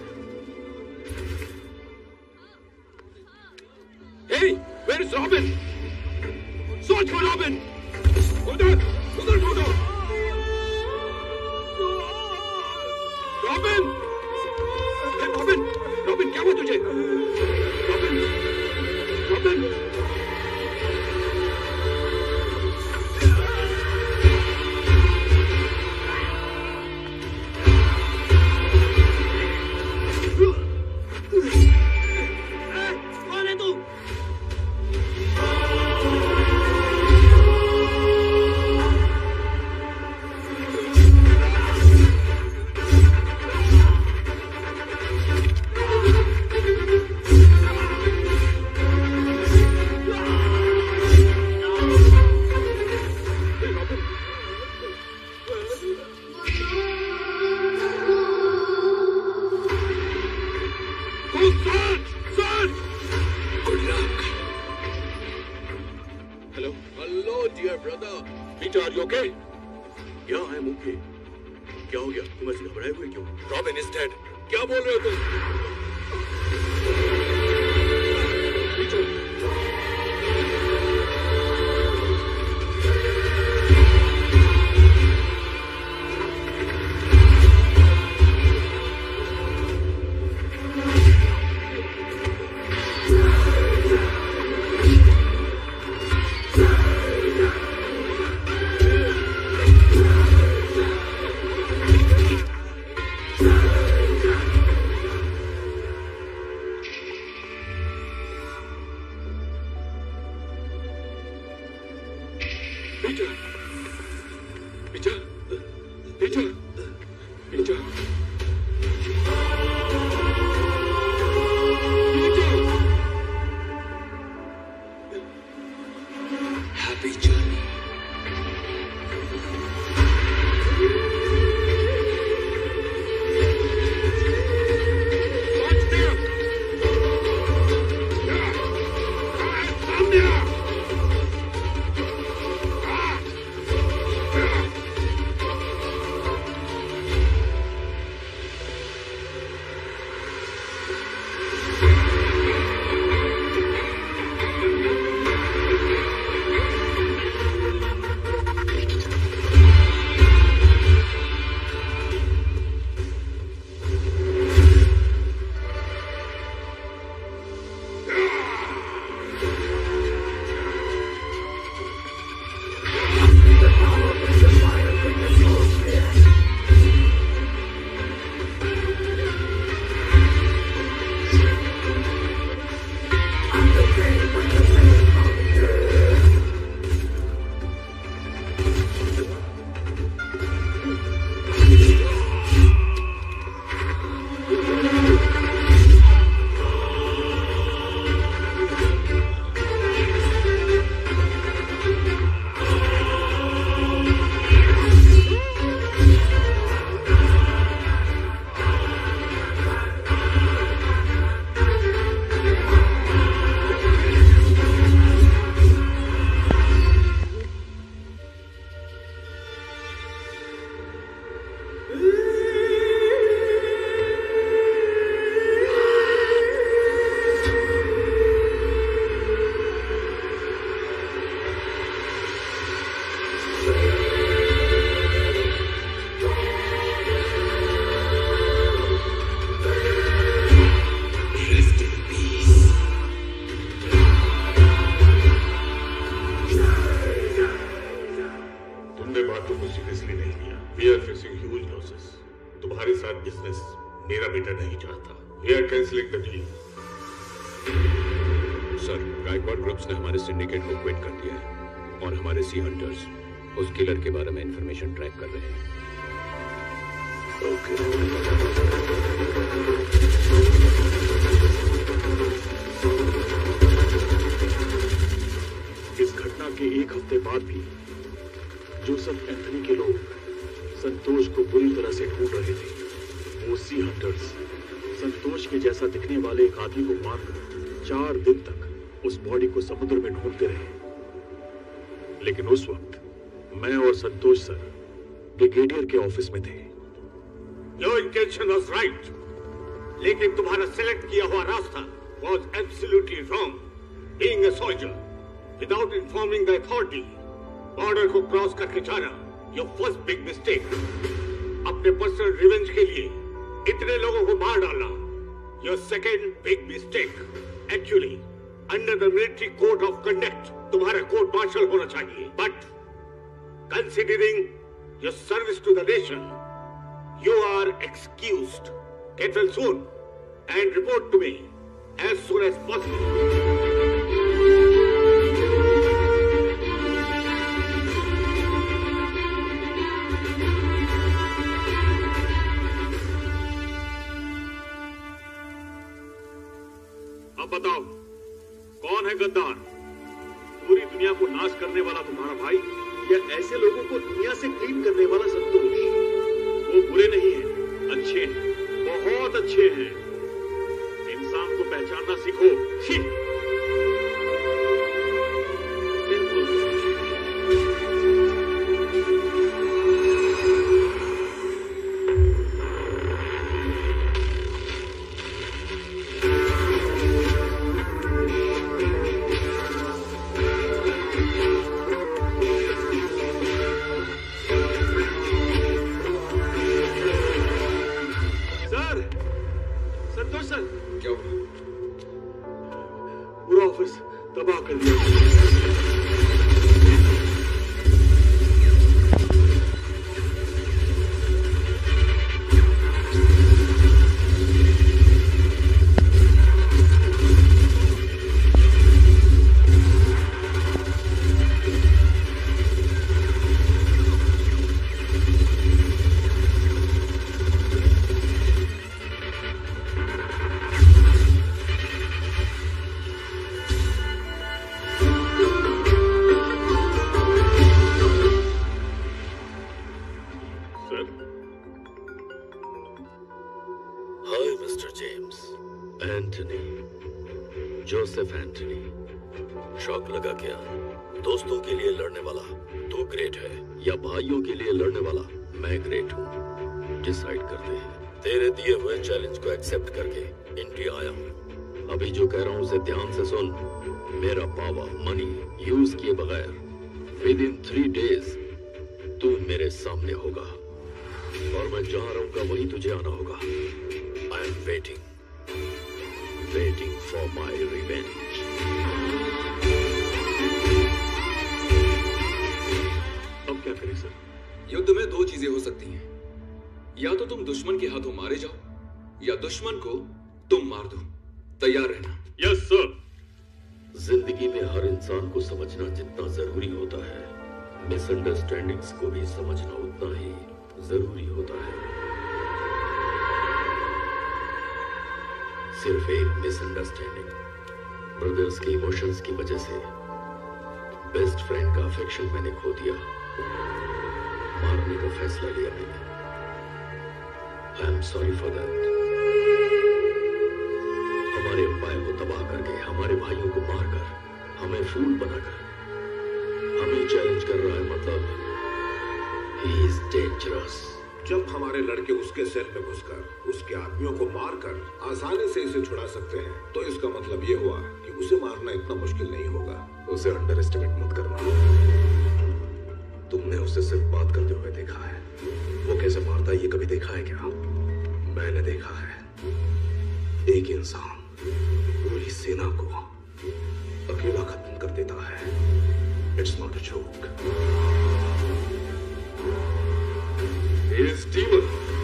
Hey, where is Robin? Search for Robin. उधर, उधर ढूंढो। Robin, hey Robin, Robin क्या हुआ तुझे? Robin, Robin. क्या हो गया? तुम ऐसे घबराए हुए क्यों? Robin is dead. क्या बोल रहे हो तुम? को सीरियसली नहीं लिया। We are facing huge losses. तुम्हारे साथ बिजनेस मेरा बेटा नहीं चाहता। We are cancelling the deal. Sir, Gaikwad groups ने हमारे सिंडिकेट को क्विट कर दिया है और हमारे सी हंटर्स उस किलर के बारे में इंफॉर्मेशन ट्रैक कर रहे हैं। ओके। इस घटना के एक हफ्ते बाद भी जोसेफ एंथनी के लोग संतोष को बुरी तरह से ढूंढ रहे थे। वो सी हंटर्स संतोष के जैसा दिखने वाले एक आदमी को मारकर चार दिन तक उस बॉडी को समुद्र में ढूंढते रहे। लेकिन उस वक्त मैं और संतोष सर ब्रिगेडियर के ऑफिस में थे। Your intention was right, लेकिन तुम्हारा सेलेक्ट किया हुआ रास्ता was absolutely wrong. Being a soldier, without informing the authority, border को क्रॉस करके जाना, your first big mistake. अपने पर्सनल रिवेंज के लिए इतने लोगों को मार डालना, your second big mistake. Actually, under the military code of conduct, तुम्हारा कोर्ट मार्शल होना चाहिए. But considering your service to the nation, you are excused. Get well soon and report to me as soon as possible. अब बताओ, कौन है गद्दार? पूरी दुनिया को नाश करने वाला तुम्हारा भाई या ऐसे लोगों को दुनिया से क्लीन करने वाला संतोष? वो बुरे नहीं हैं, अच्छे हैं, बहुत अच्छे हैं। इंसान को पहचानना सीखो। तबाह कर दिया। जोसेफ एंथनी, शौक लगा क्या? दोस्तों के लिए लड़ने वाला तू ग्रेट है या भाइयों के लिए लड़ने वाला मैं ग्रेट हूँ? डिसाइड करते हैं। तेरे दिए हुए चैलेंज को एक्सेप्ट करके इंडिया आया हूँ। अभी जो कह रहा हूँ उसे ध्यान से सुन। मेरा पावर मनी यूज किए बगैर विद इन थ्री डेज तू मेरे सामने होगा और मैं जहाँ रहूंगा वहीं तुझे आना होगा। I am waiting waiting for my revenge. अब क्या करें सर? युद्ध में दो चीजें हो सकती हैं, या तो तुम दुश्मन के हाथों मारे जाओ या दुश्मन को तुम मार दो। तैयार रहना। Yes sir. जिंदगी में हर इंसान को समझना जितना जरूरी होता है, मिसअंडरस्टैंडिंग्स को भी समझना उतना ही जरूरी होता है। सिर्फ एक मिसअंडरस्टैंडिंग, ब्रदर्स के इमोशंस की वजह से बेस्ट फ्रेंड का अफेक्शन मैंने खो दिया। मारने का फैसला लिया मैंने। I am sorry for that. हमारे एम्पायर को तबाह करके, हमारे भाइयों को मारकर, हमें फूल बनाकर हमें चैलेंज कर रहा है, मतलब ही इज डेंजरस। जब हमारे लड़के उसके सेल में घुसकर उसके आदमियों को मारकर आसानी से इसे छुड़ा सकते हैं, तो इसका मतलब ये हुआ कि उसे मारना इतना मुश्किल नहीं होगा। उसे अंडर एस्टिमेट मत करना। तुमने उसे सिर्फ बात करते हुए देखा है, वो कैसे मारता है ये कभी देखा है क्या? मैंने देखा है। एक इंसान पूरी सेना को अकेला खत्म कर देता है। It's not a joke. is demon.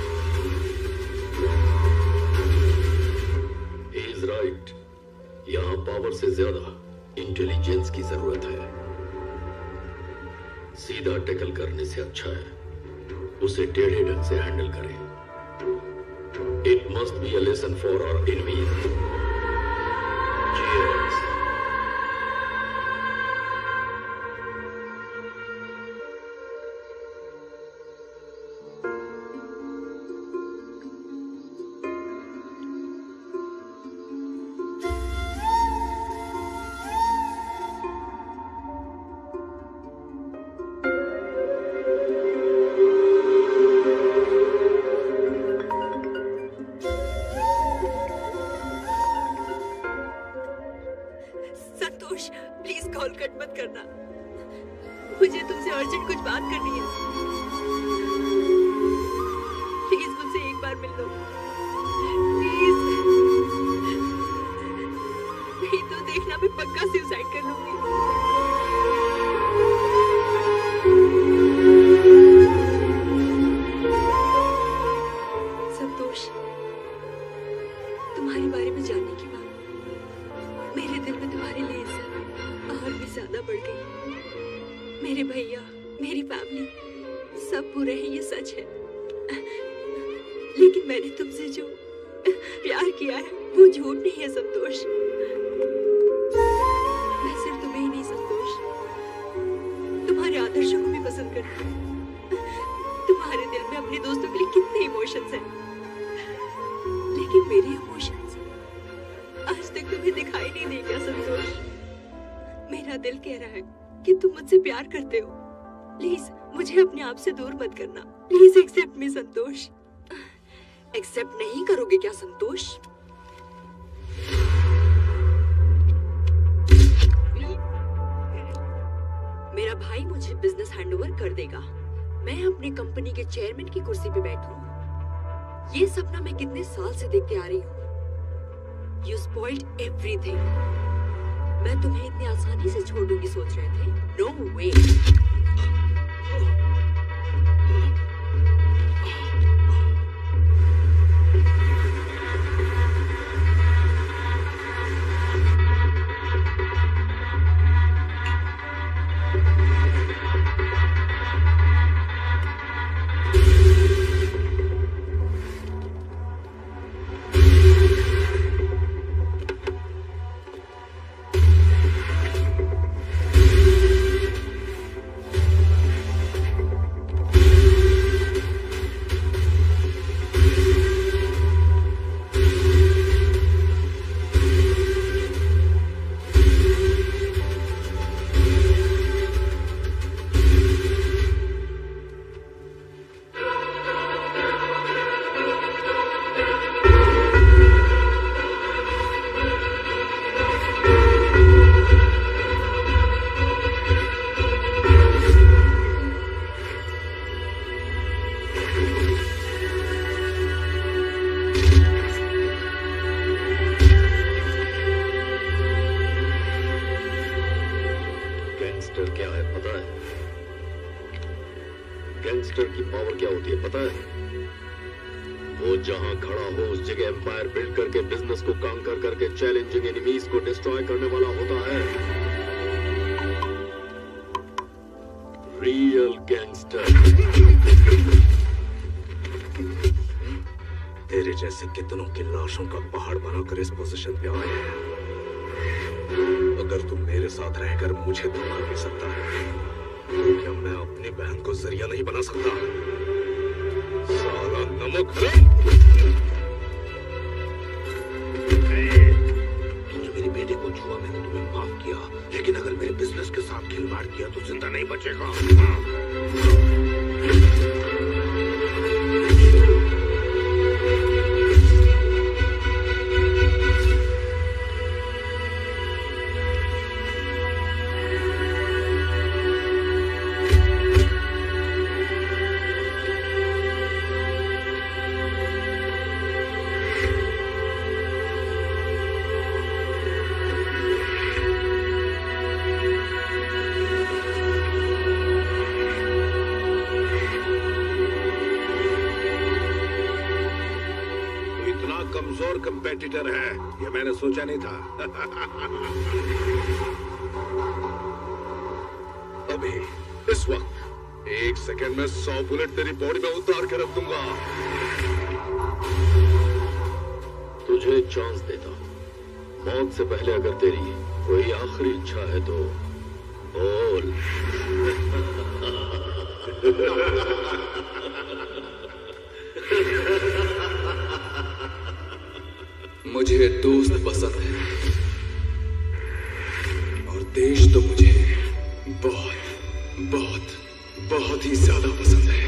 He is right. यहाँ पावर से ज्यादा इंटेलिजेंस की जरूरत है। सीधा टैकल करने से अच्छा है उसे टेढ़े ढंग से हैंडल करें। It must be a lesson for our enemies. Cheers. से दूर मत करना please. Accept me Santosh. Accept नहीं करोगे क्या संतोष? मेरा भाई मुझे बिजनेस हैंडओवर कर देगा। मैं अपनी कंपनी के चेयरमैन की कुर्सी पे बैठूं। ये सपना मैं कितने साल से देखते आ रही हूँ। You spoiled everything. मैं तुम्हें इतनी आसानी से छोड़ दूंगी सोच रहे थे? No way. चैलेंजिंग एनिमीज को डिस्ट्रॉय करने वाला होता है रियल गैंगस्टर। तेरे जैसे कितनों की लाशों का पहाड़ बनाकर इस पोजीशन पे आए हैं। अगर तुम मेरे साथ रहकर मुझे धोखा दे सकता है तो क्या मैं अपनी बहन को जरिया नहीं बना सकता? साला नमक हराम। बेटे को छुआ, मैंने तुम्हें माफ किया, लेकिन अगर मेरे बिजनेस के साथ खिलवाड़ किया तो जिंदा नहीं बचेगा। कमजोर कंपेटिटर है, ये मैंने सोचा नहीं था। अभी इस वक्त एक सेकंड में सौ बुलेट तेरी बॉडी में उतार के रख दूंगा। तुझे चांस देता हूं, मौत से पहले अगर तेरी कोई आखिरी इच्छा है तो बोल। मुझे दोस्त पसंद है और देश तो मुझे बहुत बहुत बहुत ही ज्यादा पसंद है।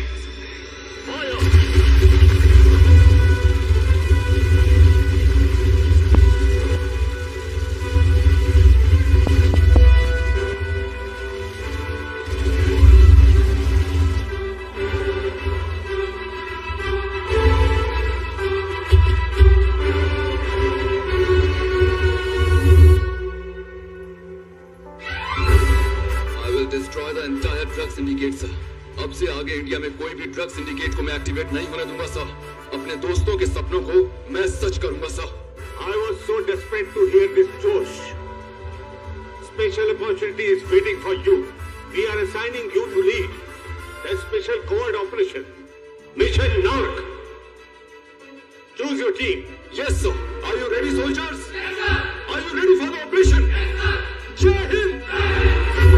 अब से आगे इंडिया में कोई भी ड्रग सिंडिकेट को मैं एक्टिवेट नहीं होने दूंगा सर। अपने दोस्तों के सपनों को मैं सच करूंगा sir. I was so desperate to hear this, Josh. Special opportunity is waiting for you. We are assigning you to lead a special covert operation, Mission Narc. Choose your team. Yes, sir. Are you ready, soldiers? Yes, sir. Are you ready for the operation? Yes, sir. Jai Hind.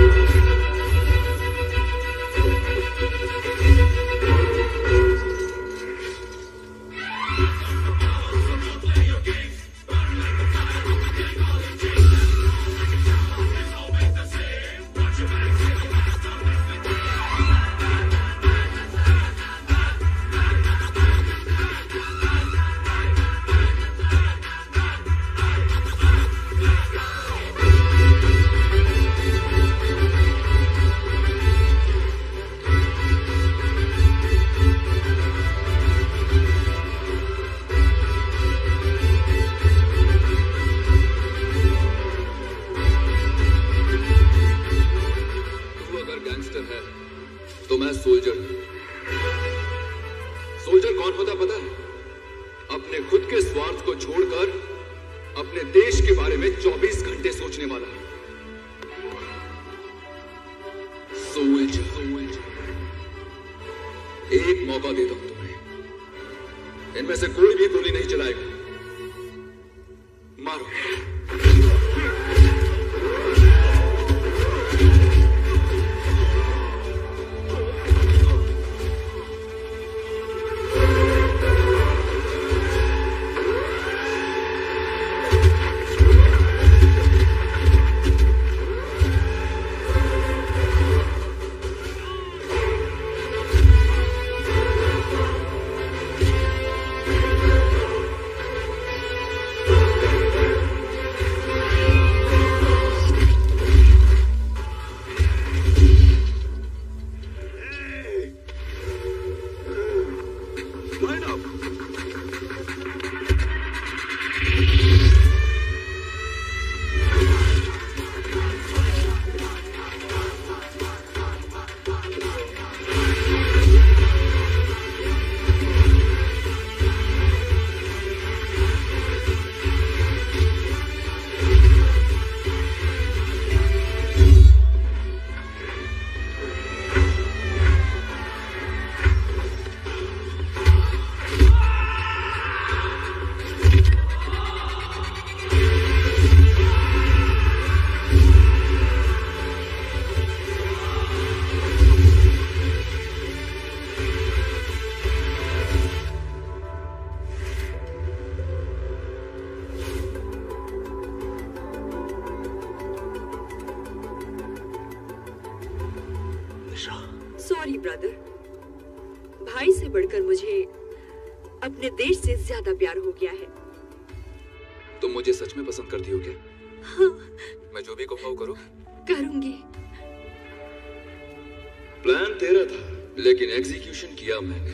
Sorry brother, भाई से बढ़कर मुझे अपने देश से ज्यादा प्यार हो गया है। तुम मुझे सच में पसंद करती हो क्या? हाँ। मैं जो भी कहूँ करो। करूंगी। प्लान तेरा था, लेकिन एग्जीक्यूशन किया मैंने।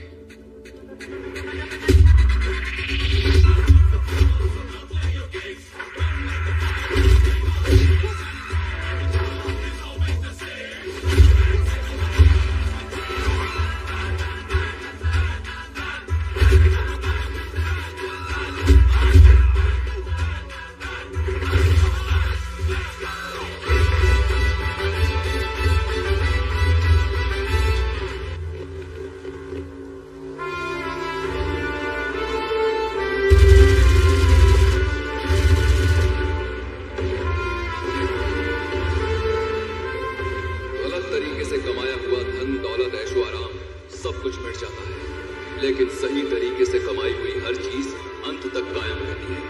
तरीके से कमाया हुआ धन दौलत ऐशो आराम सब कुछ मिट जाता है, लेकिन सही तरीके से कमाई हुई हर चीज अंत तक कायम रहती है।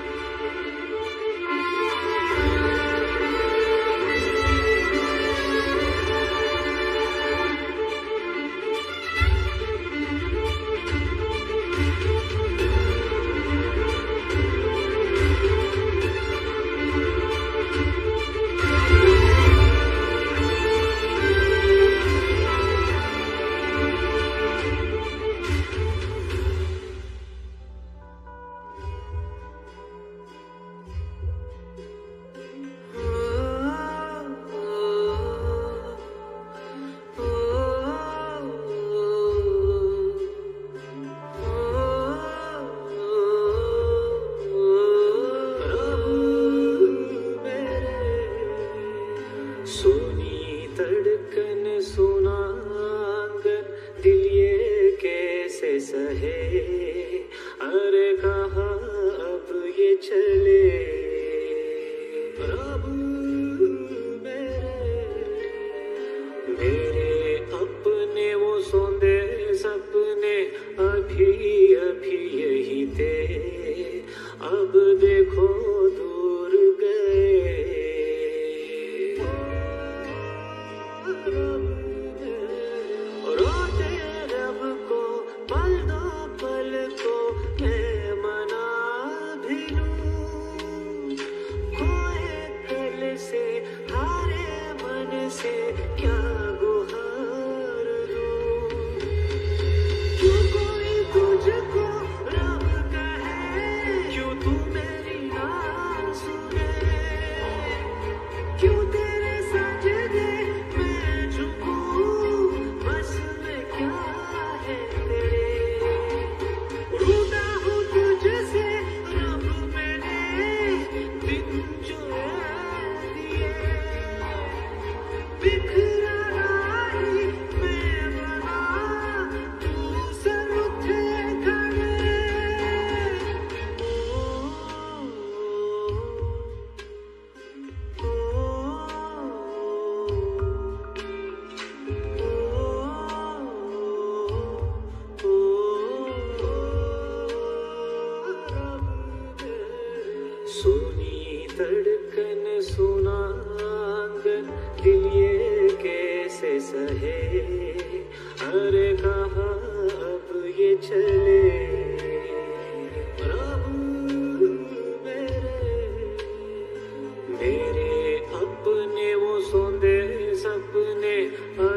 मेरे अपने वो सौंदे सपने